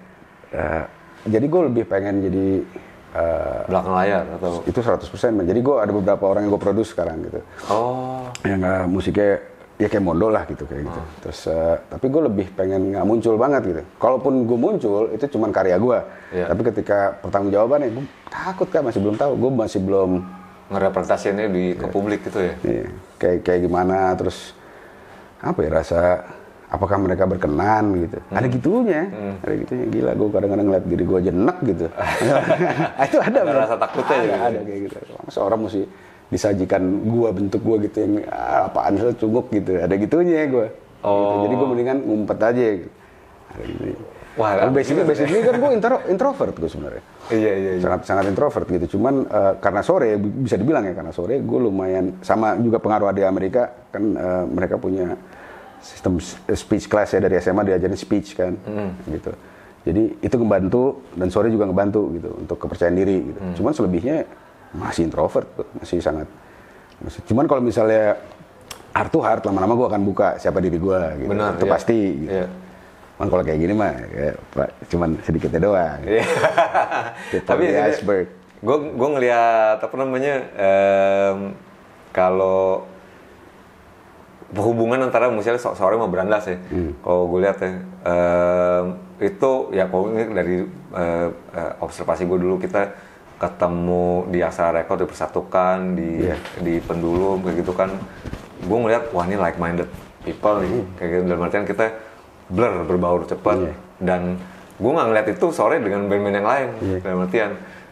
Speaker 2: Jadi gue lebih pengen jadi
Speaker 1: belakang layar atau
Speaker 2: itu 100%. Jadi gue ada beberapa orang yang gue produce sekarang gitu. Yang musiknya ya kayak Mondo lah gitu kayak gitu. Terus tapi gue lebih pengen nggak muncul banget gitu. Kalaupun gue muncul itu cuman karya gue. Tapi ketika pertanggungjawabannya gue takut kan, masih belum tahu. Gue masih belum
Speaker 1: ngerepresentasinya ke publik gitu ya.
Speaker 2: Iya. Kayak gimana, terus apa ya, rasa apakah mereka berkenan gitu. Ada gitunya. Gila, gue kadang-kadang ngeliat diri gue aja enek gitu. Itu ada
Speaker 1: rasa takutnya juga.
Speaker 2: Ada kayak gitu. Seorang mesti disajikan gue, bentuk gue gitu yang apaan sih cunguk gitu. Ada gitunya gue. Gitu. Jadi gue mendingan ngumpet aja gitu. Ada gitu. Wah, basically kan gue introvert gue sebenarnya.
Speaker 1: Iya.
Speaker 2: Sangat introvert gitu. Cuman karena sore, bisa dibilang ya, karena sore gue lumayan, sama juga pengaruh di Amerika kan, mereka punya sistem speech class ya, dari SMA diajarin speech kan, gitu. Jadi itu ngebantu, dan sore juga ngebantu gitu untuk kepercayaan diri gitu. Cuman selebihnya masih introvert, masih sangat. Cuman kalau misalnya heart to heart, lama-lama gue akan buka siapa diri gue gitu.
Speaker 1: Benar,
Speaker 2: itu pasti gitu.
Speaker 1: Iya.
Speaker 2: Man, kalau kayak gini mah ya, cuman sedikitnya doang.
Speaker 1: Tapi iceberg. Gue ngelihat apa namanya, kalau hubungan antara misalnya sore sama Brandas ya, kalau gue lihat ya, itu ya kalau ini dari observasi gue dulu, kita ketemu di Astra Record, dipersatukan di Pendulum kayak gitu kan, gue ngelihat wah ini like minded people nih, kayak gitu. Dalam artian kita berbaur cepat, dan gue nggak ngeliat itu sore dengan band-band yang lain. Dalam artian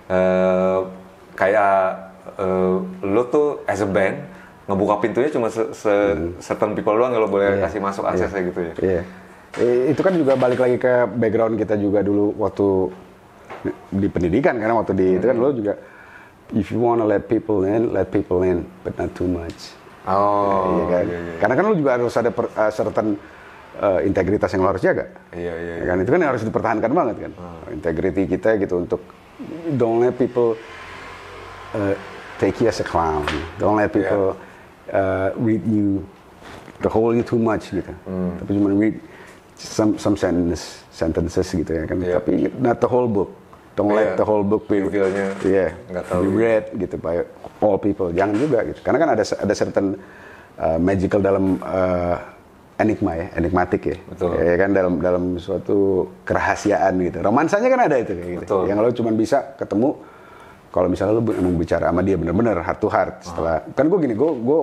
Speaker 1: kayak lo tuh as a band ngebuka pintunya cuma certain people doang, kalau boleh kasih masuk aksesnya gitu ya.
Speaker 2: Itu kan juga balik lagi ke background kita juga dulu waktu di pendidikan, karena waktu di itu kan lo juga, if you wanna let people in, but not too much. Iya kan? Karena kan lo juga harus ada certain integritas yang lo harus jaga.
Speaker 1: Iya.
Speaker 2: Kan itu kan yang harus dipertahankan banget kan. Integrity kita gitu, untuk don't let people take you as a clown. Don't let people read you, to hold you too much gitu. Tapi cuma read some sentences gitu ya kan. Tapi not the whole book. Don't let the whole book be read gitu by all people. Jangan juga gitu. Karena kan ada certain magical dalam enigmatik ya.
Speaker 1: Betul.
Speaker 2: Ya kan, dalam suatu kerahasiaan gitu. Romansanya kan ada itu kayak gitu.
Speaker 1: Betul.
Speaker 2: Yang lo cuma bisa ketemu kalau misalnya lo emang bicara sama dia benar-benar heart to heart. Setelah kan gue gini, gue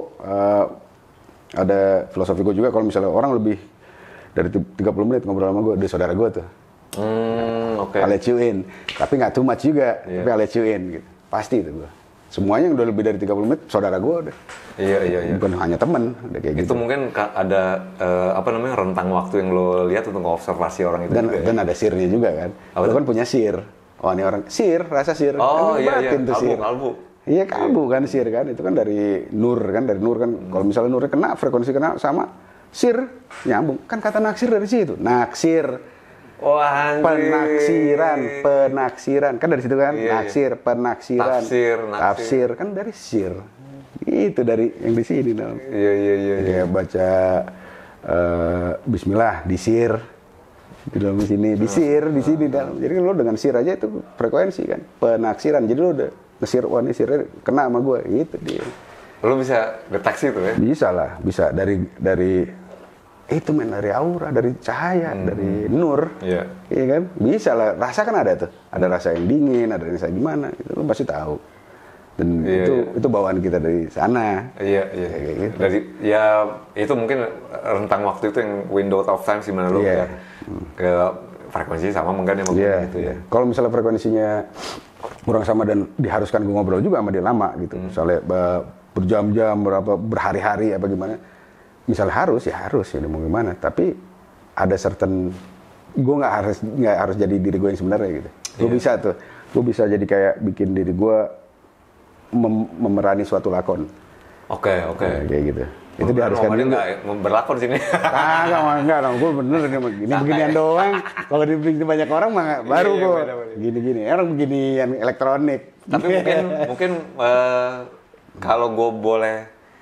Speaker 2: ada filosofi gue juga, kalau misalnya orang lebih dari 30 menit ngobrol sama gue, dia saudara gue tuh. I'll let you in. Tapi nggak too much juga, tapi I'll let you in gitu. Pasti itu gue. Semuanya yang udah lebih dari 30 menit saudara gue udah.
Speaker 1: Iya.
Speaker 2: Bukan hanya teman, udah kayak gitu.
Speaker 1: Itu mungkin ada rentang waktu yang lo lihat untuk observasi orang itu.
Speaker 2: Dan ada sirnya juga kan. Lo kan punya sir. Oh, ini orang rasa sir.
Speaker 1: Oh iya.
Speaker 2: Kalbu. Iya, kalbu kan, sir kan. Itu kan dari nur kan, kalau misalnya nurnya frekuensi kena sama sir nyambung. Kan kata naksir dari situ. Naksir.
Speaker 1: Wah,
Speaker 2: penaksiran. Kan dari situ kan, naksir, penaksiran. Tafsir kan dari sir. Itu dari yang di sini dong.
Speaker 1: Iya.
Speaker 2: Baca Bismillah, disir. Di dalam sini, disir, di sini dalam. Jadi lo dengan sir aja itu frekuensi kan. Penaksiran. Jadi lo udah ngesir, wah ini sirnya kena sama gue. Gitu dia.
Speaker 1: Lo bisa deteksi tuh ya?
Speaker 2: Bisa lah, bisa dari itu dari aura, dari cahaya, dari nur, iya kan, bisa lah. Rasa kan ada tuh, ada rasa yang dingin, ada rasa gimana, itu lo pasti tahu. Dan itu bawaan kita dari sana.
Speaker 1: Iya. Gitu. Dari itu mungkin rentang waktu itu yang window of time sih mana lo ke frekuensi sama mungkin gitu ya.
Speaker 2: Kalau misalnya frekuensinya kurang sama dan diharuskan gue ngobrol juga sama dia lama gitu, misalnya berjam-jam, berhari-hari apa gimana. Misalnya harus ya mau gimana, tapi ada certain gue nggak harus jadi diri gue yang sebenarnya gitu. Gue bisa jadi kayak bikin diri gue memerani suatu lakon.
Speaker 1: Oke.
Speaker 2: Kayak gitu. Itu diharuskan juga.
Speaker 1: Nggak berlakon sini.
Speaker 2: Enggak dong, gue bener beginian doang. Kalau dibikin banyak orang mah baru gue gini-gini. Orang beginian elektronik.
Speaker 1: Tapi mungkin kalau gue boleh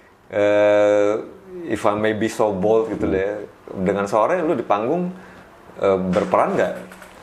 Speaker 1: if I may be so bold gitu deh, dengan sore lu di panggung berperan nggak?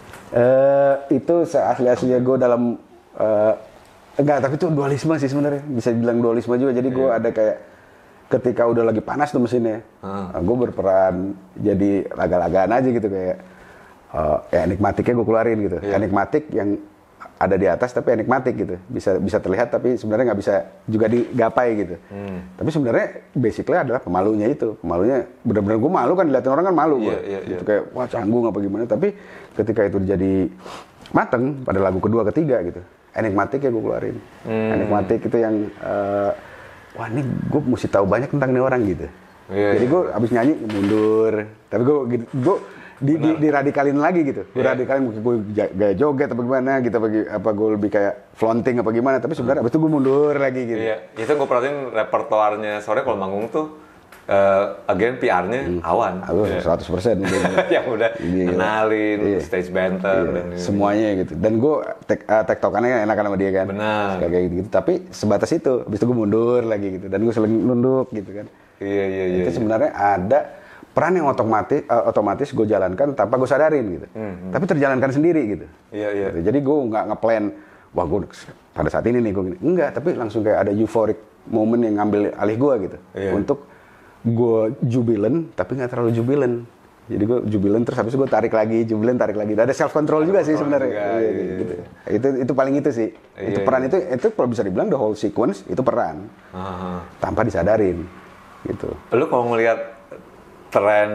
Speaker 2: Itu asli-aslinya gue dalam enggak, tapi itu dualisme sih sebenarnya, bisa dibilang dualisme juga. Jadi gue ada kayak ketika udah lagi panas tuh mesinnya, gue berperan jadi laga-lagaan aja gitu kayak enigmatiknya gue keluarin gitu, enigmatik yang ada di atas tapi enigmatik gitu, bisa terlihat tapi sebenarnya nggak bisa juga digapai gitu. Tapi sebenarnya basically adalah pemalunya benar-benar gue malu kan, dilihatin orang kan malu gue, gitu kayak wah canggung apa gimana. Tapi ketika itu jadi mateng pada lagu kedua ketiga gitu, enigmatik ya gue keluarin. Enigmatik itu yang wah ini gue mesti tahu banyak tentang ini orang gitu. Jadi gue abis nyanyi mundur, tapi gue diradikalin lagi gitu. Gue radikalin mungkin gue gaya joget apa gimana gitu, apa gue lebih kayak flaunting apa gimana, tapi sebenarnya abis itu gue mundur lagi gitu.
Speaker 1: Iya, itu gue perhatiin repertoarnya sore kalau manggung tuh again PR-nya Awan.
Speaker 2: 100%.
Speaker 1: Yang udah kenalin stage banter dan
Speaker 2: semuanya gitu. Dan gue tektokannya enakan sama dia kan.
Speaker 1: Benar.
Speaker 2: Kayak gitu. Tapi sebatas itu. Habis itu gue mundur lagi gitu. Dan gue sering nunduk gitu kan.
Speaker 1: Iya.
Speaker 2: Itu sebenarnya ada peran yang otomatis gue jalankan tanpa gue sadarin gitu. Tapi terjalankan sendiri gitu.
Speaker 1: Iya.
Speaker 2: Gitu. Jadi gue nggak ngeplan, wah gue pada saat ini nih gue gini. Enggak, tapi langsung kayak ada euphoric moment yang ngambil alih gue gitu. Untuk gue jubilen, tapi nggak terlalu jubilen. Jadi gue jubilen terus habis itu gue tarik lagi. Ada self control juga sih sebenarnya. Gitu. Itu paling itu sih. Itu peran itu kalau bisa dibilang the whole sequence itu peran. Tanpa disadarin. Gitu.
Speaker 1: Lu kalau ngelihat tren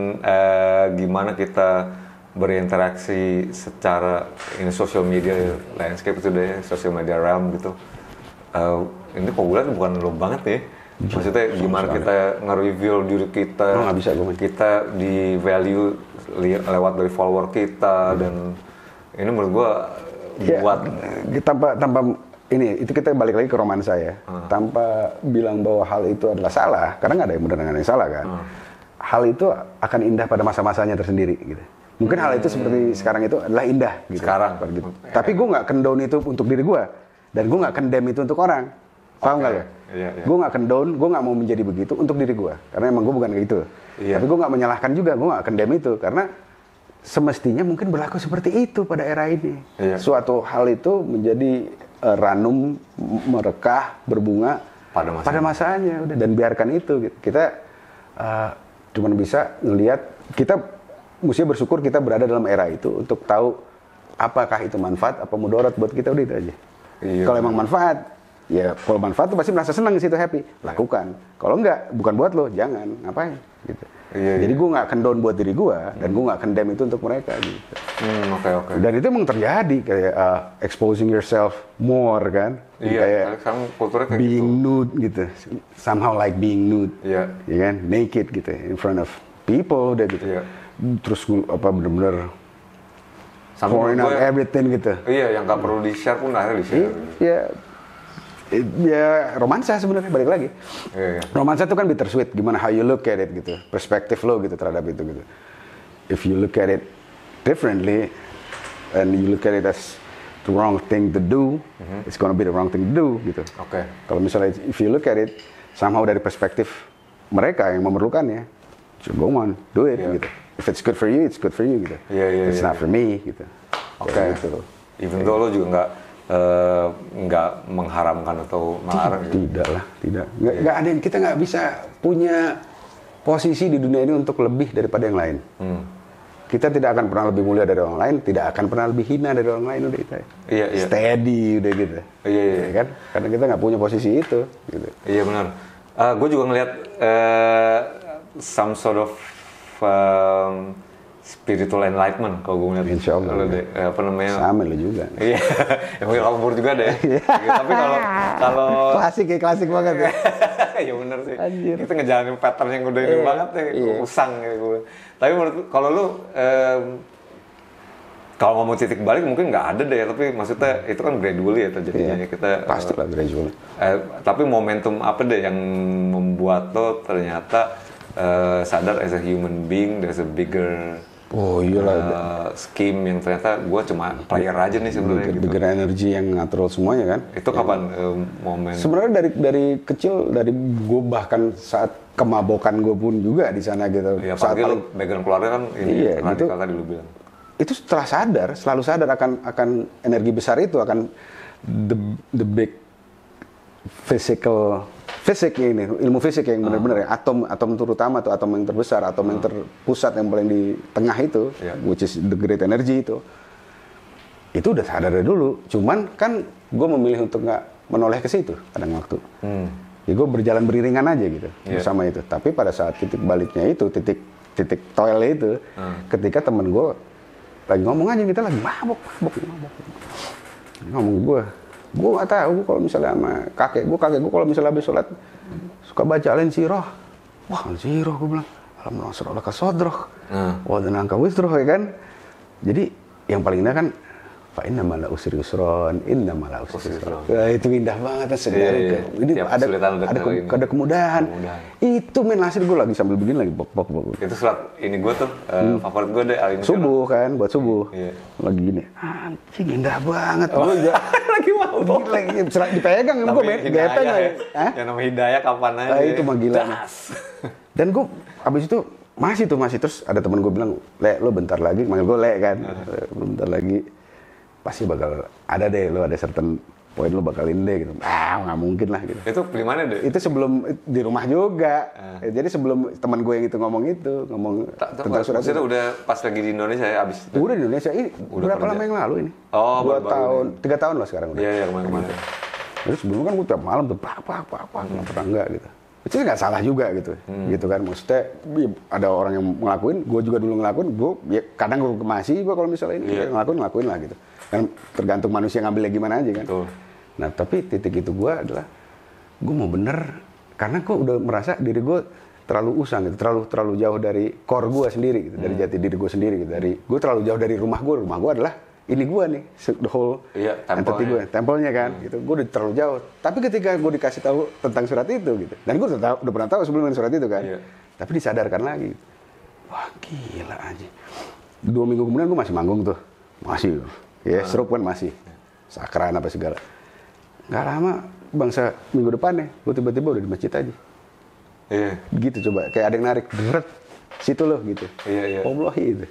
Speaker 1: gimana kita berinteraksi secara ini social media landscape itu deh, social media realm gitu. Ini populer bukan lo banget nih. Maksudnya gimana kita nge-reveal diri kita, kita di value lewat dari follower kita, dan ini menurut gua buat
Speaker 2: tanpa ini itu kita balik lagi ke romansa ya, tanpa bilang bahwa hal itu adalah salah, karena nggak ada yang benar dan yang salah kan. Hal itu akan indah pada masa-masanya tersendiri gitu. Mungkin hal itu seperti sekarang itu adalah indah gitu.
Speaker 1: Sekarang
Speaker 2: gitu. Tapi gue nggak condone itu untuk diri gue, dan gue nggak condemn itu untuk orang. Paham nggak lo?
Speaker 1: Iya.
Speaker 2: Gue nggak condone, gue nggak mau menjadi begitu untuk diri gue, karena emang gue bukan kayak gitu. Tapi gue nggak menyalahkan juga, gue nggak condemn itu, karena semestinya mungkin berlaku seperti itu pada era ini. Suatu hal itu menjadi ranum, merekah, berbunga pada masanya, udah, dan biarkan itu. Gitu. Kita cuman bisa ngelihat, kita mesti bersyukur kita berada dalam era itu untuk tahu apakah itu manfaat, apa mudarat buat kita, udah itu aja. Kalau emang manfaat, ya kalau manfaat tuh pasti merasa senang di situ, happy, lakukan. Kalau enggak, bukan buat lo, jangan, ngapain gitu. Jadi gue nggak condone buat diri gue, dan gue nggak condemn itu untuk mereka gitu.
Speaker 1: Oke.
Speaker 2: Dan itu emang terjadi kayak exposing yourself more kan.
Speaker 1: Kayak kulturnya kayak
Speaker 2: being nude gitu. Somehow like being nude. Ya kan, naked gitu in front of people udah gitu. Terus bener-bener pouring out everything gitu.
Speaker 1: Yang nggak perlu di-share pun akhirnya di-share.
Speaker 2: Ya romansa sebenarnya, balik lagi. Romansa itu kan bittersweet, gimana how you look at it gitu, perspektif lo gitu terhadap itu gitu. If you look at it differently, and you look at it as the wrong thing to do, it's gonna be the wrong thing to do gitu.
Speaker 1: Oke.
Speaker 2: Kalau misalnya if you look at it somehow dari perspektif mereka yang memerlukannya, so go on, do it gitu. If it's good for you, it's good for you gitu. It's not for me gitu.
Speaker 1: Oke. Gitu. Even though lo juga nggak mengharamkan atau melarang gitu.
Speaker 2: Tidak lah, tidak. Nggak ada yang kita nggak bisa punya posisi di dunia ini untuk lebih daripada yang lain. Kita tidak akan pernah lebih mulia dari orang lain, tidak akan pernah lebih hina dari orang lain, udah kita.
Speaker 1: Iya.
Speaker 2: Steady udah gitu.
Speaker 1: Iya.
Speaker 2: Kan? Karena kita nggak punya posisi itu. Gitu.
Speaker 1: Iya benar. Gue juga ngelihat some sort of spiritual enlightenment kalau gue ngeliat.
Speaker 2: Insya Allah.
Speaker 1: Apa namanya?
Speaker 2: Sama lo juga.
Speaker 1: Iya. Ya mungkin kabur juga deh. Tapi kalau
Speaker 2: klasik banget ya.
Speaker 1: Ya benar sih.
Speaker 2: Anjir.
Speaker 1: Kita ngejalanin pattern yang udah ini banget ya. Usang ya gue. Tapi menurut kalau lu kalau ngomong titik balik mungkin nggak ada deh, tapi maksudnya itu kan gradual ya terjadinya. Kita
Speaker 2: pasti lah gradual.
Speaker 1: Tapi momentum apa deh yang membuat lo ternyata sadar as a human being there's a bigger scheme yang ternyata gue cuma player aja nih sebenarnya gitu.
Speaker 2: Bigger energy yang ngatur semuanya kan.
Speaker 1: Itu kapan momen?
Speaker 2: Sebenarnya dari kecil, dari gue bahkan saat kemabokan gue pun juga di sana gitu.
Speaker 1: Ya, saat lo background keluarga kan ini radikal tadi lu bilang.
Speaker 2: Itu setelah selalu sadar akan energi besar itu, akan the big fisik ini, ilmu fisik yang benar-benar ya, atom terutama atau atom yang terbesar, atom yang terpusat yang paling di tengah itu, which is the great energy itu udah sadar dari dulu. Cuman kan gue memilih untuk nggak menoleh ke situ kadang waktu. Ya gue berjalan beriringan aja gitu bersama itu. Tapi pada saat titik baliknya itu, titik toil itu, ketika temen gue lagi ngomong aja, kita lagi mabok. Ngomong gue nggak tahu kalau misalnya sama kakek gue kalau misalnya habis sholat suka baca Al-Insyirah. Wah, Al-Insyirah gue bilang, alhamdulillah surah kasodroh, wah dan angka wisroh ya kan. Jadi yang paling indah kan fa inna mala usri yusron, inna mala usri yusron. Itu indah banget segar. Ini ada kemudahan. Itu main hasil gue lagi sambil begini lagi bok.
Speaker 1: Itu surat ini gue tuh favorit gue deh Al-Insyirah.
Speaker 2: Subuh kan, buat subuh. Lagi gini. Anjing indah banget.
Speaker 1: Lagi mau.
Speaker 2: Lagi dipegang gue gepeng lagi.
Speaker 1: Yang namanya hidayah kapan aja.
Speaker 2: Itu mah gila. Dan gue abis itu masih terus ada temen gue bilang, "Le, lo bentar lagi," manggil gue Le kan. Bentar lagi pasti bakal ada deh, lo ada certain poin lo bakalin deh gitu. Nggak mungkin lah gitu.
Speaker 1: Itu di mana deh?
Speaker 2: Itu sebelum di rumah juga. Jadi sebelum teman gue yang itu ngomong tentang surat itu.
Speaker 1: Udah pas lagi di Indonesia ya abis itu?
Speaker 2: Udah di Indonesia. Ini berapa lama yang lalu ini? 3 tahun lah sekarang udah.
Speaker 1: Iya kemarin.
Speaker 2: Terus sebelumnya kan gue tiap malam tuh nggak pernah enggak gitu. Itu nggak salah juga gitu, gitu kan. Maksudnya ada orang yang ngelakuin, gue juga dulu ngelakuin, kadang gue masih gue kalau misalnya ini ngelakuin lah gitu. Kan tergantung manusia ngambilnya gimana aja kan.
Speaker 1: Betul.
Speaker 2: Nah tapi titik itu gue adalah gue mau bener, karena gue udah merasa diri gue terlalu usang gitu, terlalu jauh dari core gue sendiri gitu, dari jati diri gue sendiri gitu, gue terlalu jauh dari rumah gue adalah ini gue nih, the whole entity gue, tempelnya kan, gitu. Gue udah terlalu jauh. Tapi ketika gue dikasih tahu tentang surat itu, gitu, dan gue udah pernah tahu sebelumnya surat itu kan, tapi disadarkan lagi. Wah gila aja. 2 minggu kemudian gue masih manggung tuh, serup kan masih, sakran apa segala. Nggak lama, bangsa minggu depan nih, gue tiba-tiba udah di masjid aja. Gitu coba, kayak ada yang narik, deret, situ loh gitu. Allah gitu,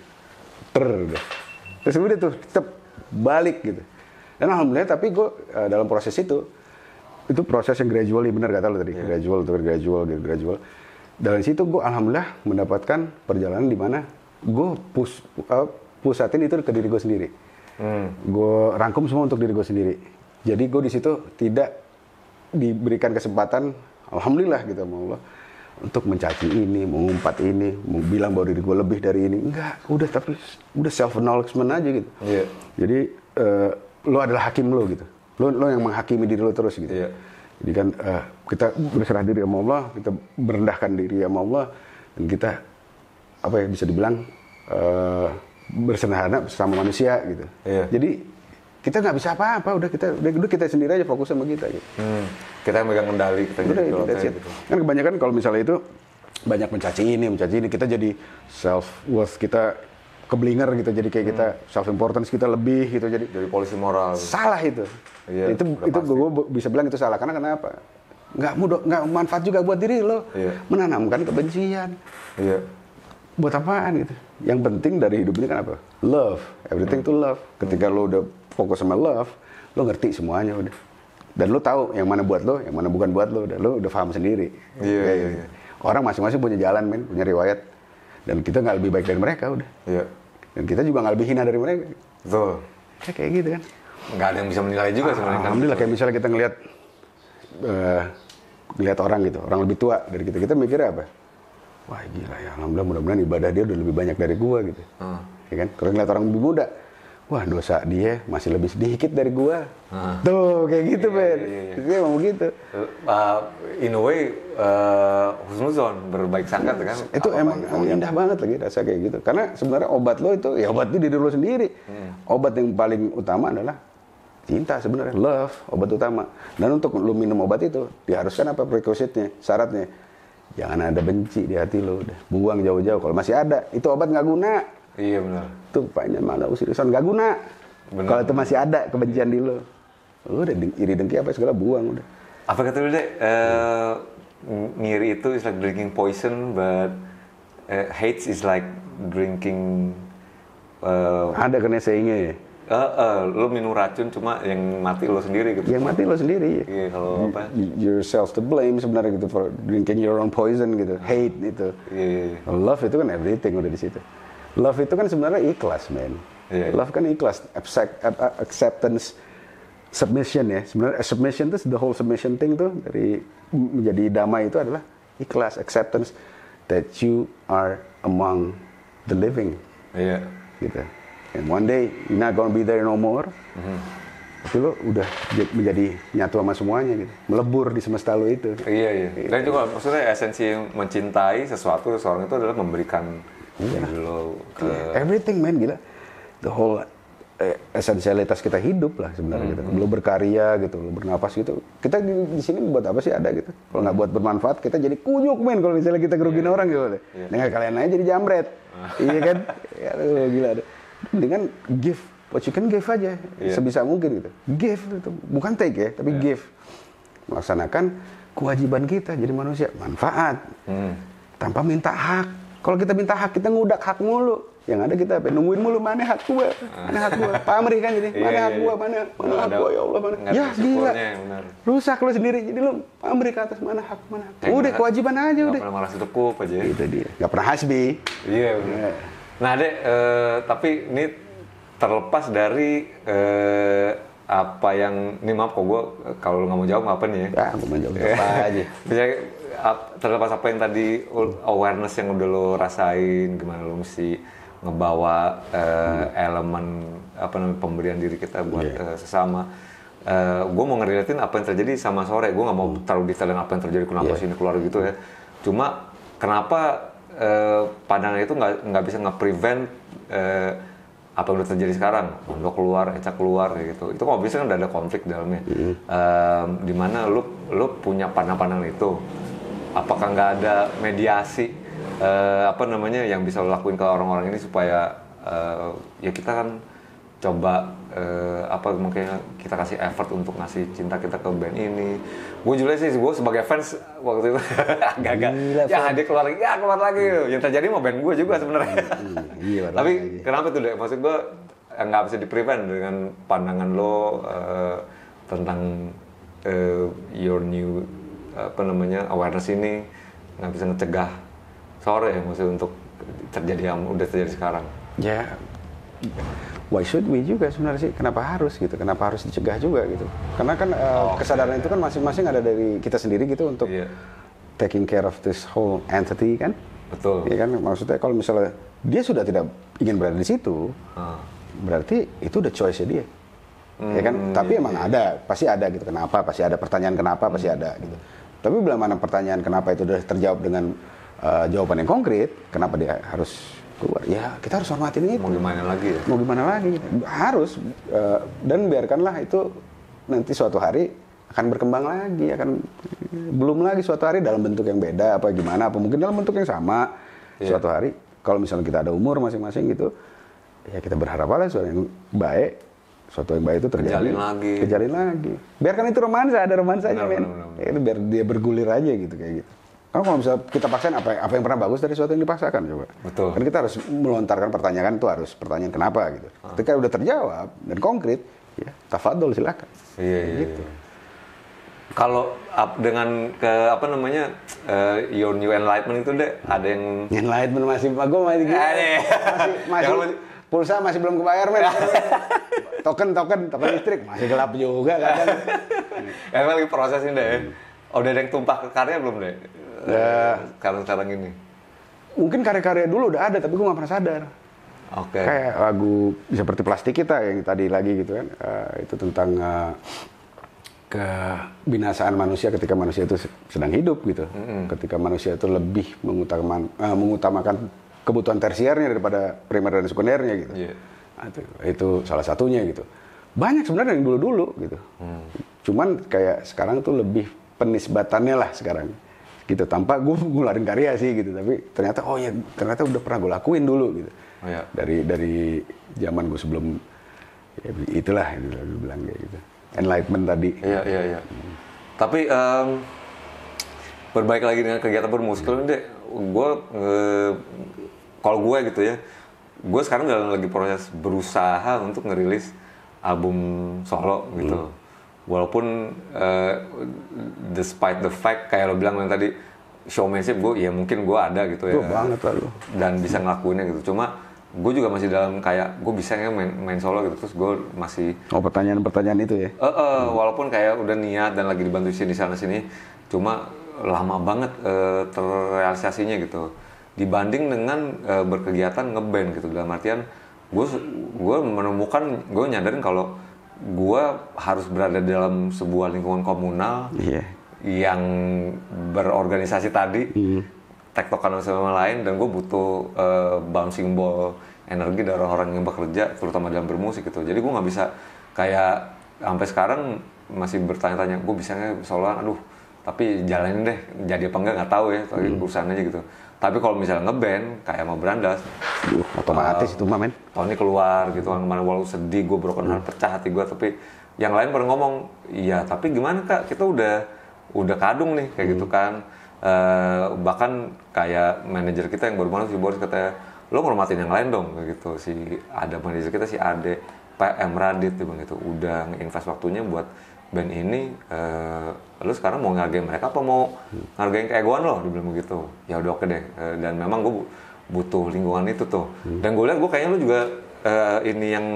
Speaker 2: terus udah tuh tetap balik gitu. Dan alhamdulillah tapi gue dalam proses itu proses yang gradual, bener kata lo tadi, gradual. Dari situ gue alhamdulillah mendapatkan perjalanan di mana gue pusatin itu ke diri gue sendiri. Gue rangkum semua untuk diri gue sendiri. Jadi gue di situ tidak diberikan kesempatan, alhamdulillah gitu sama Allah, untuk mencaci ini, mengumpat ini, mau bilang bahwa diri gue lebih dari ini. Enggak, udah self acknowledgement aja gitu. Jadi lo adalah hakim lo gitu. Lo yang menghakimi diri lo terus gitu. Jadi kan kita berserah diri sama Allah, kita merendahkan diri sama Allah, dan kita bisa dibilang bersederhana bersama manusia gitu. Jadi kita nggak bisa apa-apa, udah kita sendiri aja fokus sama kita gitu.
Speaker 1: Kita yang megang kendali, kita
Speaker 2: gitu. Kan kebanyakan kalau misalnya itu banyak mencaci ini, kita jadi self worth kita keblinger gitu, jadi kayak kita self importance kita lebih gitu, jadi
Speaker 1: polisi moral.
Speaker 2: Salah itu. Iya, itu gue bisa bilang itu salah, karena kenapa? Nggak manfaat juga buat diri lo, menanamkan kebencian.
Speaker 1: Iya.
Speaker 2: Buat apaan gitu? Yang penting dari hidup ini kan apa? Love, everything to love. Ketika lo udah fokus sama love, lo ngerti semuanya udah. Dan lo tahu yang mana buat lo, yang mana bukan buat lo, dan lo udah paham sendiri.
Speaker 1: Iya.
Speaker 2: Orang masing-masing punya jalan, men, punya riwayat. Dan kita nggak lebih baik dari mereka udah.
Speaker 1: Iya.
Speaker 2: Dan kita juga nggak lebih hina dari mereka.
Speaker 1: Betul.
Speaker 2: Ya, kayak gitu kan.
Speaker 1: Nggak ada yang bisa menilai juga sebenarnya.
Speaker 2: Alhamdulillah, kayak misalnya kita ngelihat orang gitu, orang lebih tua dari kita mikirnya apa? Wah gila ya, alhamdulillah, mudah-mudahan ibadah dia udah lebih banyak dari gua gitu. Ya kan? Kalau ngeliat orang lebih muda, wah dosa dia masih lebih sedikit dari gua. Tuh kayak gitu, Ben. Dia mau gitu.
Speaker 1: In a way, husnuzon, berbaik sangka kan.
Speaker 2: Itu emang indah banget lagi rasa kayak gitu. Karena sebenarnya obat lo itu, ya obat itu diri lo sendiri. Obat yang paling utama adalah cinta sebenarnya, love, obat utama. Dan untuk lo minum obat itu, diharuskan apa prerequisite-nya, syaratnya? Jangan ada benci di hati lo, udah buang jauh-jauh. Kalau masih ada, itu obat nggak guna.
Speaker 1: Iya benar.
Speaker 2: Tuh banyak malah usirisan nggak guna. Kalau itu masih ada kebencian di lo udah iri dengki apa segala buang udah.
Speaker 1: Apa kata lu deh? Ngiri itu is like drinking poison, but hate is like drinking.
Speaker 2: Ada kena sayingnya.
Speaker 1: Lo minum racun cuma yang mati lo sendiri gitu.
Speaker 2: Yang mati lo sendiri.
Speaker 1: Iya, kalau apa?
Speaker 2: Yourself to blame sebenarnya gitu for drinking your own poison gitu. Hate itu.
Speaker 1: Iya.
Speaker 2: Love itu kan everything udah di situ. Love itu kan sebenarnya ikhlas, man.
Speaker 1: Iya.
Speaker 2: Love kan ikhlas, acceptance, submission ya. Sebenarnya submission itu the whole submission thing tuh dari menjadi damai itu adalah ikhlas, acceptance that you are among the living.
Speaker 1: Iya.
Speaker 2: Gitu. And one day you're not gonna be there no more. Tapi lo udah menjadi nyatu sama semuanya gitu, melebur di semesta lo itu.
Speaker 1: Iya. Dan juga maksudnya esensi mencintai sesuatu seorang itu adalah memberikan lo ke
Speaker 2: everything, man, gila. The whole esensialitas kita hidup lah sebenarnya gitu. Lo berkarya gitu, lo bernapas gitu. Kita di sini buat apa sih ada gitu? Kalau nggak buat bermanfaat, kita jadi kunyuk, men. Kalau misalnya kita ngerugiin orang gitu. Dengan kalian aja jadi jamret. Iya kan? Ya lo gila. Dengan give what you can give aja, sebisa mungkin gitu. Give itu bukan take ya, tapi give. Melaksanakan kewajiban kita jadi manusia, manfaat. Tanpa minta hak. Kalau kita minta hak, kita ngudak hak mulu. Yang ada kita nungguin mulu, mana hak gua, mana hak gua. Pamrih kan jadi, mana hak gua, mana hak gua, ya Allah, mana. Ya gila, rusak lo sendiri. Jadi lo pamrih ke atas, mana hak. Udah kewajiban aja udah.
Speaker 1: Gak pernah malas tekuk aja.
Speaker 2: Itu dia, gak pernah hasbi.
Speaker 1: Iya benar. Nah Dek, tapi ini terlepas dari apa yang, ini maaf kok gue kalau nggak mau jawab apa nih ya?
Speaker 2: Ya, gue mau jawab apa aja.
Speaker 1: Misalnya terlepas apa yang tadi awareness yang udah lo rasain, gimana lo mesti ngebawa elemen apa namanya pemberian diri kita buat sesama. Gue mau ngeriletin apa yang terjadi sama Sore. Gue nggak mau terlalu detailin apa yang terjadi kenapa sini keluar gitu ya. Cuma kenapa pandangan itu nggak bisa nge-prevent apa yang udah terjadi sekarang, lo keluar, Eca keluar kayak gitu. Itu kalau bisa kan udah ada konflik dalamnya. Dimana lo punya pandangan itu, apakah nggak ada mediasi apa namanya yang bisa lo lakuin ke orang-orang ini supaya ya kita kan coba apa mungkin kita kasih effort untuk ngasih cinta kita ke band ini. Gue juga sih, gue sebagai fans waktu itu agak-agak ya dia keluar lagi. Yang terjadi mau band gue juga sebenarnya. Tapi kenapa tuh deh? Maksud gue nggak bisa di-prevent dengan pandangan lo tentang your new apa namanya awareness ini nggak bisa ngecegah Sore ya maksud untuk terjadi yang udah terjadi sekarang.
Speaker 2: Ya. Why should we juga sebenarnya sih? Kenapa harus gitu? Kenapa harus dicegah juga gitu? Karena kan kesadaran itu kan masing-masing ada dari kita sendiri gitu untuk taking care of this whole entity kan?
Speaker 1: Betul.
Speaker 2: Ya kan maksudnya kalau misalnya dia sudah tidak ingin berada di situ, berarti itu udah choice-nya dia. Ya kan? Tapi emang ada, pasti ada gitu. Kenapa? Pasti ada pertanyaan kenapa pasti ada gitu. Tapi bila mana pertanyaan kenapa itu udah terjawab dengan jawaban yang konkret, kenapa dia harus keluar? Ya kita harus hormatin itu.
Speaker 1: Mau gimana lagi ya?
Speaker 2: Mau gimana lagi? Harus dan biarkanlah itu nanti suatu hari akan berkembang lagi, belum lagi suatu hari dalam bentuk yang beda apa gimana, apa mungkin dalam bentuk yang sama suatu hari. Kalau misalnya kita ada umur masing-masing gitu, ya kita berharap aja sesuatu yang baik itu terjadi. Kejalin lagi. Biarkan itu romansa, ada romansanya, men. Ya, itu biar dia bergulir aja gitu kayak gitu. Karena kalau bisa kita paksain apa yang pernah bagus dari sesuatu yang dipaksakan coba.
Speaker 1: Betul.
Speaker 2: Kan kita harus melontarkan pertanyaan itu harus pertanyaan kenapa gitu. Ketika udah terjawab dan konkret, ya tafadhol silakan.
Speaker 1: Iya. Gitu. Kalau dengan your new enlightenment itu deh ada yang
Speaker 2: enlightenment masih gue masih pulsa masih belum kebayar, men. token listrik masih gelap juga kadang.
Speaker 1: Yang lagi proses ini deh. Udah ada yang tumpah ke karya belum deh? Sekarang ini. Mungkin
Speaker 2: karya-karya dulu udah ada tapi gue nggak pernah sadar.
Speaker 1: Oke.
Speaker 2: Kayak lagu seperti Plastik Kita yang tadi lagi gitu kan. Itu tentang kebinasaan manusia ketika manusia itu sedang hidup gitu. Ketika manusia itu lebih mengutamakan kebutuhan tersiernya daripada primer dan sekundernya gitu.
Speaker 1: Yeah.
Speaker 2: Nah, itu salah satunya gitu. Banyak sebenarnya yang dulu-dulu gitu. Cuman kayak sekarang tuh lebih penisbatannya lah sekarang. Gitu, tanpa gue ngularin karya sih gitu, tapi ternyata udah pernah gue lakuin dulu gitu.
Speaker 1: Oh, ya.
Speaker 2: Dari zaman gue sebelum ya, itulah gue bilang kayak gitu. Enlightenment tadi.
Speaker 1: Iya. Tapi berbaik lagi dengan kegiatan bermusik ini deh, kalau gue gitu ya, gue sekarang lagi proses berusaha untuk ngerilis album solo gitu. Walaupun despite the fact kayak lo bilang yang tadi showmanship mungkin gue ada gitu ya.
Speaker 2: Banget lalu.
Speaker 1: Dan bisa ngelakuinnya gitu. Cuma gue juga masih dalam kayak gue bisa main solo gitu, terus gue masih
Speaker 2: pertanyaan itu ya.
Speaker 1: Walaupun kayak udah niat dan lagi dibantu sini sana sini, cuma lama banget terrealisasinya gitu. Dibanding dengan berkegiatan ngeband gitu, dalam artian gue menemukan, gue nyadarin kalau gue harus berada dalam sebuah lingkungan komunal yang berorganisasi tadi, tektokan sama lain, dan gue butuh bouncing ball energi dari orang yang bekerja, terutama dalam bermusik gitu. Jadi gue nggak bisa kayak sampai sekarang masih bertanya-tanya, gue bisa nggak soloan, tapi jalanin deh, jadi apa enggak nggak tahu ya, tapi urusan aja gitu. Tapi kalau misalnya ngeband kayak sama Brandas,
Speaker 2: otomatis itu mah, men.
Speaker 1: Tony keluar gitu kan, kemarin walau sedih, gue broken heart, pecah hati gue, tapi yang lain pada ngomong, iya tapi gimana kak, kita udah kadung nih kayak gitu kan. Bahkan kayak manajer kita yang baru banget si Boris katanya, lo ngormatin yang lain dong kayak gitu. Si ada manajer kita si Ade PM Radit gitu, udah nge-invest waktunya buat band ini, lu sekarang mau ngargain mereka apa mau ngargain keegoan lo, dibilang begitu. Ya udah oke deh, dan memang gue butuh lingkungan itu tuh. Dan gue lihat gue kayaknya lu juga ini yang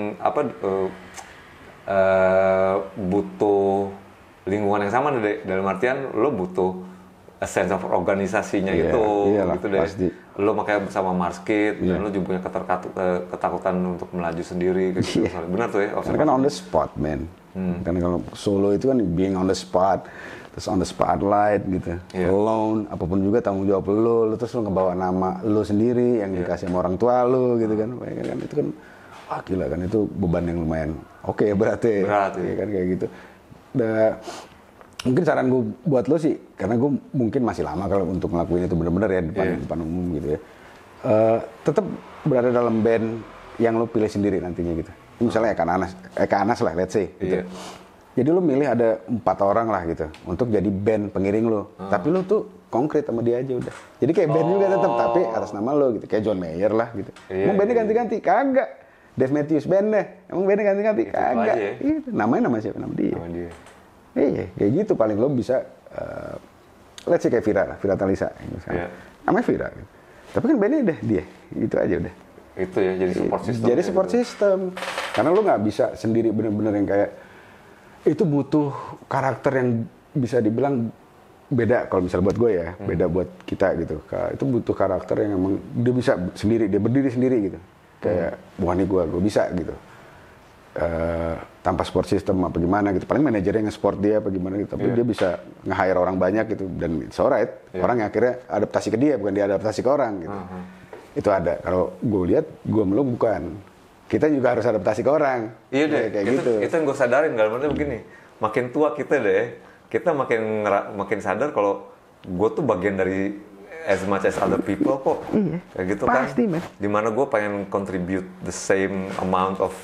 Speaker 1: butuh lingkungan yang sama deh, dalam artian lo butuh a sense of organisasinya gitu deh. Pasti. Lo makanya bersama Marskit, dan lo juga punya ketakutan untuk melaju sendiri gitu. Benar tuh ya.
Speaker 2: Karena kan on the spot, man. Karena kalau solo itu kan being on the spot, terus on the spotlight gitu, alone, apapun juga tanggung jawab lo terus lo ngebawa nama lo sendiri yang dikasih sama orang tua lo gitu kan, itu kan gila kan, itu beban yang lumayan berat ya kan kayak gitu. Mungkin saran gue buat lo sih, karena gue mungkin masih lama kalau untuk ngelakuin itu bener-bener ya depan umum gitu ya, tetap berada dalam band yang lo pilih sendiri nantinya gitu. Misalnya Eka Anas lah, let's say gitu. Jadi lo milih ada 4 orang lah gitu untuk jadi band pengiring lo. Tapi lo tuh konkret sama dia aja udah. Jadi kayak band juga tetap, tapi atas nama lo gitu. Kayak John Mayer lah gitu. Emang bandnya ganti-ganti? Kagak. Dave Matthews Band deh. Emang bandnya ganti-ganti? Kagak. Gitu. Namanya nama siapa? Nama dia. Iya, kayak gitu paling lo bisa. Let's say kayak Vira Talisa. Namanya Vira. Gitu. Tapi kan bandnya udah dia. Gitu aja udah.
Speaker 1: Itu ya, jadi support system.
Speaker 2: Jadi support system. Karena lo nggak bisa sendiri bener-bener yang kayak itu butuh karakter yang bisa dibilang beda kalau misalnya buat gue ya, beda buat kita gitu. Itu butuh karakter yang emang dia bisa sendiri, dia berdiri sendiri gitu. Kayak wah nih gue bisa gitu. Tanpa support system apa gimana gitu. Paling manajernya nge-support dia apa gimana gitu. Tapi dia bisa nge-hire orang banyak gitu, dan it's alright. Orang yang akhirnya adaptasi ke dia, bukan dia adaptasi ke orang gitu. Itu ada. Kalau gue lihat, gue meluk bukan. Kita juga harus adaptasi ke orang.
Speaker 1: Iya deh, kayak gitu. Itu yang gue sadarin, dalamnya begini. Makin tua kita deh, kita makin sadar kalau gue tuh bagian dari as much as other people kok.
Speaker 2: Iya.
Speaker 1: Kayak gitu
Speaker 2: pasti,
Speaker 1: kan. Dimana gue pengen contribute the same amount of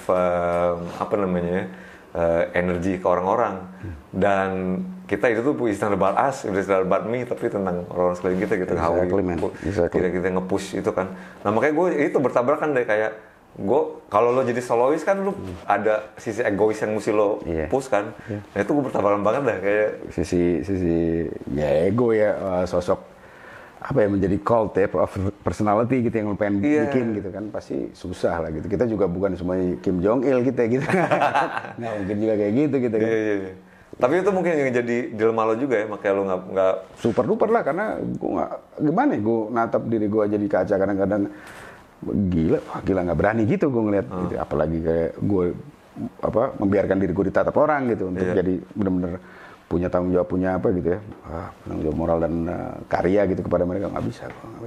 Speaker 1: energy ke orang-orang. Dan kita itu tuh it's not about us, it's not about me, tapi tentang orang-orang sekeliling kita gitu. Kita nge-push itu kan. Nah makanya gue itu bertabrakan deh kayak gue kalau lo jadi solois kan lo ada sisi egois yang mesti lo push kan. Nah itu gue bertabrakan banget deh kayak
Speaker 2: sisi ya ego ya, sosok apa ya menjadi cult ya of personality gitu yang lo pengen bikin gitu kan pasti susah lah gitu. Kita juga bukan semuanya Kim Jong Il kita gitu. Nggak mungkin juga kayak gitu kan.
Speaker 1: Iya. Tapi itu mungkin yang jadi dilema lo juga ya, makanya lo nggak
Speaker 2: super duper lah karena gue nggak gimana ya, gue natap diri gue aja di kaca kadang-kadang gila nggak berani gitu gue ngeliat gitu. Apalagi kayak gue membiarkan diri gue ditatap orang gitu untuk jadi benar-benar punya tanggung jawab, punya apa gitu ya, tanggung jawab moral dan karya gitu kepada mereka. Nggak bisa.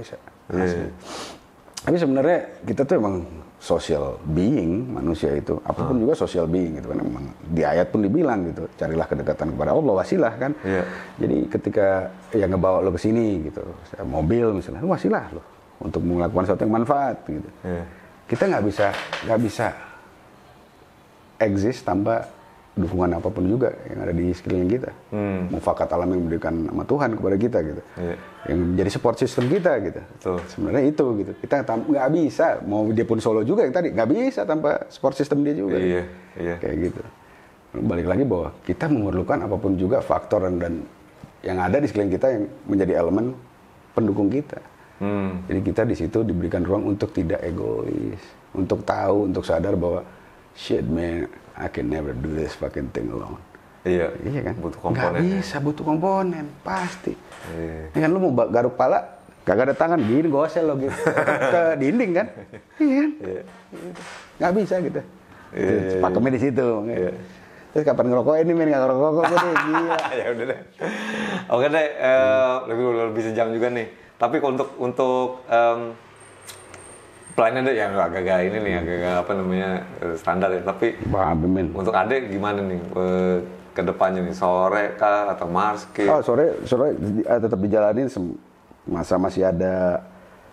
Speaker 2: Tapi sebenarnya kita tuh emang social being, manusia itu apapun juga social being gitu kan. Emang di ayat pun dibilang gitu, carilah kedekatan kepada Allah, wasilah kan. Jadi ketika yang ngebawa lo ke sini gitu, mobil misalnya, wasilah lo untuk melakukan sesuatu yang manfaat gitu. Kita nggak bisa exist tanpa dukungan apapun juga yang ada di sekeliling kita. Mufakat alam yang diberikan sama Tuhan kepada kita gitu. Yang menjadi support system kita gitu. Sebenarnya itu gitu. Kita nggak bisa, mau dia pun solo juga yang tadi, nggak bisa tanpa support system dia juga. Kayak gitu. Balik lagi bahwa kita memerlukan apapun juga faktor dan yang ada di sekeliling kita yang menjadi elemen pendukung kita. Jadi kita di situ diberikan ruang untuk tidak egois, untuk tahu, untuk sadar bahwa shit man, I can never do this fucking thing alone. Iya kan?
Speaker 1: Butuh komponen.
Speaker 2: Gak bisa, butuh komponen, pasti. Ini kan lu mau garuk pala, kagak ada tangan, gini gosel lo gitu. Ke dinding kan? Iya kan? Gak bisa gitu. Pakemnya di situ. Terus kapan ngerokok ini men, gak ngerokok gue deh, gila.
Speaker 1: Ya udah deh. Oke deh, lebih sejam juga nih. Tapi untuk plannya deh yang agak-agak ini nih, agak-agak standar ya. Tapi untuk Ade gimana nih ke depannya nih? Sore kah atau Marskit?
Speaker 2: Oh sore tetap dijalanin masa masih ada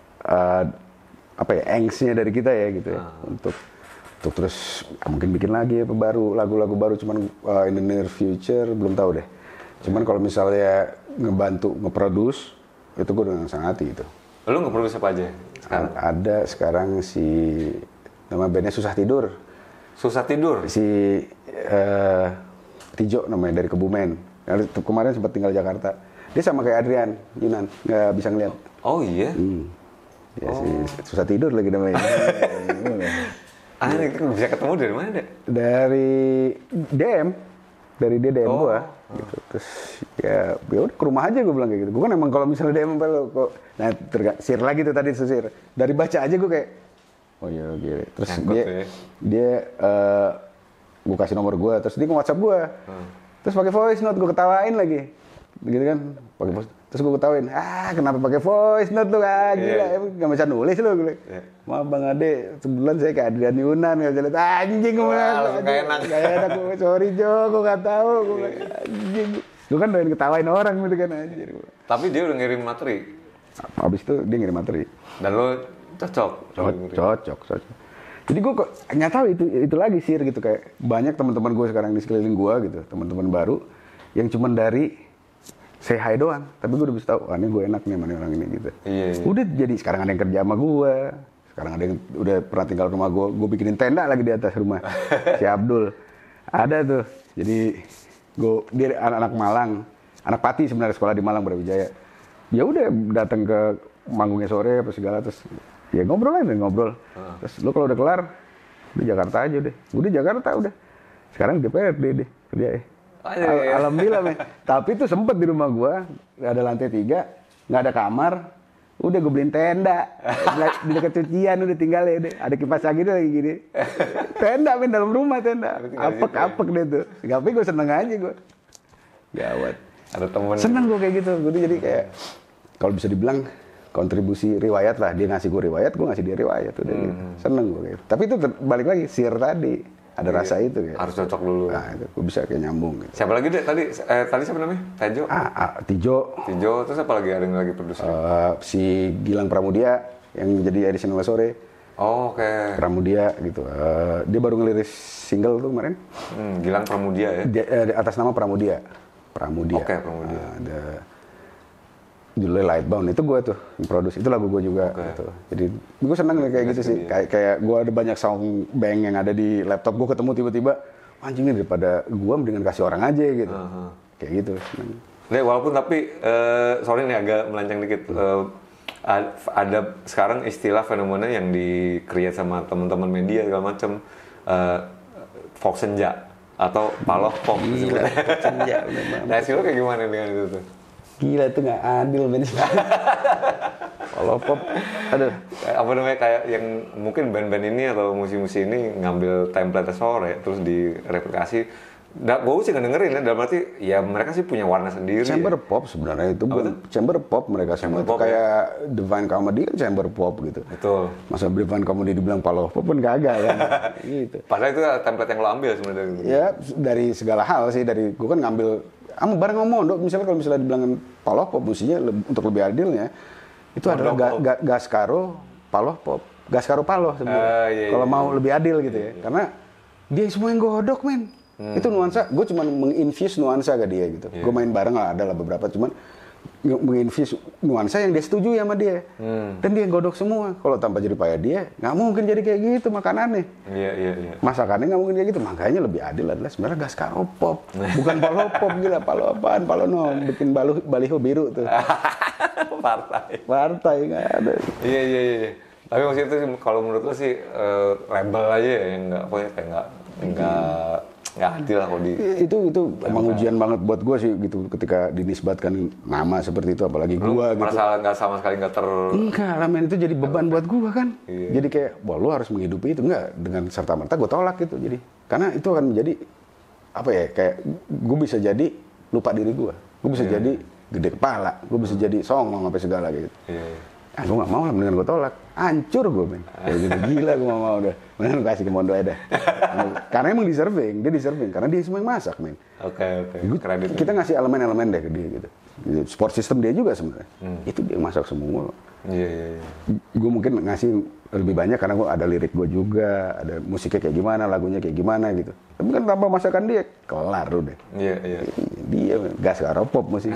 Speaker 2: angsnya dari kita ya gitu ya. Untuk terus mungkin bikin lagi lagu-lagu baru cuman in the near future belum tahu deh. Cuman kalau misalnya ngebantu nge-produce itu gue dengan sangat hati gitu.
Speaker 1: Lu nge-produce apa aja sekarang?
Speaker 2: Ada sekarang nama bandnya Susah Tidur.
Speaker 1: Susah Tidur?
Speaker 2: Si Tijo namanya dari Kebumen. Kemarin sempat tinggal di Jakarta. Dia sama kayak Adrian Yunan, nggak bisa ngeliat.
Speaker 1: Oh iya?
Speaker 2: Ya si Susah Tidur lagi namanya.
Speaker 1: Bisa ketemu dari mana deh?
Speaker 2: Dari DM gua. Gitu. Terus ya udah ke rumah aja gue bilang kayak gitu. Gue kan emang kalau misalnya DM lo kok share lagi tuh tadi share. Dari baca aja gue kayak oh iya gila. Terus dia gue kasih nomor gue, terus dia nge-WhatsApp gue. Terus pakai voice note gue ketawain lagi. Gitu kan, pakai voice. Terus gue ketawain, kenapa pakai voice note lu gila, gak bisa nulis lu gue. Maaf Bang Ade, sebulan saya kayak Adrian Yunan, gak bisa lihat anjing gue bilang. Gak enak gue, sorry Jo, gue gak tahu, gue bilang anjing. Gue kan doain ketawain orang gitu kan anjir.
Speaker 1: Tapi dia udah ngirim materi?
Speaker 2: Abis itu dia ngirim materi.
Speaker 1: Dan lo cocok?
Speaker 2: Cocok. Jadi gue kok nggak tahu itu lagi sih gitu, kayak banyak teman-teman gue sekarang di sekeliling gue gitu, teman-teman baru yang cuman dari say hi doang, tapi gue udah bisa tahu, ini gue enak nih sama orang ini gitu. Udah jadi sekarang ada yang kerja sama gue, sekarang ada yang udah pernah tinggal rumah gue bikinin tenda lagi di atas rumah. Si Abdul ada tuh, jadi dia anak Malang, anak Pati sebenarnya, sekolah di Malang Brawijaya. Ya udah datang ke manggungnya sore apa segala, terus ya ngobrol. Terus lo kalau udah kelar di Jakarta aja deh. Udah Jakarta udah. Sekarang DPRD deh kerja ya. Alhamdulillah men. Tapi itu sempet di rumah gua ada lantai 3, nggak ada kamar. Udah gue beliin tenda di dekat cucian, udah tinggal ya deh. Ada kipas angin lagi gini. Tenda men, dalam rumah tenda. Apek deh tuh. Tapi gue seneng aja gue. Gawat.
Speaker 1: Ada temen.
Speaker 2: Seneng gue kayak gitu. Gue jadi kayak kalau bisa dibilang kontribusi riwayat lah. Dia ngasih gue riwayat, gue ngasih dia riwayat. Udah gitu. Seneng gue kayak gitu. Tapi itu balik lagi, share tadi. ada rasa itu ya.
Speaker 1: Harus cocok dulu.
Speaker 2: Nah, itu gue bisa kayak nyambung gitu.
Speaker 1: Siapa lagi deh tadi siapa namanya? Tejo.
Speaker 2: Tijo.
Speaker 1: Terus apa lagi, ada yang lagi produser?
Speaker 2: Si Gilang Pramudia yang jadi Edison Sore.
Speaker 1: Oh, oke.
Speaker 2: Pramudia gitu. Dia baru ngeliris single tuh kemarin.
Speaker 1: Gilang Pramudia ya.
Speaker 2: Atas nama Pramudia.
Speaker 1: Oke, Pramudia.
Speaker 2: Ada judulnya Lightbound, itu gue tuh yang produce, itu lagu gue juga gitu. Jadi gue seneng nih kayak gitu sih, kayak gue ada banyak sound bank yang ada di laptop gue, ketemu tiba-tiba anjing nih, daripada gue mendingan kasih orang aja gitu. Kayak gitu seneng.
Speaker 1: Walaupun tapi sorry nih agak melenceng dikit, ada sekarang istilah fenomena yang di-create sama teman-teman media segala macam, folk senja atau paloh pop gitu.
Speaker 2: Senja.
Speaker 1: Nah, sih lo kayak gimana dengan itu tuh?
Speaker 2: Gila, itu nggak adil men. Kalau pop, aduh.
Speaker 1: Apa namanya, kayak yang mungkin band-band ini atau musisi ini ngambil template Sore terus direplikasi. Gue sih nggak dengerin ya, dalam arti ya mereka sih punya warna sendiri.
Speaker 2: Chamber pop sebenarnya itu, chamber pop mereka semua itu kayak Divine Comedy kan chamber pop gitu.
Speaker 1: Betul.
Speaker 2: Masa Divine Comedy dibilang paloh pop pun kagak kan. Gitu.
Speaker 1: Padahal itu template yang lo ambil sebenarnya.
Speaker 2: Ya dari segala hal sih, dari gue kan ngambil bareng ngomong dok, misalnya kalau misalnya dibilang paloh pop, musinya untuk lebih adilnya itu adalah Gaskaro paloh pop, Gaskaro paloh sebenarnya. Kalau mau lebih adil gitu ya, karena dia semua yang godok men. Itu nuansa, gue cuma menginfuse nuansa ke dia gitu. Gue main bareng lah, ada lah beberapa, cuman menginfuse nuansa yang dia setuju sama dia. Dan dia godok semua. Kalau tanpa jerih payah dia, nggak mungkin jadi kayak gitu makanannya.
Speaker 1: Iya.
Speaker 2: Masakannya nggak mungkin kayak gitu. Makanya lebih adil adalah sebenarnya Gaskaro pop, bukan paloh pop. Gila, paloh apaan? Paloh bikin baliho biru tuh. Partai nggak ada.
Speaker 1: Iya. Tapi maksudnya itu kalau menurut lo sih label aja ya, yang nggak adil lah kalau di
Speaker 2: itu emang ujian banget buat gue sih gitu, ketika dinisbatkan nama seperti itu, apalagi gue gitu.
Speaker 1: Merasa nggak sama sekali
Speaker 2: enggak lah men, itu jadi beban buat gue kan. Jadi kayak wah lu harus menghidupi itu, enggak dengan serta merta gue tolak gitu. Jadi karena itu akan menjadi apa ya, kayak gue bisa jadi lupa diri gue bisa jadi gede kepala, gue bisa jadi songong sampai segala gitu. Gue gak mau lah, mendingan gue tolak. Hancur gue men. Kayak gitu, gila gue gak mau udah. Mendingan gue kasih ke Mondo aja dah. Karena emang dia deserving. Karena dia semua yang masak men.
Speaker 1: Oke.
Speaker 2: Kita ngasih elemen-elemen deh ke dia gitu. Sport system dia juga sebenarnya. Itu dia yang masak semua.
Speaker 1: Iya.
Speaker 2: Gue mungkin ngasih lebih banyak karena gue ada lirik gue juga. Ada musiknya kayak gimana, lagunya kayak gimana gitu. Tapi kan tanpa masakan dia, kelar udah.
Speaker 1: Iya.
Speaker 2: Dia Gaskaro pop musik.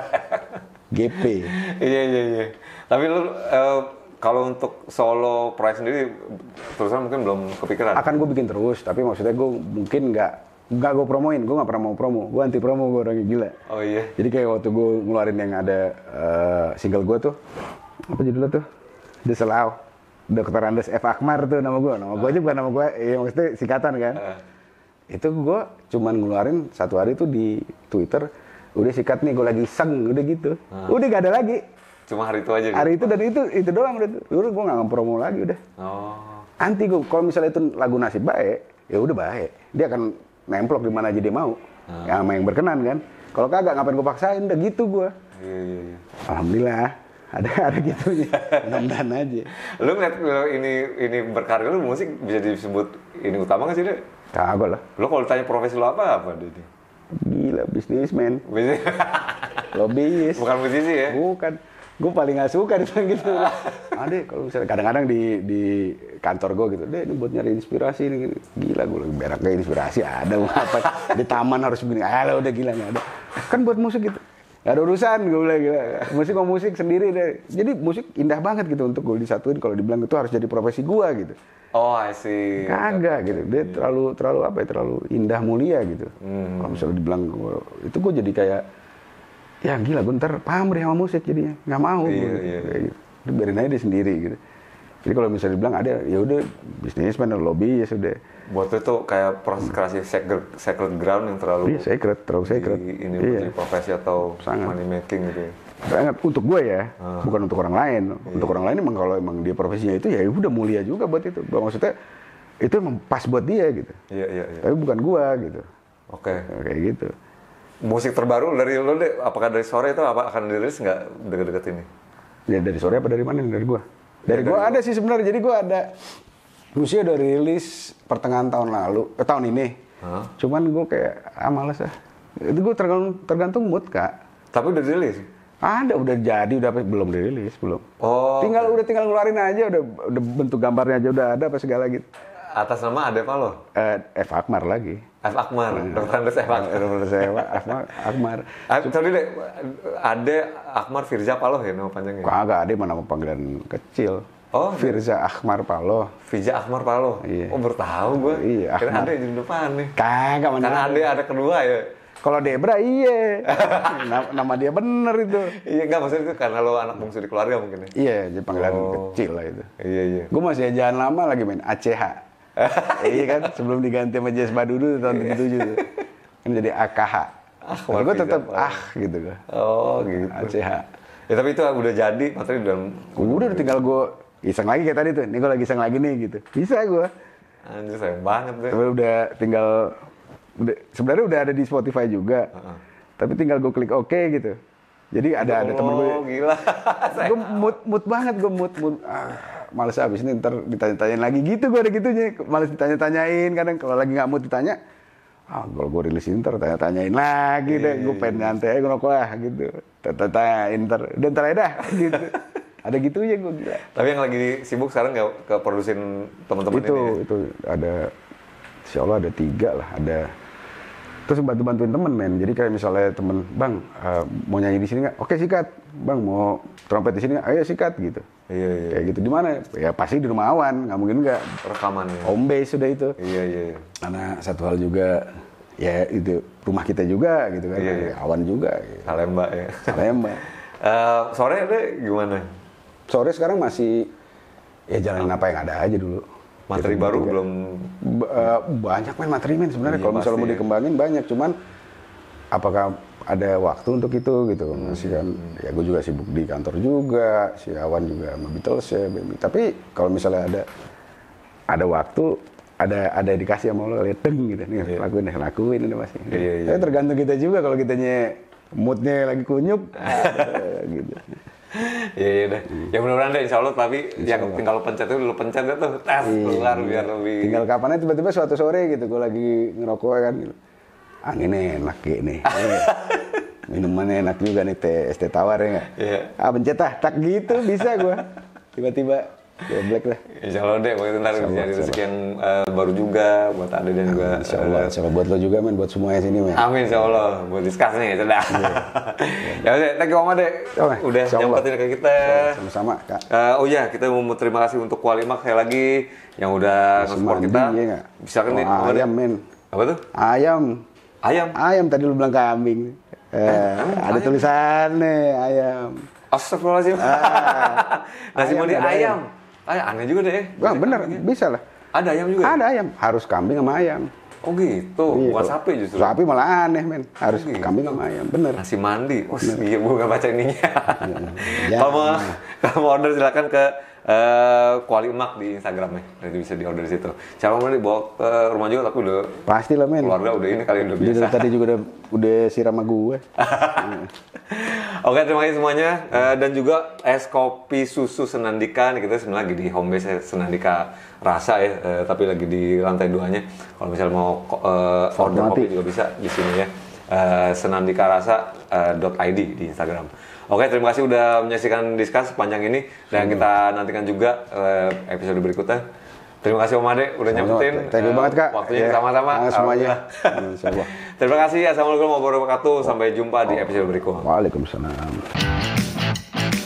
Speaker 2: GP.
Speaker 1: Iya. Tapi lu kalau untuk solo project sendiri terusan mungkin belum kepikiran.
Speaker 2: Akan gue bikin terus, tapi maksudnya gue mungkin nggak gue promoin, gue nggak pernah mau promo, gue anti promo, gue orangnya gila.
Speaker 1: Oh iya.
Speaker 2: Jadi kayak waktu gue ngeluarin yang ada single gue tuh, apa judulnya tuh? Deselau, Dr. Andes F. Akmar tuh nama gue aja bukan nama gue, ya maksudnya singkatan kan. Itu gue cuman ngeluarin satu hari tuh di Twitter, udah sikat nih gue lagi iseng, udah gitu, udah gak ada lagi.
Speaker 1: Cuma hari itu aja.
Speaker 2: Hari itu dan itu doang udah. Udah gue nggak promo lagi udah. Anti gue. Kalau misalnya itu lagu nasib baik, ya udah baik. Dia akan nemplok di mana aja dia mau. Ya sama yang berkenan kan. Kalau kagak ngapain gue paksain, udah gitu gue.
Speaker 1: Iya.
Speaker 2: Alhamdulillah ada gitunya. Mudah-mudahan aja.
Speaker 1: Lu ngeliat ini berkarir lu musik bisa disebut ini utama nggak sih deh?
Speaker 2: Kagak lah.
Speaker 1: Lu kalau ditanya profesi lu apa deh?
Speaker 2: Gila, bisnismen. Lobbyis.
Speaker 1: Bukan musisi ya?
Speaker 2: Bukan. Gue paling gak suka dibilang gitu. Adek, kalau misalnya kadang-kadang di kantor gue gitu, deh ini buat nyari inspirasi nih. Gila, gue lagi berak kayak inspirasi ada apa? Di taman harus begini. Udah gila nggak ada. Kan buat musik gitu. Gak ada urusan, gue bilang gila. Musik sendiri deh. Jadi musik indah banget gitu untuk gue disatuin. Kalau dibilang itu harus jadi profesi gue gitu.
Speaker 1: Oh, I see.
Speaker 2: Kagak gitu. Dia terlalu apa ya? Terlalu indah mulia gitu. Kalau misalnya dibilang itu gue jadi kayak ya gila, gue ntar pamrih sama musik jadinya, nggak mau.
Speaker 1: Iya.
Speaker 2: Gitu. Biarin aja dia sendiri gitu. Jadi kalau misalnya dibilang ada, ya udah bisnismen, lobby ya sudah.
Speaker 1: Buat itu kayak proses kreasi sacred ground yang terlalu
Speaker 2: terlalu sacred.
Speaker 1: Ini menjadi profesi atau money making gitu.
Speaker 2: Sangat untuk gue ya, bukan untuk orang lain. Untuk orang lain emang kalau emang dia profesinya itu ya udah mulia juga buat itu. Maksudnya itu emang pas buat dia gitu.
Speaker 1: Iya.
Speaker 2: Tapi bukan gue gitu.
Speaker 1: Oke.
Speaker 2: Kayak gitu.
Speaker 1: Musik terbaru dari lo deh, apakah dari Sore itu akan dirilis nggak deket-deket ini?
Speaker 2: Ya dari Sore apa dari mana? Dari gua. Dari gua ada sih sebenarnya. Jadi gua ada Musia udah rilis pertengahan tahun lalu, tahun ini. Cuman gue kayak, males ah. Itu gue tergantung mood, Kak.
Speaker 1: Tapi udah rilis?
Speaker 2: Ada, udah jadi, belum dirilis, belum.
Speaker 1: Oh.
Speaker 2: Tinggal ngeluarin aja, udah bentuk gambarnya aja udah ada apa segala gitu.
Speaker 1: Atas nama Ade Paloh?
Speaker 2: F. Akmar lagi.
Speaker 1: F. Akmar, Dr. Andes F.
Speaker 2: Akmar.
Speaker 1: Sorry deh, Ade Akmar Firza Paloh ya nama panjangnya?
Speaker 2: Kagak, Ade mah nama panggilan kecil.
Speaker 1: Oh,
Speaker 2: Firza Akmar Paloh.
Speaker 1: Firza Akmar Paloh? Iya. Oh, baru tahu gue.
Speaker 2: Iya,
Speaker 1: Karena Ade di depan nih.
Speaker 2: Kagak, mana?
Speaker 1: Karena Ade ada kedua ya?
Speaker 2: Kalau Debra iya. Nama dia bener itu.
Speaker 1: Iya, enggak maksudnya itu karena lo anak bungsu di keluarga mungkin ya?
Speaker 2: Iya, jadi panggilan kecil lah itu.
Speaker 1: Iya.
Speaker 2: Gue masih ejaan lama lagi main ACH. Iya kan, sebelum diganti sama Jazz Badudu tahun 77 tuh. Kan jadi AKH. Gue tetap gitu gue.
Speaker 1: Oh gitu.
Speaker 2: ACH.
Speaker 1: Ya tapi itu udah jadi, materi
Speaker 2: udah tinggal gue iseng lagi kayak tadi tuh. Nih gue lagi iseng lagi nih gitu. Bisa gue.
Speaker 1: Anjir sayang banget deh.
Speaker 2: Tapi udah tinggal sebenarnya udah ada di Spotify juga. Tapi tinggal gue klik oke gitu. Jadi ada temen gue.
Speaker 1: Oh gila.
Speaker 2: Gue mood banget gue mood. Males abis ini ntar ditanya-tanyain lagi gitu gue ada gitunya. Males ditanya-tanyain kadang kalau lagi nggak mood ditanya. Kalau gue rilis ntar tanya-tanyain lagi deh. Gue pengen nyantai gue nongol lah gitu. Tanya-tanyain ntar. Udah ntar aja dah gitu. Ada gitunya gue gila.
Speaker 1: Tapi yang lagi sibuk sekarang nggak ke produsin teman-teman ini ya?
Speaker 2: Itu ada. Insya Allah ada 3 lah. Ada. Terus bantuin temen men. Jadi kayak misalnya temen, bang mau nyanyi di sini nggak? Oke sikat. Bang mau trompet di sini nggak? Ayo sikat gitu.
Speaker 1: Iya.
Speaker 2: Kayak gitu di mana? Ya pasti di rumah Awan. Nggak mungkin nggak.
Speaker 1: Rekamannya.
Speaker 2: Home base sudah itu.
Speaker 1: Iya.
Speaker 2: Karena satu hal juga, ya itu rumah kita juga gitu kan.
Speaker 1: Iya.
Speaker 2: Awan juga. Gitu.
Speaker 1: Salemba ya.
Speaker 2: Salemba.
Speaker 1: Sore deh gimana?
Speaker 2: Sore sekarang masih ya jalanin apa yang ada aja dulu.
Speaker 1: Materi baru juga. Belum
Speaker 2: banyak materi sebenarnya. Kalau misalnya mau dikembangin banyak, cuman apakah ada waktu untuk itu gitu. Masih kan ya gue juga sibuk di kantor juga, si Awan juga sama Beatles ya. Tapi kalau misalnya ada waktu, ada dikasih sama lo lihat gitu nih, lakuin ini masih. Tapi tergantung kita juga, kalau kitanya moodnya lagi kunyuk gitu.
Speaker 1: Iya deh. Ya mudah-mudahan deh insya Allah, tapi yang tinggal lo pencet itu tuh tes keluar biar lebih.
Speaker 2: Tinggal kapannya tiba-tiba suatu sore gitu, gue lagi ngerokok kan gitu. Anginnya enak kayak nih. Minumannya enak juga nih, es teh tawar ya nggak?
Speaker 1: Iya.
Speaker 2: Pencet tak gitu bisa gue. Tiba-tiba ya black lah.
Speaker 1: Insya Allah deh, waktu itu ntar bisa jadi rezeki yang baru juga buat Ade dan juga.
Speaker 2: Insya Allah, buat lo juga men, buat semuanya sini men.
Speaker 1: Amin insya Allah, buat diskus nih, sudah. Ya udah, thank you Om Ade. Udah nyempetin ke kita.
Speaker 2: Sama-sama Kak.
Speaker 1: Oh iya, kita mau terima kasih untuk Kualimak sekali lagi yang udah nge-support kita.
Speaker 2: Iya,
Speaker 1: misalkan nih,
Speaker 2: ayam men.
Speaker 1: Apa tuh?
Speaker 2: Ayam tadi lu bilang kambing. Ada tulisannya ayam.
Speaker 1: Astagfirullahaladzim. Nasi mandi ayam. Aneh juga deh.
Speaker 2: Wah bener, bisa lah.
Speaker 1: Ada ayam juga?
Speaker 2: Ada ayam, harus kambing sama ayam.
Speaker 1: Oh gitu, bukan sapi justru?
Speaker 2: Sapi malah aneh men, harus kambing sama ayam, bener.
Speaker 1: Nasi mandi, iya gue gak baca ininya. Kalau mau order silakan ke Kualimak di Instagramnya, nanti bisa di order di situ. Cara mau dibawa ke rumah juga, tapi udah
Speaker 2: pasti lah men.
Speaker 1: Keluarga udah ini kali udah biasa.
Speaker 2: Tadi juga udah siram sama gue.
Speaker 1: Oke, terima kasih semuanya. Dan juga es kopi susu Senandika, kita sebenarnya lagi di home base Senandika Rasa ya, tapi lagi di lantai 2-nya. Kalau misalnya mau order kopi juga bisa di sini ya. senandikarasa.id di Instagram. Oke, terima kasih udah menyaksikan diskus sepanjang ini dan kita nantikan juga episode berikutnya. Terima kasih Om Ade udah nyampetin.
Speaker 2: Thank you banget Kak.
Speaker 1: Waktunya sama-sama.
Speaker 2: Semuanya.
Speaker 1: Terima kasih. Assalamualaikum warahmatullahi wabarakatuh. Sampai jumpa di episode berikutnya.
Speaker 2: Waalaikumsalam.